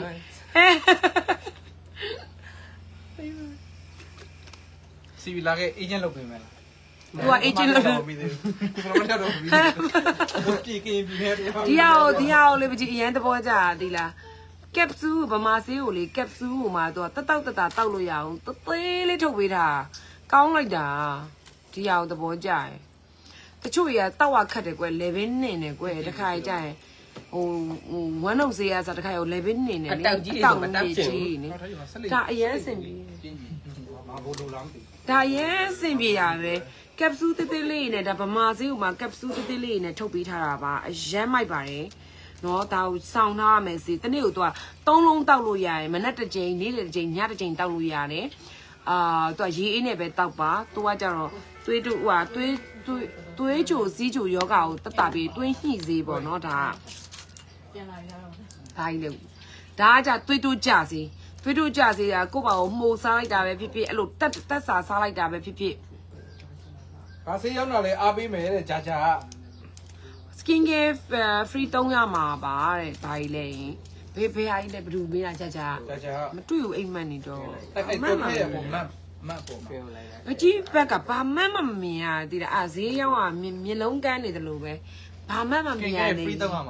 စီဗီလာကအေဂျင့်လုပ်ပေးမယ်လား तू ကအေဂျင့်လုပ်ပြီးသေးဘူးဘယ်လိုလုပ်ပြီးပြေကင်းပြီးနေတယ်ဒီဟာလေးပကြီးအရန်သဘောကျတာဒီလားကက်ပစူးဗမာဆေးကိုလေကက်ပစူးကိုမှ तू ကတောက်တောက်လို့ရအောင်သေးလေးထုတ်ပေးတာကောင်းလိုက်တာဒီအောင်သဘောကျရင်တချို့ရတောက်ရခတ်တယ်ကွယ် level နေတယ်ကွယ်တခါကြရင်ဟိုဝမ်းနှုတ်ဆေးရစားတခါရော level နေနေလေတောက်ကြီးဆိုမတောက်ချင်ဘူးဒါအရင်စင်ပြီမာဘိုလိုလောင်းဒါအရင်စင်ပြီရပဲကက်ပစူးသေးလေးနဲ့ဒါဗမာဆေးကိုမှကက်ပစူးသေးလေးနဲ့ထုတ်ပေးထားတာပါအရန်မိုက်ပါတယ်နော်ဒါကိုစောင်းထားရမယ်စီတနေ့ကိုသူက3လုံးတောက်လို့ရတယ်မနက်တစ်ချိန်နေ့တစ်ချိန်ညတစ်ချိန်တောက်လို့ရတယ်သူကရေအေးနဲ့ပဲတောက်ပါသူကကြတော့သွေးတို့ဟိုသွေးကြိုစီးကြိုယောဂါကိုတက်တာပြီးတွင်းညှိစေပေါ့နော်ဒါပြန်လာရတော့ဘာကြီးလဲဒါကကြသွေးတို့ကြစေသွေးတို့ကြစေကကိုယ့်ဘာကိုမှုန်စားလိုက်တာပဲဖြစ်ဖြစ်အဲ့လိုတက်စာစားလိုက်တာပဲဖြစ်ဖြစ်ဘာဆေးရောက်တော့လဲအားပေးမယ်တဲ့ကြာ skin care free 3ရမှာပါတဲ့ဘာကြီးလဲဘေးဟာကြီးလည်းဘယ်သူမေးတာကြာမတွေ့ဘူးအိမ်မက်နေတော့အဲ့တော့ဖဲ့ပုံမတ်ပုံပြောလိုက်တာအကြီးဘက်ကဘာမှမမြင်ရသေးတာဈေးရောင်းကမျက်လုံးကန်းနေတယ်လို့ပဲဘာမှမမြင်ရသေးဘူး free တော့မှာနော်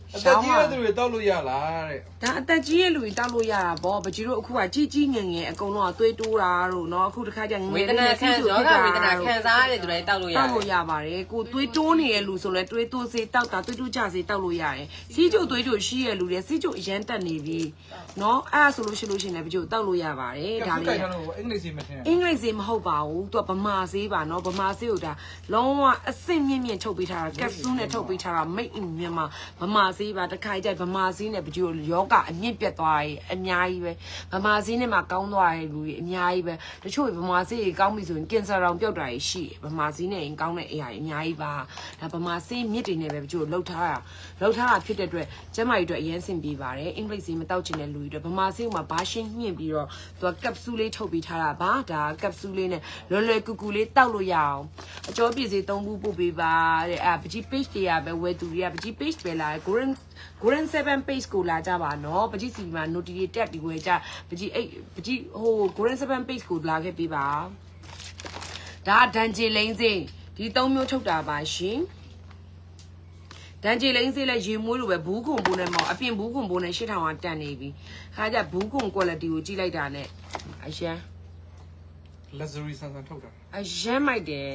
တက်ကြီးတဲ့သူတွေတောက်လို့ရလားတဲ့ဒါအသက်ကြီးရဲ့လူတွေတောက်လို့ရတာဗောပကြီးတို့အခုကကြီးကြီးငယ်ငယ်အကုန်လုံးကသွေးတိုးတာတို့เนาะအခုတစ်ခါကျငဝေယ်ဒနာခံရောဂါဝေဒနာခံစားရတဲ့သူတွေတောက်လို့ရတယ်တောက်လို့ရပါတယ်ကိုသွေးတိုးနေတဲ့လူဆိုလဲသွေးတိုးစေးတောက်တာသွေးတိုးကြစေတောက်လို့ရတယ်စီးကျုပ်သွေးကျုပ်ရှိရဲ့လူတွေစီးကျုပ်အရန်တက်နေပြီเนาะအဲ့ဒါဆိုလို့ရှိရင်လည်းပကြီးတို့တောက်လို့ရပါတယ်ဒါလေးကလို့အင်္ဂလိပ်စီမထင်အင်္ဂလိပ်စေးမဟုတ်ပါဘူးသူကဗမာစေးပါเนาะဗမာစေးကိုဒါလုံးဝအဆင့်မြင့်မြင့်ထုတ်ပေးထားတာကက်ဆူးနဲ့ထုတ်ပေးထားတာမိတ်အမြန်မာဗမာစေးပါတခါကြိုက်ဗမာစေးနဲ့ပကြီးတို့ယောဂအမြင့်ပြတ်သွားရေးအများကြီးပဲဗမာစေးနဲ့မှကောင်းသွားတဲ့လူတွေအများကြီးပဲတချို့ဗမာစေးကြီးကောင်းပြီဆိုရင်ကင်ဆာတောင်ပျောက်တာရှိတယ်ဗမာစေးနဲ့ရင်ကောင်းတဲ့အရာတွေအများကြီးပါဒါဗမာစေးမြစ်တွေနဲ့ပဲပကြီးတို့လှုပ်ထားတာဖြစ်တဲ့အတွက်ကျမကြီးတို့အရင်ဆင်ပြေပါတယ်အင်္ဂလိပ်စေးမတောက်ချင်တဲ့လူတွေအတွက်ဗမာစေးကမှဘာရှင်းညှင့်ပြီးတော့သူကကပ်ဆူးလေးထုတ်ပေးထားတာပါဒါကပ်ဆူးလေးနဲ့လွယ်ကူကူလေးတောက်လို့ရအောင်အကျော်ပြည့်စေး3ခုပို့ပေးပါတဲ့ပကြီး page တွေကပဲဝယ်သူတွေကပကြီး page ပဲလာ Golden 7 page ကိုလာကြပါနော်ပကြီးစီမှာ notification တက်ပြီးဝယ်ကြပကြီးဟို Golden 7 page ကိုလာခဲ့ပေးပါဒါဒန်ဂျီလိန်စေးဒီ3မျိုးထုတ်တာပါရှင်ဒန်ဂျီလိန်စေးလဲရေမွေးလိုပဲဘူးခွန်ပိုးနဲ့မောင်အပြင်ဘူးခွန်ပိုးနဲ့8000ကတက်နေပြီခါကြဘူးခွန် quality ကိုကြည့်လိုက်တာနဲ့အရန် luxury ဆန်ထုတ်တာအရန်မိုက်တယ်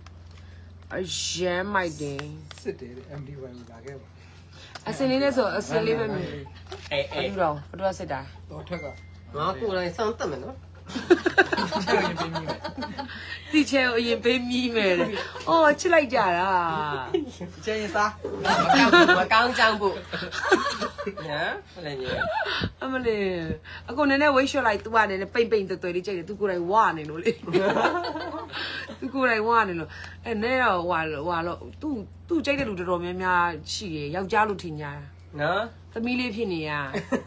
စစ်တယ် MD1 လာခဲ့ပါအစင်းလေးနဲ့ဆိုအစင်းလေးပဲမြင်အေးဘယ်တော့ဘယ်တော့စစ်တာတော့ထက်ကငါကိုယ်တိုင်စောင့်တက်မယ်နော်တီချဲကိုအရင်ပေးမိမယ်တဲ့အော်ချစ်လိုက်ကြတာကျင်းစားမကောင်းကြောင်ဖို့နော်ဟုတ်လေညီအမလေးအခုနည်းနည်းဝိတ်ရှော့လိုက် तू ကနည်းနည်းပိန်သွယ်လေးကြိတ်တယ် तू ကိုယ်တိုင်ဝါနေလို့လေ तू ကိုယ်တိုင်ဝါနေလို့အဲနဲတော့ဟွာလို့ तू ကြိတ်တဲ့လူတော်တော်များများရှိတယ်ယောက်ျားလို့ထင်ကြတာနော်သမီးလေးဖြစ်နေရ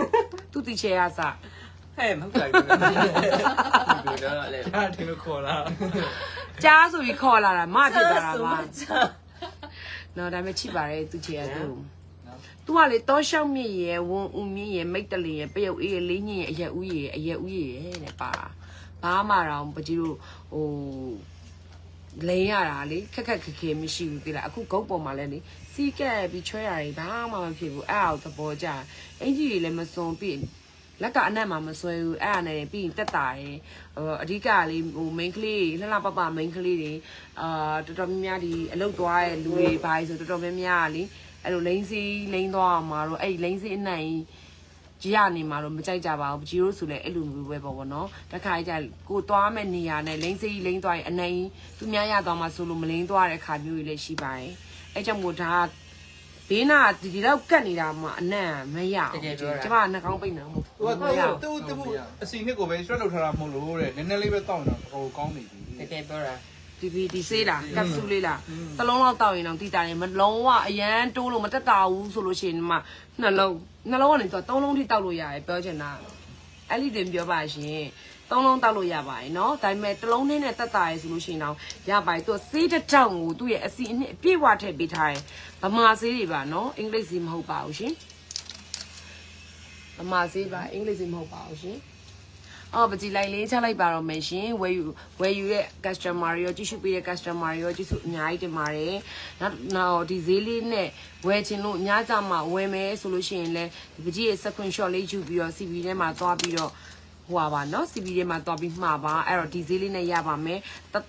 तू တီချဲကစဟဲ့မဟုတ်ပါဘူးဒီတော့လေဒါတင်လို့ခေါ်လာကြားဆိုပြီးခေါ်လာတာမဖြစ်သွားတာပါနော်ဒါပေမဲ့ချိပါတယ် तू ချဲက तू သူကလေတောရှောက်မြင့်ရယ်ဝုံဦးမြင့်ရယ်မိတ်တလင်ရယ်ပယုတ်အေးရယ်လေးညင်ရယ်အရက်ဦးရယ်တဲ့ပါဘာမှတော့ပကြီးတို့ဟိုလိန်ရတာလေခက်ခဲမရှိဘူးတိလားအခုဂုတ်ပေါ်မှာလဲလေစီးကက်ပြီးချွဲရည်ဘာမှမဖြစ်ဘူးအဲ့အောက်သဘောကျအင်ကြီးတွေလည်းမစွန်ပြီးလက်ကအနက်မှာမဆွဲဘူးအဲ့အနေနဲ့ပြီးရင်တက်တာရယ်အဓိကလေးဟို main ကလေးလှလှပပ main ကလေးတွေတော်တော်များများဒီအလုတ်သွားတဲ့လူတွေဘာလို့ဆိုတော်တော်များများလေအဲ့လိုလိန်စီလိန်သွားမှာတော့အဲ့လိန်စီအနိုင်ကြီးရနေမှာတော့မကြိုက်ကြပါဘူးဂျီရိုဆိုလည်းအဲ့လိုမျိုးပဲပေါ့နော်တခါကြကိုသွားမဲ့နေရာနဲ့လိန်စီလိန်သွားရင်အနိုင်သူများရသွားမှာဆိုလို့မလိန်သွားတဲ့ခါမျိုးတွေလည်းရှိပါတယ်အဲ့ကြောင့်မို့ဒါဘေးနာဒီတော့ကတ်နေတာမှအနံ့မရအောင်ကျမနှာခေါင်းပိတ်နေမှာသူအစီနှစ်ကိုပဲရွှတ်လောက်ထားတာမဟုတ်လို့တဲ့နည်းနည်းလေးပဲတောက်နေတာဟိုကောင်းနေပြီတကယ်ပြောတာဒီဆေးလားကပ်ဆူလေးလားတစ်လုံးလောက်တောက်ရင်တော့တိတာနေမလုံးဝအရန်တိုးလို့မတက်တာဘူးဆိုလို့ရှိရင်မှနှလုံးကနေတော့3လုံးထိတောက်လို့ရတယ်ပြောချင်တာအဲ့ဒီတင်ပြောပါရှင်3လုံးတောက်လို့ရပါတယ်เนาะဒါပေမဲ့တစ်လုံးနဲ့တက်တာရယ်ဆိုလို့ရှိရင်တော့ရပါတယ်သူဆေးတစ်တောင်ကိုသူ့ရဲ့အစီအနှစ်အပြည့်ဝထည့်ပေးထားတယ်ဗမာဆေးတွေပါเนาะအင်္ဂလိပ်ဆေးမဟုတ်ပါဘူးရှင်ဗမာဆေးပါအင်္ဂလိပ်ဆေးမဟုတ်ပါဘူးရှင်အော်ပကြည်လိုက်လေးချလိုက်ပါတော့မယ်ရှင်ဝယ်ယူတဲ့ customer ရောကြည့်ရှုပေးတဲ့ customer ရောကြည့်စုအများကြီးတင်ပါတယ်နောက်ဒီဈေးလေးနဲ့ဝယ်ချင်လို့ညကြမှာဝယ်မယ်ဆိုလို့ရှိရင်လည်းဒီပကြည်ရဲ့ screenshot လေးယူပြီးတော့ CB ထဲမှာသွားပြီးတော့ဟိုပါနော် CB ထဲမှာသွားပြီးမှာပါအဲ့တော့ဒီဈေးလေးနဲ့ရပါမယ်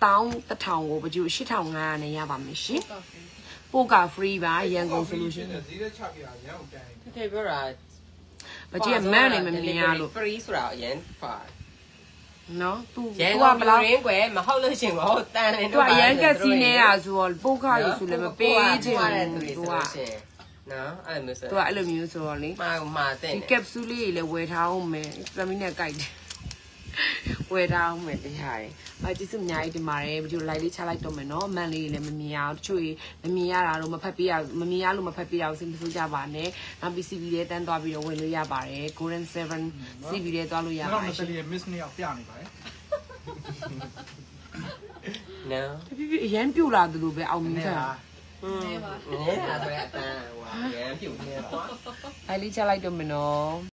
1000ကိုပကြည်8500နဲ့ရပါမယ်ရှင်ပို့က free ပါရန်ကုန်ဆိုလို့ရှိရင်ဈေးနဲ့ချပြရအောင်တန်တကယ်ပြောတာပကြည်မန်းနေမမြင်ရလို့ free ဆိုတာအရင်ပါနော်သူရန်ကုန်ဘယ်လိုရင်းကွယ်မဟုတ်လို့ရှင်တော့တန်တယ်သူအရန်ကစီနေရဆိုတော့ပုတ်ခါရဆိုလည်းမပေးချင်ဘူးသူကနော်အဲ့လိုမျိုးဆိုသူကအဲ့လိုမျိုးဆိုတော့လေမာတဲ့ဒီ capsule လေးလည်းဝယ်ထားအောင်မယ်သမီးနဲ့ကြိုက်တယ်ဝယ်ထားအောင်မယ်တရားရယ်ကျေးဇူးအများကြီးတင်ပါတယ်ဗီဒီယို like လေးချလိုက်တော့မယ်နော်အမှန်လေးလည်းမမြင်အောင်တချို့မမြင်ရတာတော့မဖတ်ပေးရမမြင်ရလို့မဖတ်ပေးတာကိုစိတ်မဆိုးကြပါနဲ့နောက် PCB လေးတန်းသွားပြီးတော့ဝင်လို့ရပါတယ် Golden 7 CB လေးသွားလို့ရပါတယ်ရှင် miss နှစ်ယောက်ပြနေပါတယ်နော်ပြပြအရန်ပြူလာတယ်လို့ပဲအောင်မြင်တာနဲပါနဲပါဆိုရအတန်းဟိုရန်ပြုတ်နေပါ like လေးချလိုက်တော့မယ်နော်